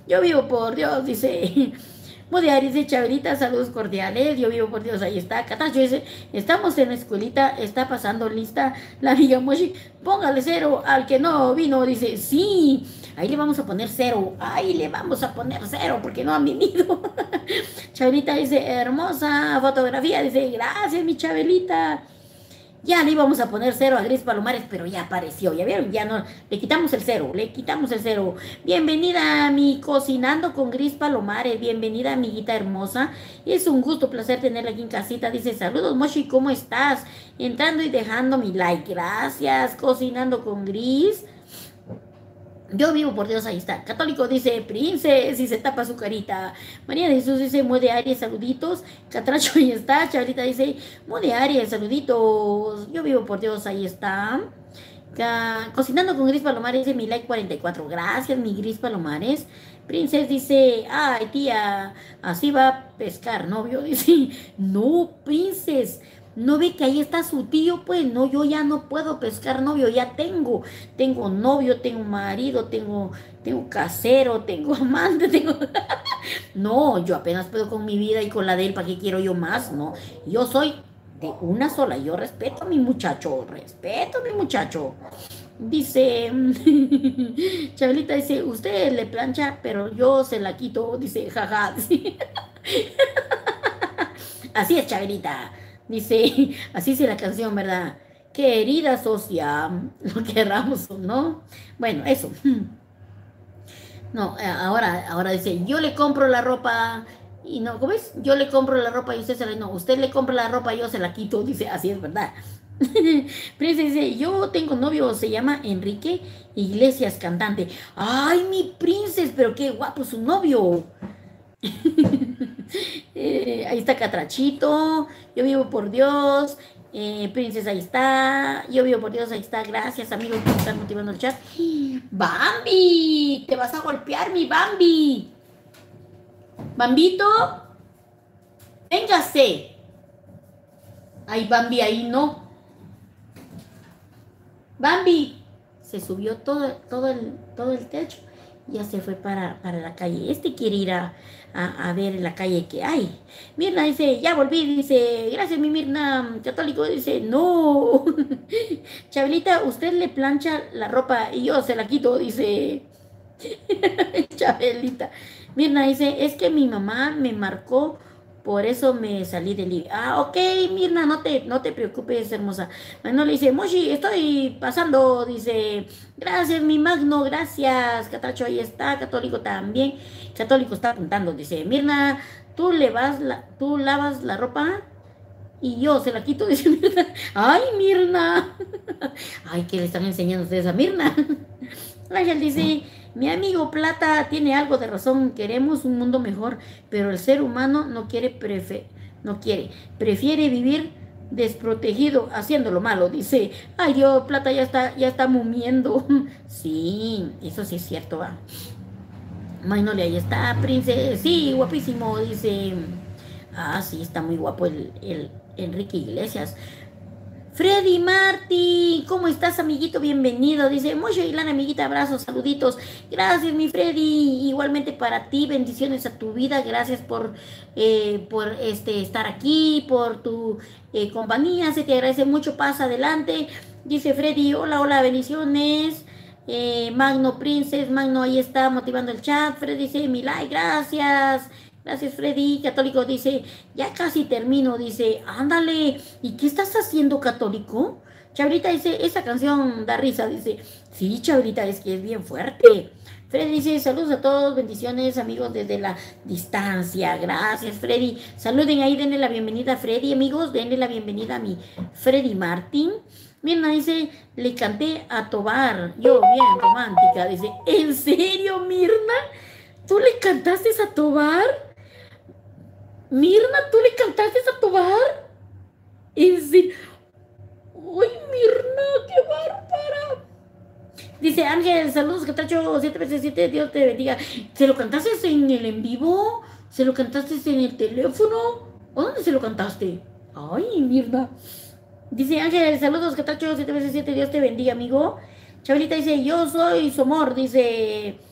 Speaker 1: Yo vivo por Dios, dice. Modiari dice, Chabelita, saludos cordiales. Yo vivo por Dios, ahí está. Catacho dice, estamos en la escuelita, está pasando lista la amiga Moshi. Póngale cero al que no vino. Dice, sí, ahí le vamos a poner cero. Ahí le vamos a poner cero porque no han venido. Chabelita dice, hermosa fotografía. Dice, gracias, mi Chabelita. Ya le íbamos a poner cero a Gris Palomares, pero ya apareció, ya vieron, ya no, le quitamos el cero, le quitamos el cero. Bienvenida a mi Cocinando con Gris Palomares, bienvenida amiguita hermosa. Es un gusto, placer tenerla aquí en casita. Dice, saludos Moshi, ¿cómo estás? Entrando y dejando mi like, gracias. Cocinando con Gris. Yo vivo por Dios, ahí está. Católico dice, Princes, y se tapa su carita. María de Jesús dice, Mode Aries, saluditos. Catracho, ahí está. Chavalita dice, Mode Aries, saluditos. Yo vivo por Dios, ahí está. Cocinando con Gris Palomares dice, mi like 44. Gracias, mi Gris Palomares. Princes dice, ay, tía, así va a pescar novio. Dice, no, Princes. ¿No ve que ahí está su tío? Pues no, yo ya no puedo pescar novio, ya tengo novio, tengo marido, tengo casero, tengo amante, tengo... No, yo apenas puedo con mi vida y con la de él, ¿para qué quiero yo más? No, yo soy de una sola, yo respeto a mi muchacho, respeto a mi muchacho. Dice, Chabelita dice, usted le plancha, pero yo se la quito, dice, jaja, dice. Así es, Chabelita. Dice, así dice la canción, ¿verdad? Querida socia, lo querramos o no. Bueno, eso. No, ahora dice, yo le compro la ropa y no, ¿cómo es? Yo le compro la ropa y usted se la... No, usted le compra la ropa y yo se la quito. Dice, así es, ¿verdad? Prince dice, yo tengo novio, se llama Enrique Iglesias, cantante. Ay, mi Princes, pero qué guapo su novio. Ahí está Catrachito, yo vivo por Dios, Princesa, ahí está, yo vivo por Dios, ahí está, gracias amigos por estar motivando el chat. Bambi, te vas a golpear mi Bambi. Bambito, véngase. Ay, Bambi, ahí no. Bambi, se subió todo el techo. Ya se fue para la calle. Este quiere ir a ver en la calle que hay. Mirna dice, ya volví, dice, gracias mi Mirna. Católico dice, no. Chabelita, usted le plancha la ropa y yo se la quito, dice. Chabelita. Mirna dice, es que mi mamá me marcó, por eso me salí del libro. Ah, ok, Mirna, no te preocupes, hermosa. Magno le dice, Moshi, estoy pasando, dice, gracias, mi Magno, gracias. Catacho, ahí está, Católico también. Católico está apuntando, dice, Mirna, tú lavas la ropa y yo se la quito, dice Mirna. Ay, Mirna. Ay, ¿qué le están enseñando ustedes a Mirna? Ángel dice, mi amigo Plata tiene algo de razón, queremos un mundo mejor, pero el ser humano prefiere vivir desprotegido haciendo lo malo. Dice, ay Dios, Plata ya está mumiendo. Sí, eso sí es cierto, va. Maynole, ahí está, Prince, sí, guapísimo, dice. Ah, sí, está muy guapo el Enrique Iglesias. Freddy Martí, ¿cómo estás, amiguito? Bienvenido. Dice, Mocho Ilana, amiguita, abrazos, saluditos. Gracias, mi Freddy. Igualmente para ti, bendiciones a tu vida. Gracias por estar aquí, por tu compañía. Se te agradece mucho. Pasa adelante. Dice Freddy, hola, bendiciones. Magno Princes, Magno ahí está motivando el chat. Freddy dice, mi like, gracias. Gracias, Freddy. Católico dice, ya casi termino. Dice, ándale, ¿y qué estás haciendo, Católico? Chabelita dice, esa canción da risa. Dice, sí, Chabelita, es que es bien fuerte. Freddy dice, saludos a todos, bendiciones, amigos, desde la distancia. Gracias, Freddy. Saluden ahí, denle la bienvenida a Freddy, amigos. Denle la bienvenida a mi Freddy Martín. Mirna dice, le canté a Tobar. Yo, bien romántica. Dice, ¿en serio, Mirna? ¿Tú le cantaste a Tobar? Mirna, ¿tú le cantaste a Tobar? ¿En serio? ¡Ay, Mirna, qué bárbara! Dice Ángel, saludos, Catacho 7 Dios te bendiga. ¿Se lo cantaste en el en vivo? ¿Se lo cantaste en el teléfono? ¿O dónde se lo cantaste? Ay, Mirna. Dice Ángel, saludos, Catacho 7 Dios te bendiga, amigo. Chabelita dice, yo soy su amor. Dice,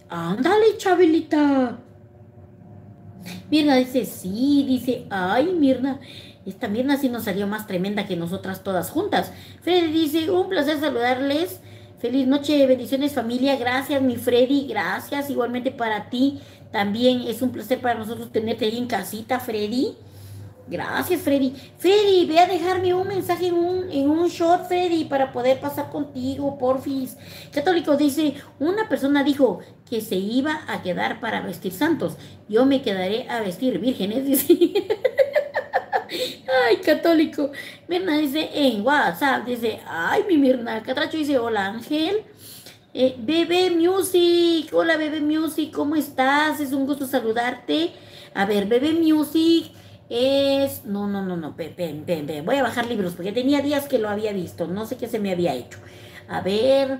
Speaker 1: Ándale, Chabelita. Mirna dice, sí, dice, ay, Mirna, esta Mirna sí nos salió más tremenda que nosotras todas juntas. Freddy dice, un placer saludarles. Feliz noche, bendiciones familia. Gracias, mi Freddy, gracias. Igualmente para ti. También es un placer para nosotros tenerte ahí en casita, Freddy. Gracias, Freddy. Freddy, ve a dejarme un mensaje en un short, Freddy, para poder pasar contigo, porfis. Católico dice, una persona dijo que se iba a quedar para vestir santos. Yo me quedaré a vestir vírgenes, dice. Ay, católico. Mirna dice en WhatsApp, dice, ay, mi Mirna. Catracho dice, hola, Ángel. Bebé Music, hola, Bebé Music, ¿cómo estás? Es un gusto saludarte. A ver, Bebé Music. No, voy a bajar libros porque tenía días que lo había visto, no sé qué se me había hecho. A ver,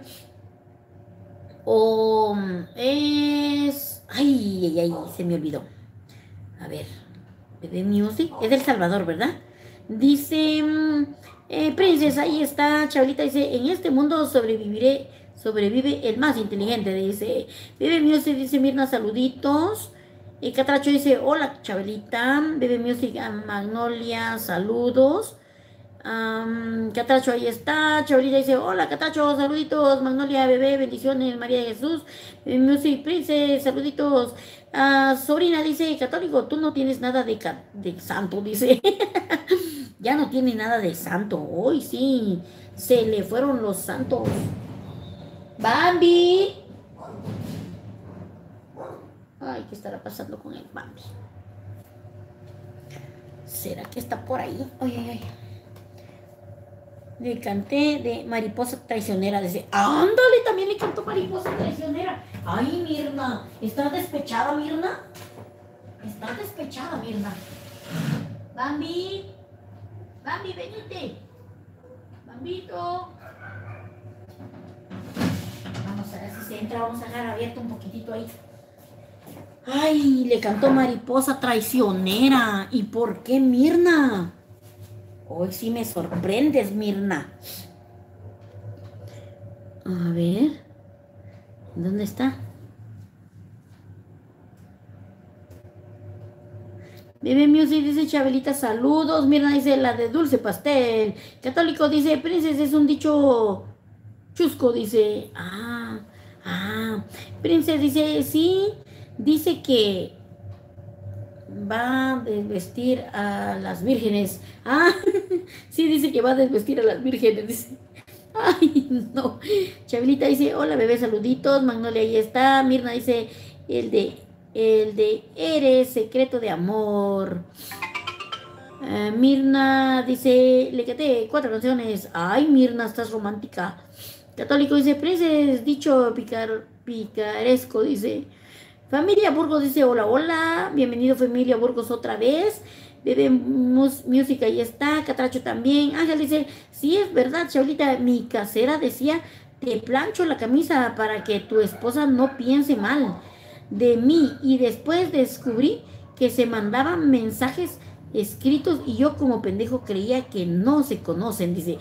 Speaker 1: ay, se me olvidó. A ver, Bebé Music, es del Salvador, ¿verdad? Dice, Princesa, ahí está, Chabelita dice, en este mundo sobrevive el más inteligente, dice. Bebé Music dice, Mirna, saluditos. Catracho dice, hola, Chabelita. Bebé Music, Magnolia, saludos. Catracho, ahí está. Chabelita dice, hola, Catracho, saluditos. Magnolia, bebé, bendiciones. María de Jesús. Bebé Music, Princess, saluditos. Sobrina dice, católico, tú no tienes nada de santo, dice. Ya no tiene nada de santo. Hoy sí, se le fueron los santos. Bambi. Ay, ¿qué estará pasando con el Bambi? ¿Será que está por ahí? Ay. Le canté de Mariposa Traicionera. Dice, ándale, también le cantó Mariposa Traicionera. Ay, Mirna, ¿estás despechada, Mirna? ¿Estás despechada, Mirna? Bambi, venite. Bambito. Vamos a ver si se entra. Vamos a dejar abierto un poquitito ahí. Ay, le cantó Mariposa Traicionera. ¿Y por qué, Mirna? Hoy sí me sorprendes, Mirna. A ver. ¿Dónde está? Bebé Music dice, Chabelita, saludos. Mirna dice, la de dulce pastel. Católico dice, Princess es un dicho chusco, dice. Princess dice, sí. Dice que va a desvestir a las vírgenes. Sí, dice que va a desvestir a las vírgenes. Dice. Ay, no. Chabelita dice, hola bebé, saluditos. Magnolia, ahí está. Mirna dice, el de Eres secreto de amor. Mirna dice, le canté 4 canciones. Ay, Mirna, estás romántica. Católico dice, Princess, dicho picaresco, dice. Familia Burgos dice, hola, bienvenido familia Burgos otra vez. Bebé Music, ahí está. Catracho también. Ángel dice, sí, es verdad, Chabelita, mi casera decía, te plancho la camisa para que tu esposa no piense mal de mí. Y después descubrí que se mandaban mensajes escritos y yo como pendejo creía que no se conocen. Dice,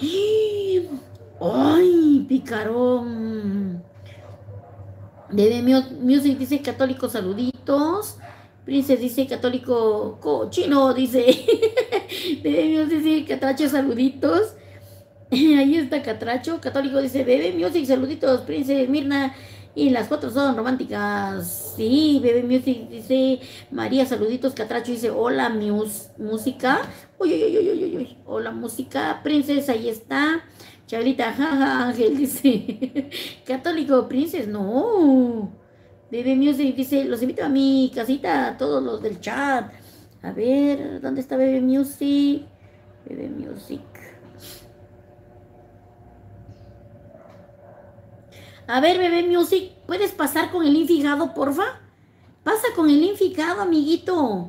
Speaker 1: ¡ay, picarón! Bebé Music dice, católico, saluditos. Princess dice, católico, cochino, dice. Bebé Music dice, catracho, saluditos. Ahí está Catracho. Católico dice, Bebé Music, saluditos. Princess, Mirna. Y las 4 son románticas. Sí, Bebé Music dice, María, saluditos. Catracho dice, hola, música. Uy. Hola, música. Princess, ahí está. Chabelita, jaja, Ángel dice, católico, Princess, no. Bebé Music dice, los invito a mi casita, a todos los del chat. A ver, ¿dónde está Bebé Music? Bebé Music. A ver, Bebé Music, ¿puedes pasar con el link fijado, porfa? Pasa con el link fijado, amiguito.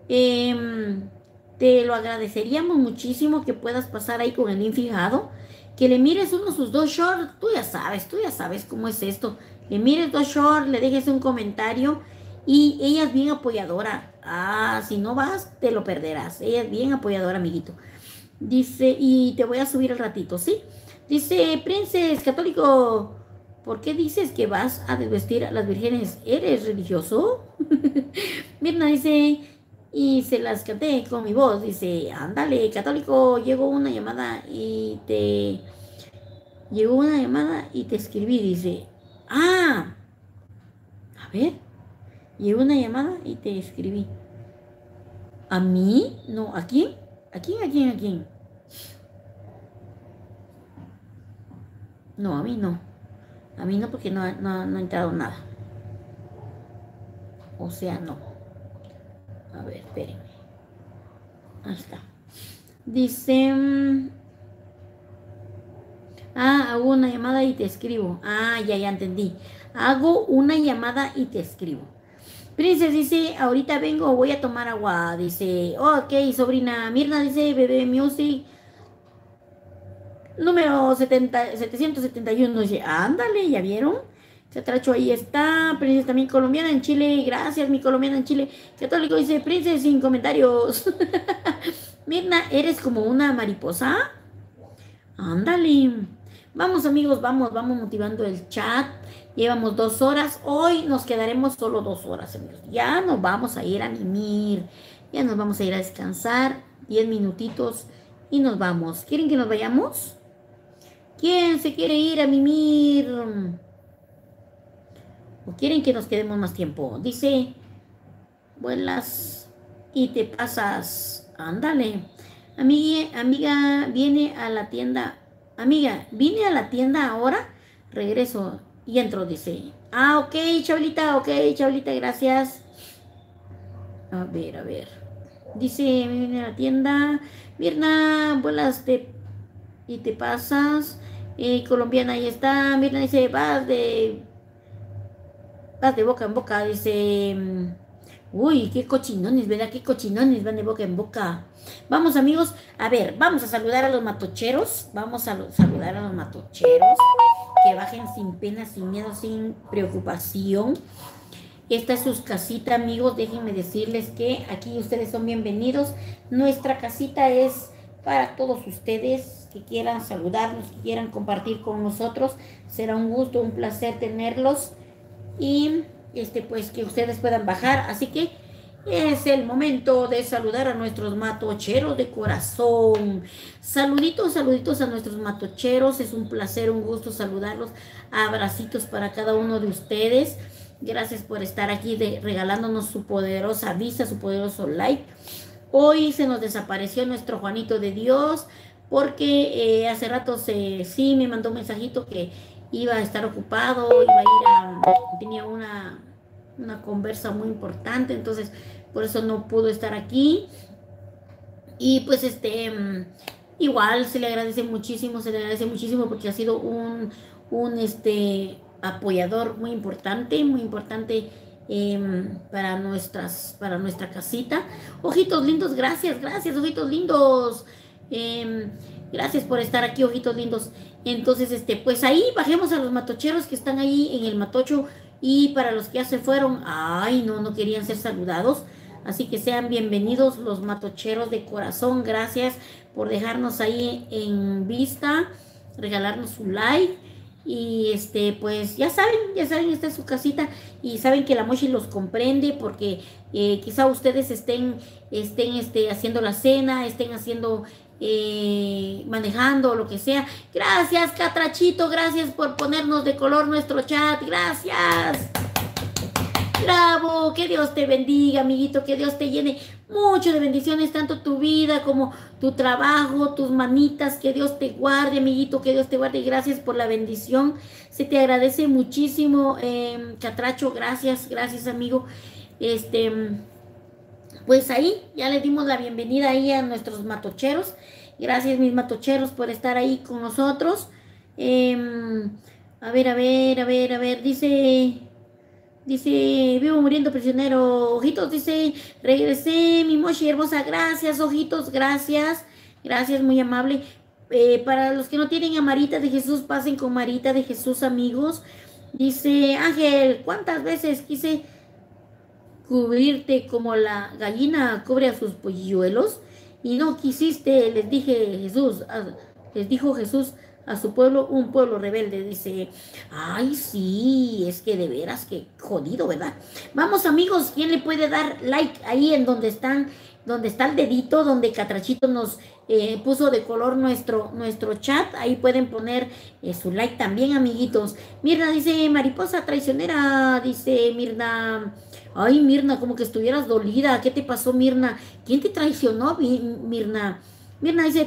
Speaker 1: Te lo agradeceríamos muchísimo que puedas pasar ahí con el link fijado. Que le mires uno de sus 2 shorts. Tú ya sabes cómo es esto. Le mires 2 shorts, le dejes un comentario. Y ella es bien apoyadora. Si no vas, te lo perderás. Ella es bien apoyadora, amiguito. Dice, y te voy a subir al ratito, ¿sí? Dice, Princess, católico, ¿por qué dices que vas a desvestir a las vírgenes? ¿Eres religioso? Mirna dice, y se las canté con mi voz. Dice, ándale, católico, llegó una llamada y te escribí. Dice, ah, a ver, llegó una llamada y te escribí. ¿A mí? No, ¿a quién? ¿A quién? ¿A quién? ¿A quién? No, a mí no. A mí no, porque no ha entrado nada. O sea, no. A ver, espérenme. Ahí está. Dice... hago una llamada y te escribo. Ya entendí. Hago una llamada y te escribo. Princess dice, ahorita vengo, voy a tomar agua. Dice, ok, sobrina. Mirna dice, bebé music. Número 771. Dice, ándale, ¿ya vieron? Catracho ahí está. Princess también colombiana en Chile. Gracias, mi colombiana en Chile. Católico dice, Princess sin comentarios. Mirna, ¿eres como una mariposa? Ándale. Vamos amigos, vamos motivando el chat. Llevamos 2 horas. Hoy nos quedaremos solo 2 horas, amigos. Ya nos vamos a ir a mimir. Ya nos vamos a ir a descansar. 10 minutitos y nos vamos. ¿Quieren que nos vayamos? ¿Quién se quiere ir a mimir? ¿O quieren que nos quedemos más tiempo? Dice, vuelas y te pasas. Ándale. Amiga, viene a la tienda. Amiga, vine a la tienda ahora. Regreso y entro, dice. Ok, Chablita, gracias. A ver. Dice, viene a la tienda. Mirna, vuelas y te pasas. Colombiana, ahí está. Mirna dice, vas de boca en boca. Dice, uy, qué cochinones, ¿verdad? Qué cochinones van de boca en boca. Vamos amigos, a ver, vamos a saludar a los matocheros. Vamos a saludar a los matocheros. Que bajen sin pena, sin miedo, sin preocupación. Esta es su casita, amigos. Déjenme decirles que aquí ustedes son bienvenidos. Nuestra casita es para todos ustedes que quieran saludarnos, que quieran compartir con nosotros. Será un gusto, un placer tenerlos. Y pues que ustedes puedan bajar. Así que es el momento de saludar a nuestros matocheros de corazón. Saluditos a nuestros matocheros. Es un placer, un gusto saludarlos. Abracitos para cada uno de ustedes. Gracias por estar aquí regalándonos su poderosa vista, su poderoso like. Hoy se nos desapareció nuestro Juanito de Dios porque hace rato sí me mandó un mensajito que iba a estar ocupado, tenía una conversa muy importante, entonces por eso no pudo estar aquí. Y pues igual se le agradece muchísimo porque ha sido un apoyador muy importante para nuestra casita. Ojitos lindos, gracias, ojitos lindos. Gracias por estar aquí, ojitos lindos. Entonces, pues ahí bajemos a los matocheros que están ahí en el matocho. Y para los que ya se fueron, no querían ser saludados. Así que sean bienvenidos los matocheros de corazón. Gracias por dejarnos ahí en vista, regalarnos su like. Y pues ya saben, esta es su casita. Y saben que la Mochi los comprende porque quizá ustedes estén haciendo la cena, estén haciendo... manejando o lo que sea. Gracias, Catrachito, gracias por ponernos de color nuestro chat. Gracias. Bravo, que Dios te bendiga, amiguito, que Dios te llene mucho de bendiciones, tanto tu vida como tu trabajo, tus manitas, que Dios te guarde, amiguito, que Dios te guarde. Gracias por la bendición, se te agradece muchísimo, Catracho, gracias, amigo. Pues ahí ya les dimos la bienvenida ahí a nuestros matocheros. Gracias, mis matocheros, por estar ahí con nosotros. A ver, dice, vivo muriendo prisionero. Ojitos dice, regresé, mi Mochi hermosa. Gracias, ojitos, gracias, muy amable. Para los que no tienen a Marita de Jesús, pasen con Marita de Jesús, amigos. Dice, Ángel, ¿cuántas veces quise cubrirte como la gallina cubre a sus polluelos y no quisiste? Les dijo Jesús, a su pueblo, un pueblo rebelde. Dice, ay, sí, es que de veras que jodido, ¿verdad? Vamos, amigos, ¿quién le puede dar like ahí en donde está el dedito, donde Catrachito nos puso de color nuestro chat? Ahí pueden poner su like también, amiguitos. Mirna dice, mariposa traicionera, dice Mirna. Ay, Mirna, como que estuvieras dolida. ¿Qué te pasó, Mirna? ¿Quién te traicionó, Mirna? Mirna dice,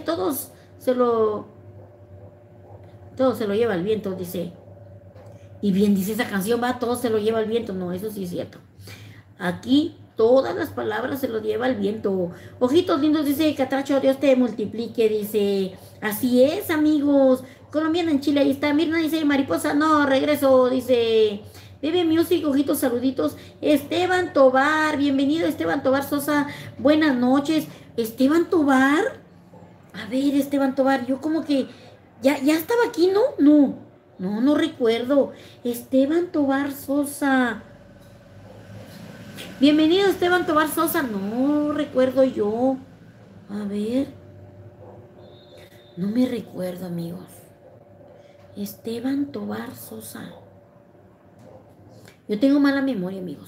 Speaker 1: todo se lo lleva el viento, dice. Y bien dice esa canción, va, todo se lo lleva el viento. No, eso sí es cierto. Aquí todas las palabras se lo lleva el viento. Ojitos lindos, dice Catracho, Dios te multiplique, dice. Así es, amigos. Colombiana en Chile, ahí está. Mirna dice, mariposa, no, regreso, dice. Bebe Music, ojitos, saluditos. Esteban Tobar, bienvenido Esteban Tobar Sosa, buenas noches. Esteban Tobar, a ver, Esteban Tobar, yo como que ya estaba aquí, ¿no? No recuerdo. Esteban Tobar Sosa. Bienvenido Esteban Tobar Sosa, no recuerdo yo. A ver, no me recuerdo, amigos. Esteban Tobar Sosa. Yo tengo mala memoria, amigos.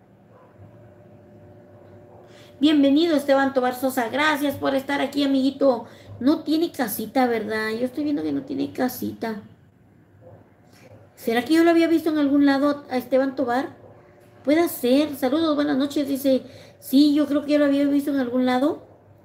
Speaker 1: Bienvenido Esteban Tobar Sosa, gracias por estar aquí, amiguito. No tiene casita, ¿verdad? Yo estoy viendo que no tiene casita. ¿Será que yo lo había visto en algún lado a Esteban Tobar? Puede ser. Saludos, buenas noches, dice. Sí, yo creo que yo lo había visto en algún lado.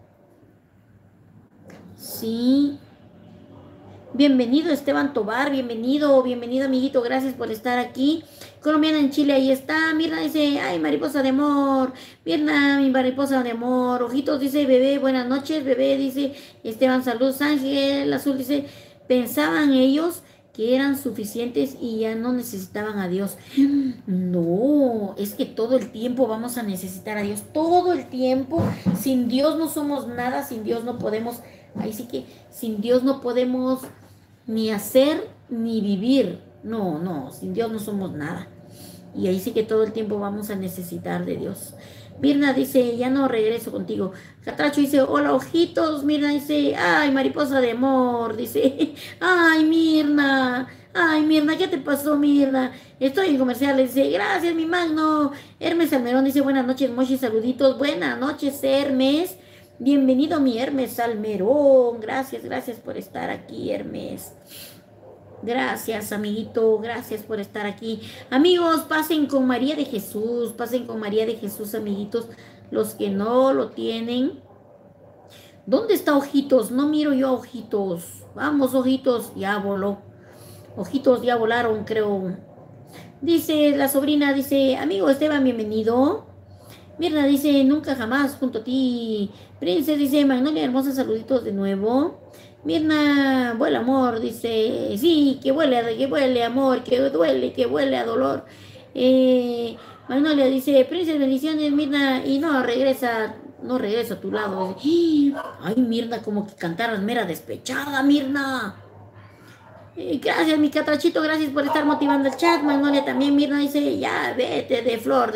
Speaker 1: Sí. Bienvenido Esteban Tobar, bienvenido, amiguito, gracias por estar aquí. Colombiana en Chile, ahí está. Mirna dice, ay, mariposa de amor. Mirna, mi mariposa de amor. Ojitos dice, bebé, buenas noches. Bebé dice, Esteban, saludos. Ángel Azul dice, pensaban ellos que eran suficientes y ya no necesitaban a Dios. No, es que todo el tiempo vamos a necesitar a Dios. Todo el tiempo. Sin Dios no somos nada, sin Dios no podemos. Ahí sí que sin Dios no podemos ni hacer ni vivir. No, sin Dios no somos nada. Y ahí sí que todo el tiempo vamos a necesitar de Dios. Mirna dice, ya no regreso contigo. Catracho dice, hola ojitos. Mirna dice, ay, mariposa de amor. Dice, ay, Mirna, ¿qué te pasó, Mirna? Estoy en comerciales. Dice, gracias, mi magno. Hermes Almerón dice, buenas noches, Mochi, saluditos. Buenas noches, Hermes. Bienvenido mi Hermes Almerón. Gracias por estar aquí, Hermes. Gracias, amiguito. Gracias por estar aquí. Amigos, pasen con María de Jesús. Pasen con María de Jesús, amiguitos. Los que no lo tienen. ¿Dónde está Ojitos? No miro yo a Ojitos. Vamos, Ojitos. Ya voló. Ojitos ya volaron, creo. Dice la sobrina, dice, amigo Esteban, bienvenido. Mirna dice, nunca jamás junto a ti. Prince dice, Magnolia hermosa, saluditos de nuevo. Mirna, vuela amor, dice, sí, que huele amor, que duele, que huele a dolor. Magnolia dice, Prince, bendiciones, Mirna, y no regreso a tu lado. Dice, ay, Mirna, como que cantaras mera despechada, Mirna. Gracias, mi Catrachito, gracias por estar motivando el chat. Magnolia también, Mirna dice, ya vete de flor.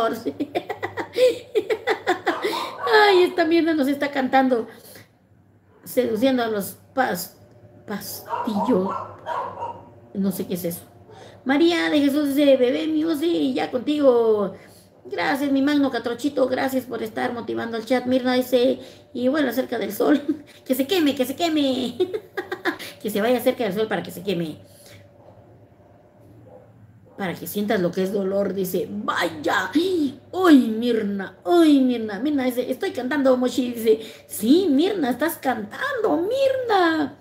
Speaker 1: Ay, esta Mirna nos está cantando, seduciendo a los pastillos. No sé qué es eso. María de Jesús dice, bebé music, ya contigo. Gracias, mi magno Catrochito, gracias por estar motivando el chat. Mirna dice, y bueno, cerca del sol, que se queme, que se vaya cerca del sol para que se queme. Para que sientas lo que es dolor, dice, vaya, uy, Mirna, Mirna dice, estoy cantando, Mochi, dice, sí, Mirna, estás cantando, Mirna.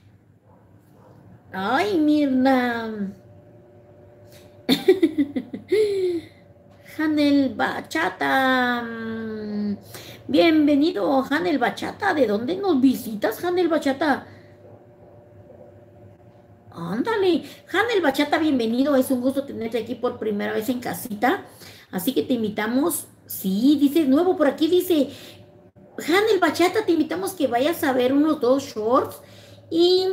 Speaker 1: Ay, Mirna. Hanel Bachata. Bienvenido, Hanel Bachata. ¿De dónde nos visitas, Hanel Bachata? Ándale, Hanel Bachata, bienvenido. Es un gusto tenerte aquí por primera vez en casita. Así que te invitamos. Sí, dice nuevo por aquí, dice Hanel Bachata, te invitamos que vayas a ver unos 2 shorts y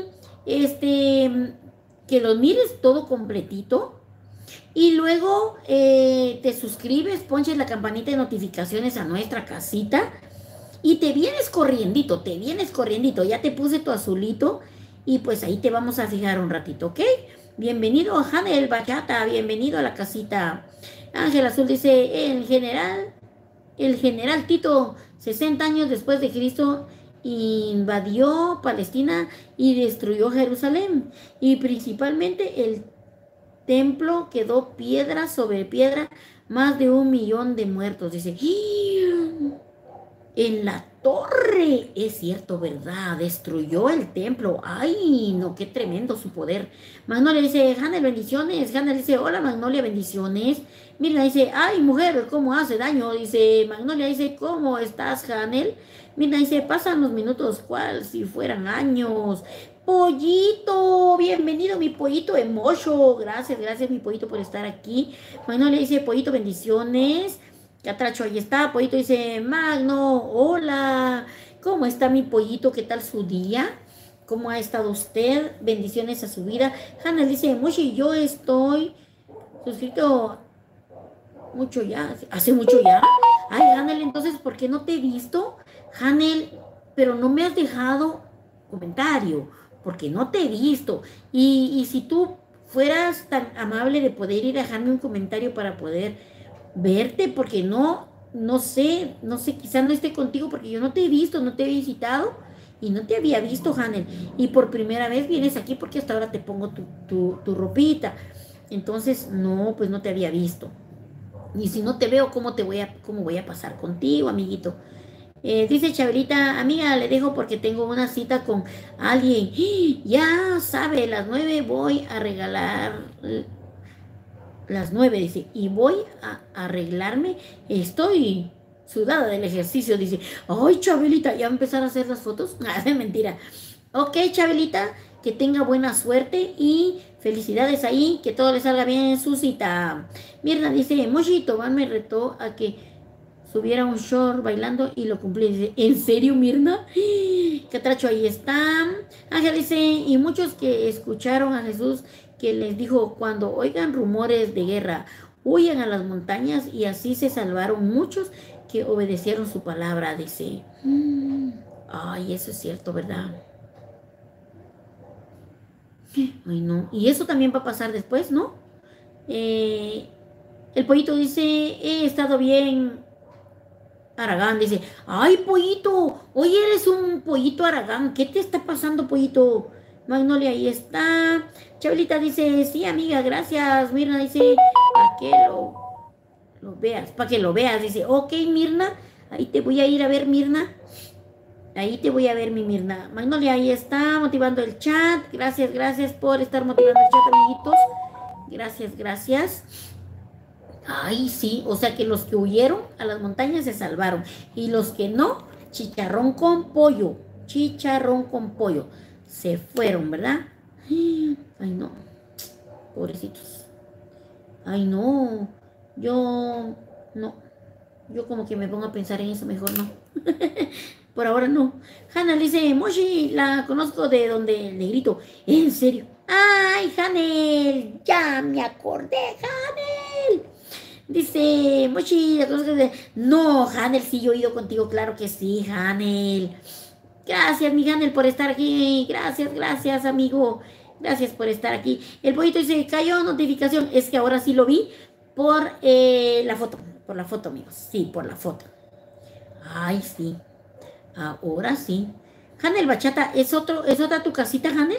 Speaker 1: que los mires todo completito. Y luego te suscribes, ponches la campanita de notificaciones a nuestra casita y te vienes corriendito, ya te puse tu azulito y pues ahí te vamos a fijar un ratito, ¿ok? Bienvenido, Hanel Bachata, bienvenido a la casita. Ángel Azul dice, el general Tito, 60 años después de Cristo, invadió Palestina y destruyó Jerusalén. Y principalmente el templo quedó piedra sobre piedra, más de 1 millón de muertos. Dice, en la torre, es cierto, ¿verdad? Destruyó el templo. Ay, no, qué tremendo su poder. Magnolia dice, Hanel, bendiciones. Hanel dice, hola, Magnolia, bendiciones. Mirna dice, ay, mujer, ¿cómo hace daño? Dice, Magnolia dice, ¿cómo estás, Hanel? Mirna dice, pasan los minutos, cual si fueran años. Pollito, bienvenido mi pollito emocho. Gracias, gracias mi pollito por estar aquí. Magnolia dice, pollito, bendiciones. Catracho, ahí está. Pollito dice, Magno, hola. ¿Cómo está mi pollito? ¿Qué tal su día? ¿Cómo ha estado usted? Bendiciones a su vida. Hanel dice, Moshi, yo estoy suscrito mucho ya. ¿Hace mucho ya? Ay, Hanel, entonces, ¿por qué no te he visto? Hanel, pero no me has dejado comentario, porque no te he visto. Y si tú fueras tan amable de poder ir a dejarme un comentario para poder verte, porque no sé, quizás no esté contigo porque yo no te he visto, no te he visitado y no te había visto, Hanel. Y por primera vez vienes aquí porque hasta ahora te pongo tu ropita. Entonces, no, pues no te había visto. Y si no te veo, cómo voy a pasar contigo, amiguito? Dice Chabelita, amiga, le dejo porque tengo una cita con alguien. Ya sabe, las 9 voy a regalar las 9, dice, y voy a arreglarme, estoy sudada del ejercicio, dice, ay, Chabelita, ¿ya va a empezar a hacer las fotos? Nada, es mentira. Ok, Chabelita, que tenga buena suerte y felicidades ahí, que todo le salga bien en su cita. Mirna dice, Moshito, Van me retó a que subiera un short bailando y lo cumplí. Dice, ¿en serio, Mirna? Catracho, ahí está. Ángel dice, y muchos que escucharon a Jesús que les dijo, cuando oigan rumores de guerra, huyan a las montañas, y así se salvaron muchos que obedecieron su palabra, dice. Ay, eso es cierto, ¿verdad? Ay, no. Y eso también va a pasar después, ¿no? El pollito dice, he estado bien. Aragán dice, ay, pollito, hoy eres un pollito Aragán, ¿qué te está pasando, pollito? Magnolia, ahí está. Chabelita dice, sí, amiga, gracias. Mirna dice, para que lo veas, para que lo veas. Dice, ok, Mirna, ahí te voy a ir a ver, Mirna. Ahí te voy a ver, mi Mirna. Magnolia, ahí está, motivando el chat. Gracias, gracias por estar motivando el chat, amiguitos. Gracias, gracias. Ay, sí, o sea que los que huyeron a las montañas se salvaron. Y los que no, chicharrón con pollo. Chicharrón con pollo. Se fueron, ¿verdad? Ay, no. Pobrecitos. Ay, no. Yo, no. Yo como que me pongo a pensar en eso, mejor no. Por ahora no. Hanna le dice, Moshi, la conozco de donde le grito. ¿En serio? ¡Ay, Hanel! Ya me acordé, Hanel. Dice, Mochi, la conozco de... No, Hanel, sí, yo he ido contigo, claro que sí, Hanel. Gracias, mi Hanel, por estar aquí. Gracias, gracias, amigo. Gracias por estar aquí. El pollito dice, cayó notificación. Es que ahora sí lo vi por la foto. Por la foto, amigos. Sí, por la foto. Ay, sí. Ahora sí. Hanel Bachata, ¿es otra tu casita, Hanel?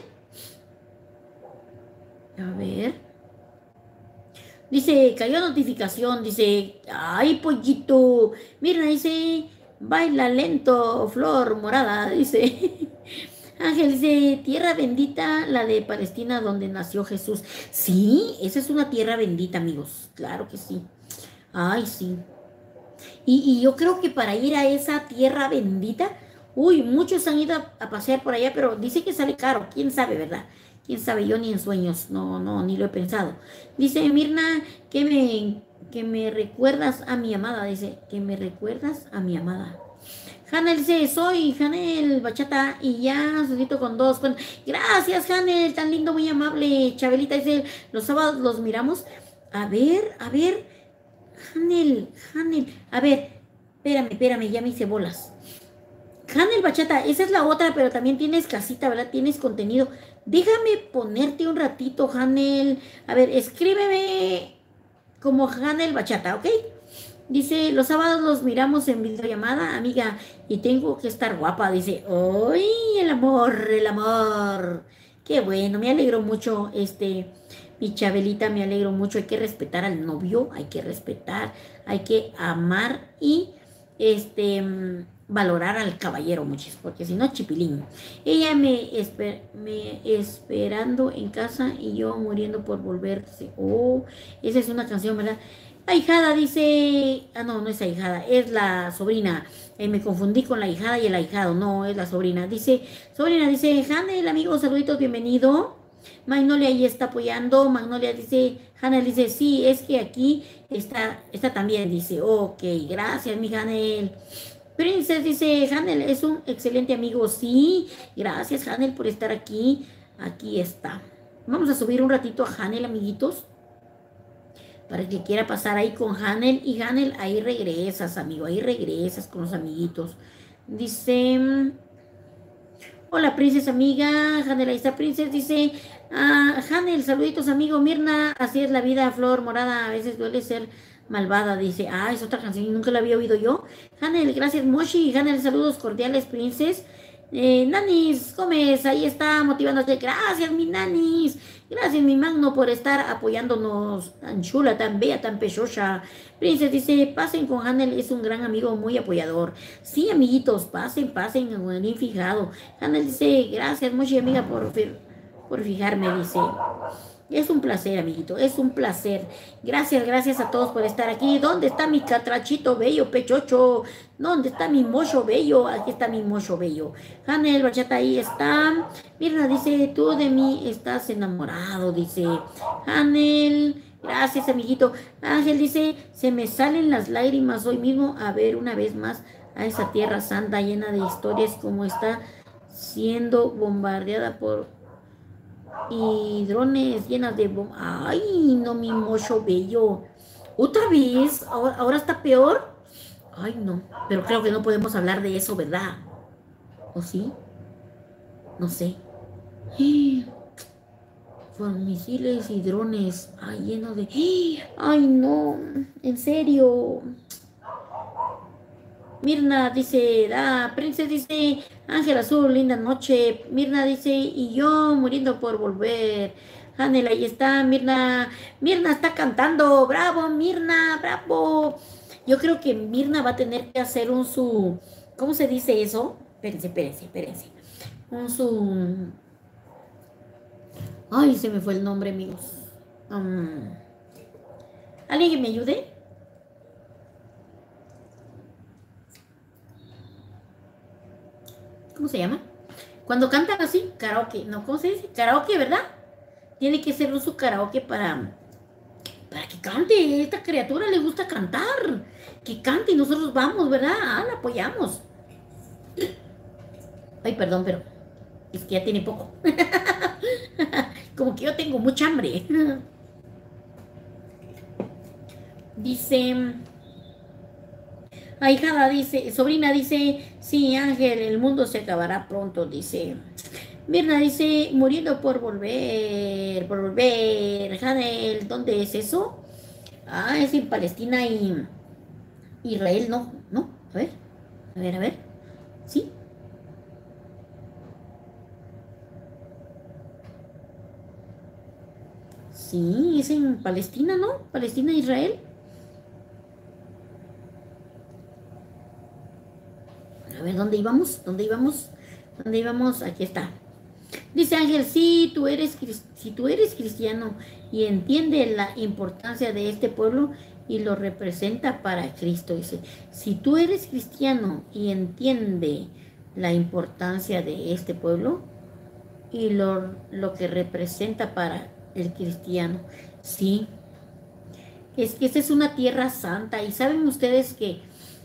Speaker 1: A ver. Dice, cayó notificación, dice, ay, pollito. Mira, dice, baila lento, flor morada, dice. Ángel dice, tierra bendita, la de Palestina, donde nació Jesús. Sí, esa es una tierra bendita, amigos. Claro que sí. Ay, sí. Y yo creo que para ir a esa tierra bendita, uy, muchos han ido a pasear por allá, pero dice que sale caro. ¿Quién sabe, verdad? ¿Quién sabe? Yo ni en sueños, no, ni lo he pensado. Dice Mirna que me recuerdas a mi amada. Dice, que me recuerdas a mi amada. Hanel dice, soy Hanel Bachata y ya suscrito con 2. Gracias, Hanel, tan lindo, muy amable. Chabelita dice, los sábados los miramos. A ver, Hanel. A ver, espérame, ya me hice bolas. Hanel Bachata, esa es la otra, pero también tienes casita, ¿verdad? Tienes contenido. Déjame ponerte un ratito, Hanel. A ver, escríbeme como Hanel Bachata, ¿ok? Dice, los sábados los miramos en videollamada, amiga, y tengo que estar guapa. Dice, ¡ay, el amor, el amor! Qué bueno, me alegro mucho, mi Chabelita, me alegro mucho. Hay que respetar al novio, hay que respetar, hay que amar y, valorar al caballero, muchis, porque si no, chipilín. Ella me esperando en casa y yo muriendo por volverse. Oh, esa es una canción, ¿verdad? Ahijada dice, no, no es ahijada, es la sobrina. Me confundí con la hijada y el ahijado, no, es la sobrina. Dice, sobrina, dice, Hanna, el amigo, saluditos, bienvenido. Magnolia ahí está apoyando. Magnolia dice, Hanna dice, sí, es que aquí está también, dice, ok, gracias, mi Hanel. Princess dice, Hanel es un excelente amigo, sí, gracias, Hanel, por estar aquí. Aquí está. Vamos a subir un ratito a Hanel, amiguitos, para el que quiera pasar ahí con Hanel. Y Hanel, ahí regresas, amigo. Ahí regresas con los amiguitos. Dice, hola, Princess, amiga. Hanel, ahí está, Princess. Dice, Hanel, saluditos, amigo. Mirna, así es la vida, flor morada. A veces duele ser malvada. Dice, es otra canción y nunca la había oído yo. Hanel, gracias, Moshi. Hanel, saludos cordiales, Princess. Nanis Gómez, ahí está motivándote. Gracias, mi Nanis. Gracias, mi Magno, por estar apoyándonos. Tan chula, tan bella, tan pechocha. Princess dice, pasen con Hanel, es un gran amigo, muy apoyador. Sí, amiguitos, pasen, bien fijado. Hanel dice, gracias, mucha amiga, por fijarme, dice. Es un placer, amiguito, es un placer. Gracias a todos por estar aquí. ¿Dónde está mi catrachito bello, pechocho? ¿Dónde está mi mocho bello? Aquí está mi mocho bello. Hanel Bachata, ahí está. Mirna dice, tú de mí estás enamorado, dice. Hanel, gracias, amiguito. Ángel dice, se me salen las lágrimas hoy mismo a ver una vez más a esa tierra santa llena de historias como está siendo bombardeada y drones llenas de bombas. Ay, no, mi mocho bello. ¿Otra vez? ¿Ahora está peor? Ay, no. Pero creo que no podemos hablar de eso, ¿verdad? ¿O sí? No sé. Con misiles y drones. Ay, lleno de... Ay, no. En serio. Mirna dice, Princess dice, Ángel Azul, linda noche. Mirna dice, y yo muriendo por volver. Hanel, ahí está, Mirna. Mirna está cantando, bravo, Mirna, bravo. Yo creo que Mirna va a tener que hacer ¿cómo se dice eso? Espérense. Ay, se me fue el nombre, amigos. ¿Alguien que me ayude? ¿Cómo se llama? Cuando cantan así, karaoke, ¿no? ¿Cómo se dice? Karaoke, ¿verdad? Tiene que ser su karaoke para que cante. Esta criatura le gusta cantar. Que cante y nosotros vamos, ¿verdad? La apoyamos. Ay, perdón, pero es que ya tiene poco. Como que yo tengo mucha hambre. Dice... Ahijada dice, sobrina dice, sí, Ángel, el mundo se acabará pronto, dice. Mirna dice, muriendo por volver. Hanel, ¿dónde es eso? Es en Palestina y Israel, no, a ver, ¿sí? Sí, es en Palestina, ¿no? Palestina e Israel. A ver, ¿dónde íbamos? Aquí está. Dice Ángel, si tú eres cristiano y entiende la importancia de este pueblo y lo representa para Cristo, dice, si tú eres cristiano y entiende la importancia de este pueblo y lo que representa para el cristiano, sí, es que esta es una tierra santa y saben ustedes que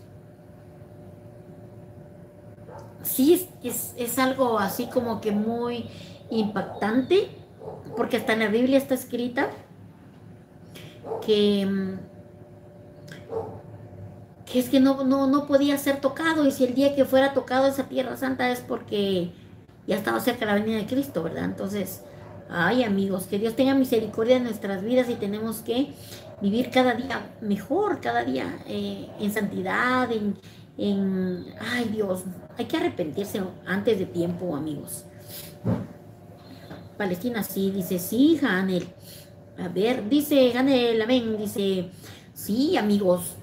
Speaker 1: sí, es algo así como que muy impactante, porque hasta en la Biblia está escrita que que es que no podía ser tocado, y si el día que fuera tocado esa tierra santa es porque ya estaba cerca la venida de Cristo, ¿verdad? Entonces, ay amigos, que Dios tenga misericordia en nuestras vidas, y tenemos que vivir cada día mejor, cada día en santidad, ay Dios, hay que arrepentirse antes de tiempo, amigos. Palestina, sí, dice, sí, Hanel. A ver, dice Hanel, amén, dice, sí, amigos,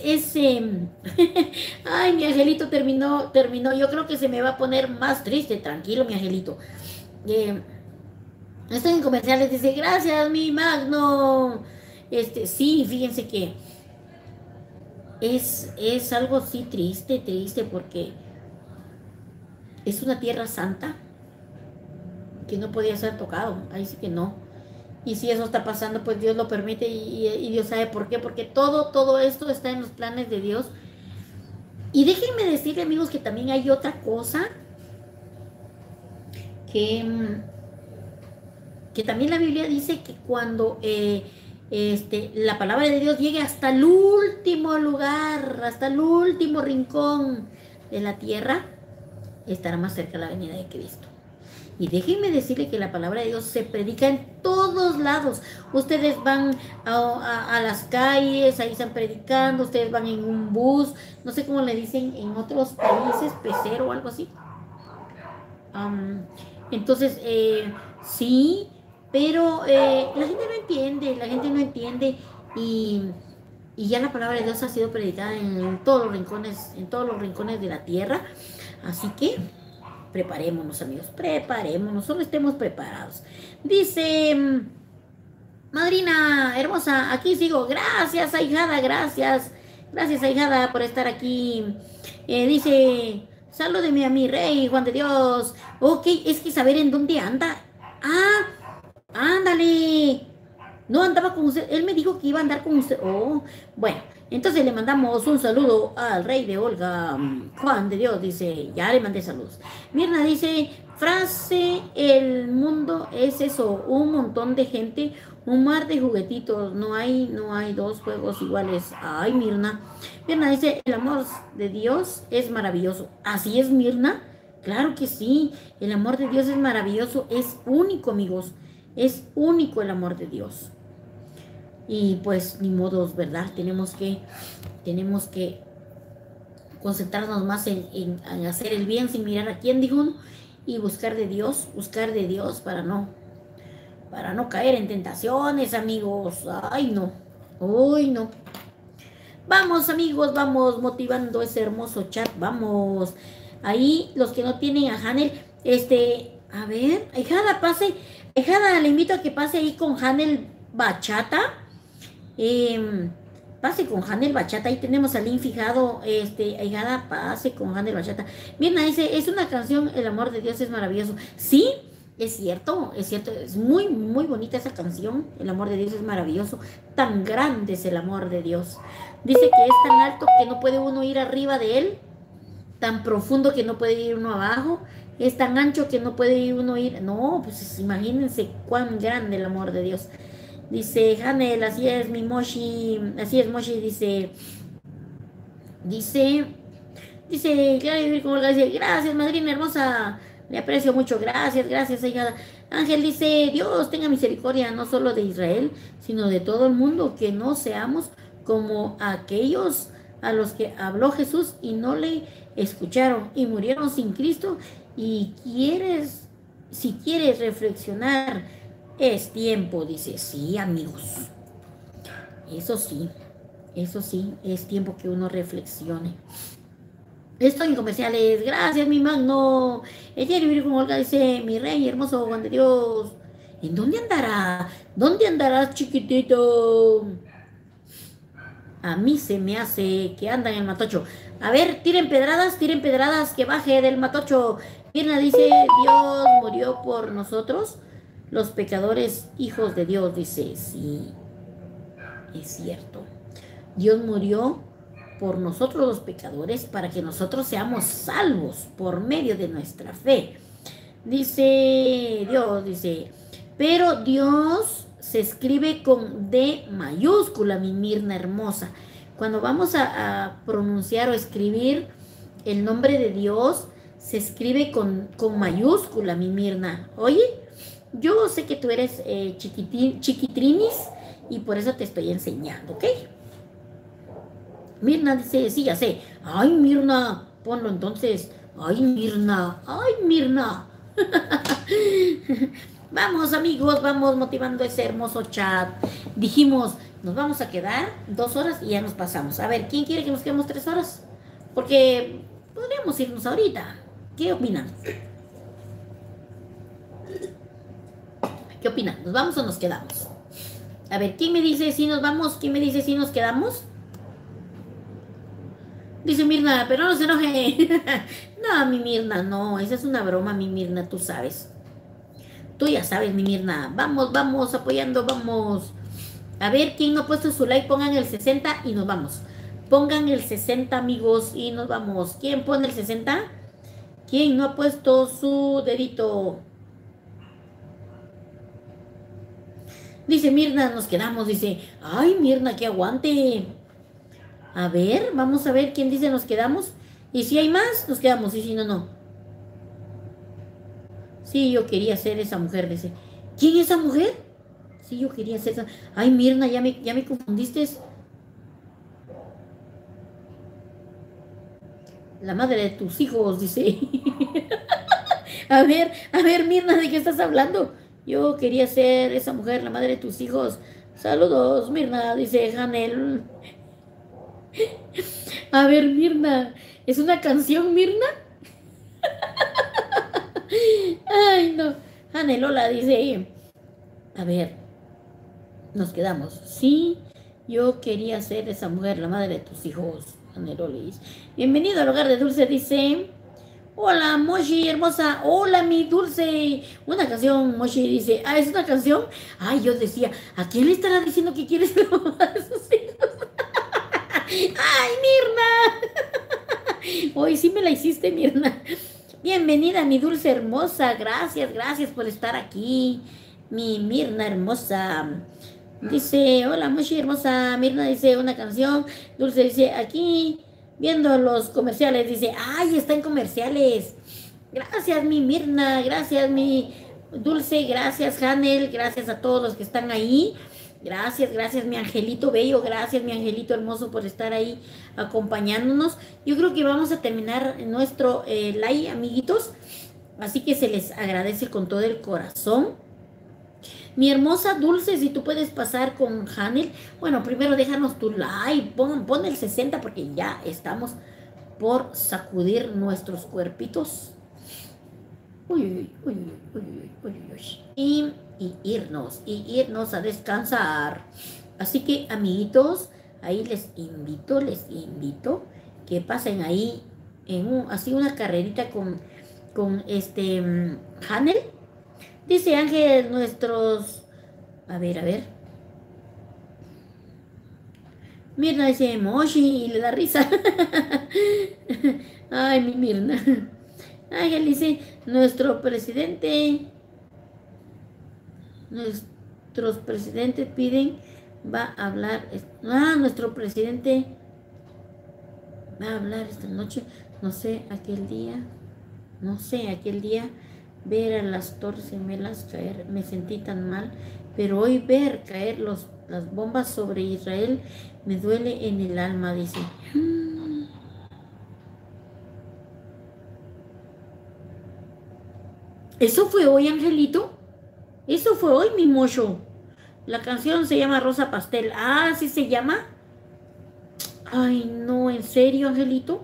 Speaker 1: ay, mi angelito terminó, yo creo que se me va a poner más triste, tranquilo, mi angelito. Eh, Estoy en comerciales, dice, gracias, mi Magno. Sí, fíjense que es algo sí triste, triste, porque es una tierra santa que no podía ser tocado, ahí sí que no. Y si eso está pasando, pues Dios lo permite, y Dios sabe por qué, porque todo esto está en los planes de Dios. Y déjenme decirle, amigos, que también hay otra cosa que, que también la Biblia dice que cuando la palabra de Dios llegue hasta el último lugar, hasta el último rincón de la tierra, estará más cerca la venida de Cristo. Y déjenme decirle que la palabra de Dios se predica en todos lados. Ustedes van a las calles, ahí están predicando, ustedes van en un bus, no sé cómo le dicen en otros países, pecero o algo así. Entonces, sí, pero la gente no entiende, y ya la palabra de Dios ha sido predicada en todos los rincones de la tierra. Así que preparémonos, amigos, preparémonos, solo estemos preparados. Dice, madrina hermosa, aquí sigo. Gracias, ahijada, gracias. Gracias, ahijada, por estar aquí. Dice, salúdeme a mi rey, Juan de Dios. Ok, es que saber en dónde anda. Ah, ándale. No andaba con usted. Él me dijo que iba a andar con usted. Oh, bueno. Entonces le mandamos un saludo al rey de Olga, Juan de Dios, dice, ya le mandé saludos. Mirna dice, frase, el mundo es eso, un montón de gente, un mar de juguetitos, no hay dos juegos iguales. Ay, Mirna. Mirna dice, el amor de Dios es maravilloso. Así es, Mirna. Claro que sí, el amor de Dios es maravilloso, es único, amigos, es único el amor de Dios. Y pues ni modos, ¿verdad? Tenemos que concentrarnos más en hacer el bien sin mirar a quién, dijo uno, y buscar de Dios para no caer en tentaciones, amigos. Ay, no. Uy, no. Vamos, amigos, vamos motivando ese hermoso chat. Vamos. Ahí, los que no tienen a Hanel, a ver, ahijada, pase. Ahijada, le invito a que pase ahí con Hanel Bachata. Pase con Hanel Bachata, ahí tenemos al link fijado, ahijada, pase con Hanel Bachata. Mirna dice, es una canción, el amor de Dios es maravilloso. Sí, es cierto, es muy, muy bonita esa canción, el amor de Dios es maravilloso, tan grande es el amor de Dios. Dice que es tan alto que no puede uno ir arriba de él, tan profundo que no puede ir uno abajo, es tan ancho que no puede ir uno no, pues imagínense cuán grande el amor de Dios. Dice Hanel, así es mi Moshi, dice, claro, dice, gracias, madrina hermosa, le aprecio mucho, gracias, ahijada. Ángel dice, Dios tenga misericordia, no solo de Israel, sino de todo el mundo, que no seamos como aquellos a los que habló Jesús y no le escucharon y murieron sin Cristo. Y si quieres reflexionar, es tiempo, dice. Sí, amigos, eso sí, es tiempo que uno reflexione. Estoy en comerciales, gracias, mi Magno. El diario Vivir con Olga dice, mi rey hermoso, Juan de Dios, ¿en dónde andará? ¿Dónde andarás, chiquitito? A mí se me hace que anda en el matocho. A ver, tiren pedradas, que baje del matocho. Mirna dice, Dios murió por nosotros, los pecadores, hijos de Dios. Dice, sí, es cierto. Dios murió por nosotros los pecadores para que nosotros seamos salvos por medio de nuestra fe. Dice Dios, pero Dios se escribe con D mayúscula, mi Mirna hermosa. Cuando vamos a pronunciar o escribir el nombre de Dios, se escribe con mayúscula, mi Mirna. Oye, yo sé que tú eres chiquitrinis y por eso te estoy enseñando, ¿ok? Mirna dice, sí, ya sé. Ay, Mirna, ponlo entonces. Ay, Mirna, ay, Mirna. Vamos, amigos, vamos motivando ese hermoso chat. Dijimos, nos vamos a quedar 2 horas y ya nos pasamos. A ver, ¿quién quiere que nos quedemos 3 horas? Porque podríamos irnos ahorita. ¿Qué opinan? ¿Qué opinan? ¿Nos vamos o nos quedamos? A ver, ¿quién me dice si nos vamos? ¿Quién me dice si nos quedamos? Dice Mirna, pero no se enoje. No, mi Mirna, no. Esa es una broma, mi Mirna, tú sabes. Tú ya sabes, mi Mirna. Vamos, vamos, apoyando, vamos. A ver, ¿quién no ha puesto su like? Pongan el 60 y nos vamos. Pongan el 60, amigos, y nos vamos. ¿Quién pone el 60? ¿Quién no ha puesto su dedito? Dice Mirna, nos quedamos. Dice, ay, Mirna, que aguante. A ver, vamos a ver quién dice nos quedamos. Y si hay más, nos quedamos. Y si no, no. Sí, yo quería ser esa mujer. Dice, ¿quién es esa mujer? Sí, yo quería ser esa. Ay, Mirna, ya me confundiste. La madre de tus hijos, dice. A ver, Mirna, ¿de qué estás hablando? Yo quería ser esa mujer, la madre de tus hijos. Saludos, Mirna, dice Hanel. A ver, Mirna, ¿es una canción, Mirna? Ay, no. Hanelola dice, a ver, nos quedamos. Sí, yo quería ser esa mujer, la madre de tus hijos. Hanelola dice, bienvenido al hogar de Dulce, dice. Hola, Moshi, hermosa. Hola, mi Dulce. Una canción, Moshi dice, ah, ¿es una canción? Ay, yo decía, ¿a quién le estará diciendo que quiere ser la mamá de sus hijos? ¡Ay, Mirna! Hoy sí me la hiciste, Mirna. Bienvenida, mi Dulce hermosa. Gracias, gracias por estar aquí. Mi Mirna hermosa. Dice, hola, Moshi hermosa. Mirna dice una canción. Dulce dice, aquí, viendo los comerciales. Dice, ay, está en comerciales. Gracias, mi Mirna. Gracias, mi Dulce. Gracias, Hanel. Gracias a todos los que están ahí. Gracias, gracias, mi angelito bello. Gracias, mi angelito hermoso, por estar ahí acompañándonos. Yo creo que vamos a terminar nuestro live, amiguitos. Así que se les agradece con todo el corazón. Mi hermosa Dulce, si tú puedes pasar con Hanel. Bueno, primero déjanos tu like. Pon el 60 porque ya estamos por sacudir nuestros cuerpitos. Uy, uy, uy, uy, uy, uy, uy. Y irnos a descansar. Así que, amiguitos, ahí les invito que pasen ahí en así una carrerita con Hanel. Dice Ángel, nuestros... A ver. Mirna dice Moshi y le da risa. Ay, mi Mirna. Ángel dice, nuestros presidentes piden, va a hablar, nuestro presidente va a hablar esta noche, no sé, aquel día, ver a las Torres Gemelas caer, me sentí tan mal, pero hoy ver caer las bombas sobre Israel me duele en el alma, dice. ¿Eso fue hoy, Angelito? Eso fue hoy, mi mocho. La canción se llama Rosa Pastel. Ah, ¿sí se llama? Ay, no, ¿en serio, Angelito?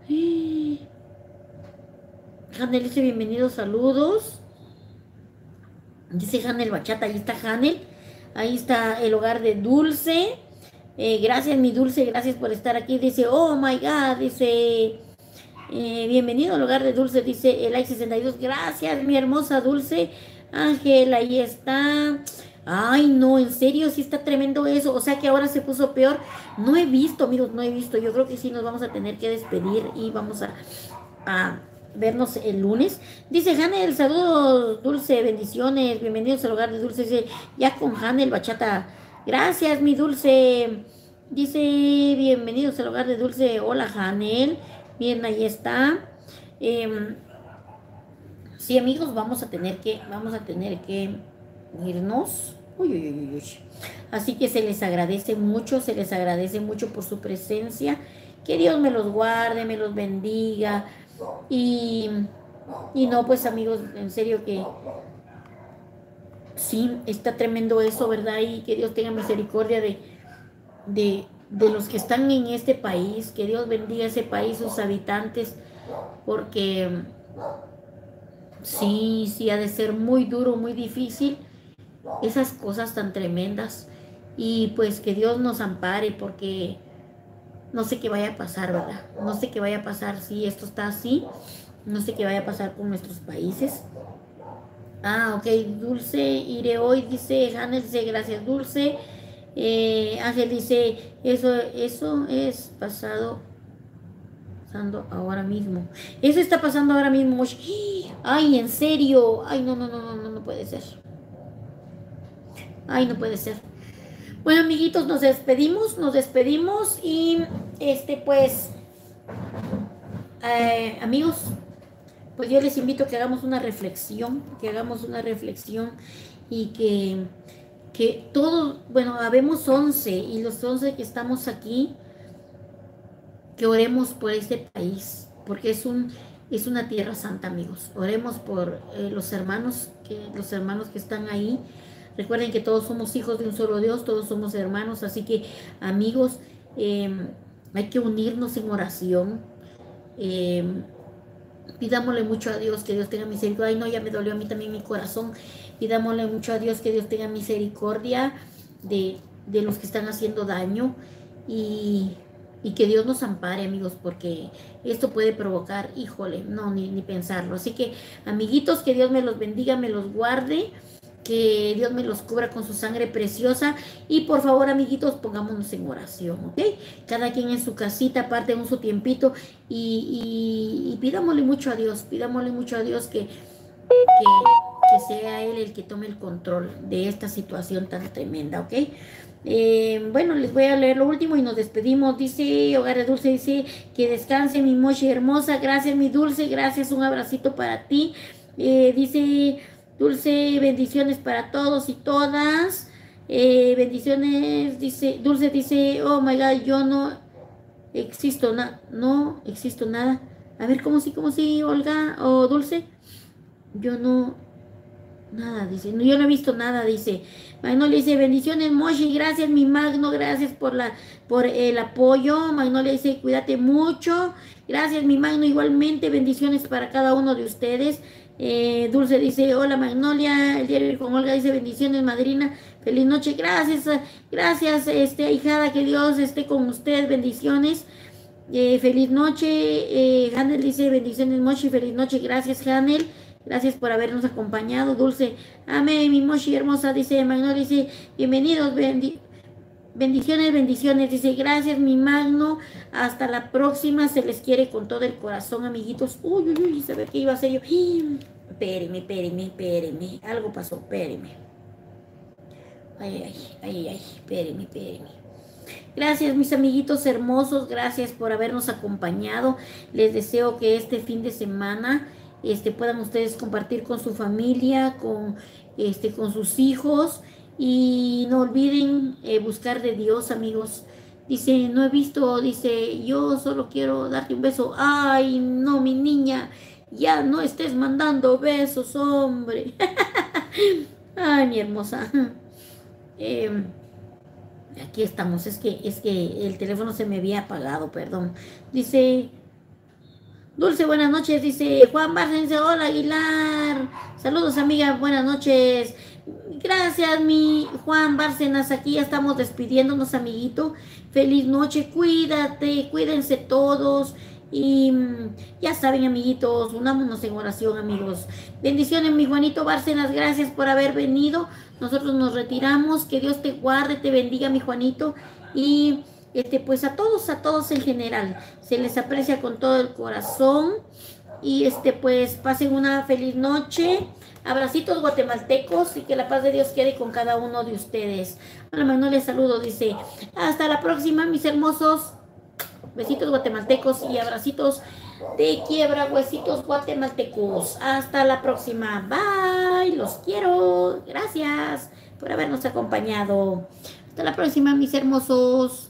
Speaker 1: Hanel dice bienvenido, saludos. Dice Hanel Bachata, ahí está Hanel. Ahí está el hogar de Dulce. Gracias, mi Dulce, gracias por estar aquí. Dice, oh my God, dice... bienvenido al hogar de Dulce, dice el like 62. Gracias, mi hermosa Dulce. Ángel, ahí está. Ay, no, en serio, sí está tremendo eso. O sea que ahora se puso peor. No he visto, amigos, no he visto. Yo creo que sí nos vamos a tener que despedir y vamos a vernos el lunes. Dice Hanel, saludos, Dulce, bendiciones. Bienvenidos al hogar de Dulce. Dice, ya con Hanel Bachata. Gracias, mi Dulce. Dice, bienvenidos al hogar de Dulce. Hola, Janel. Bien, ahí está. Em, sí, amigos, vamos a tener que irnos. Uy, uy, uy, uy. Así que se les agradece mucho por su presencia. Que Dios me los guarde, me los bendiga. Y, y no, pues amigos, en serio que sí, está tremendo eso, ¿verdad? Y que Dios tenga misericordia de los que están en este país, que Dios bendiga ese país, sus habitantes, porque sí, sí ha de ser muy duro, muy difícil, esas cosas tan tremendas. Y pues que Dios nos ampare, porque no sé qué vaya a pasar, ¿verdad? No sé qué vaya a pasar si esto está así, no sé qué vaya a pasar con nuestros países. Ah, ok, Dulce, iré hoy, dice Hannah, dice gracias, Dulce. Ángel dice, eso es pasando ahora mismo. Eso está pasando ahora mismo. Mosh. Ay, en serio. Ay, no, no, no, no, no, no puede ser. Ay, no puede ser. Bueno, amiguitos, nos despedimos y pues, amigos, pues yo les invito a que hagamos una reflexión y que todos, bueno, habemos 11 y los 11 que estamos aquí, que oremos por este país, porque es una tierra santa, amigos. Oremos por los hermanos que están ahí. Recuerden que todos somos hijos de un solo Dios, todos somos hermanos, así que, amigos, eh, hay que unirnos en oración. Eh, Pidámosle mucho a Dios, que Dios tenga misericordia. Ay, no, ya me dolió a mí también mi corazón. Pidámosle mucho a Dios, que Dios tenga misericordia de, de los que están haciendo daño y, y que Dios nos ampare, amigos, porque esto puede provocar, híjole, no, ni pensarlo. Así que, amiguitos, que Dios me los bendiga, me los guarde, que Dios me los cubra con su sangre preciosa y por favor, amiguitos, pongámonos en oración, ¿ok? Cada quien en su casita, aparten su tiempito y pidámosle mucho a Dios que sea Él el que tome el control de esta situación tan tremenda, ¿ok? Bueno, les voy a leer lo último y nos despedimos. Dice Hogar de Dulce, dice que descanse mi Moshi hermosa. Gracias, mi Dulce, gracias, un abracito para ti. Dice Dulce, bendiciones para todos y todas. Bendiciones, dice Dulce, dice, oh my God, yo no existo nada. A ver, cómo sí, Olga o Dulce? Yo no, nada, dice. No, yo no he visto nada, dice. Magnolia dice, bendiciones, Moshi, gracias, mi Magno, gracias por el apoyo. Magnolia dice, cuídate mucho. Gracias, mi Magno, igualmente, bendiciones para cada uno de ustedes. Dulce dice, hola, Magnolia. El diario con Olga dice, bendiciones, madrina. Feliz noche, gracias, gracias, ahijada, que Dios esté con usted, bendiciones. Feliz noche. Hanel dice, bendiciones, Moshi, feliz noche, gracias, Hanel. Gracias por habernos acompañado, Dulce. Amén, mi Moshi hermosa, dice Magno, dice, bienvenidos, bendiciones, bendiciones. Dice, gracias, mi Magno. Hasta la próxima, se les quiere con todo el corazón, amiguitos. Uy, uy, uy, ¿sabe qué iba a hacer yo? Espéreme. Algo pasó, espéreme. Ay, espéreme. Gracias, mis amiguitos hermosos, gracias por habernos acompañado. Les deseo que este fin de semana puedan ustedes compartir con su familia, con sus hijos y no olviden buscar de Dios, amigos. Dice, no he visto, dice, yo solo quiero darte un beso. Ay, no, mi niña, ya no estés mandando besos, hombre. Ay, mi hermosa. Aquí estamos, es que el teléfono se me había apagado, perdón. Dice, Dulce, buenas noches, dice Juan Barnes, dice, hola Aguilar. Saludos, amiga, buenas noches. Gracias, mi Juan Bárcenas, aquí ya estamos despidiéndonos, amiguito. Feliz noche, cuídate, cuídense todos. Y ya saben, amiguitos, unámonos en oración, amigos. Bendiciones, mi Juanito Bárcenas, gracias por haber venido. Nosotros nos retiramos, que Dios te guarde, te bendiga, mi Juanito. Y pues a todos en general, se les aprecia con todo el corazón. Y pues pasen una feliz noche. Abracitos guatemaltecos y que la paz de Dios quede con cada uno de ustedes. Hola Manuel, les saludo, dice. Hasta la próxima, mis hermosos. Besitos guatemaltecos y abracitos de quiebra, huesitos guatemaltecos. Hasta la próxima. Bye. Los quiero. Gracias por habernos acompañado. Hasta la próxima, mis hermosos.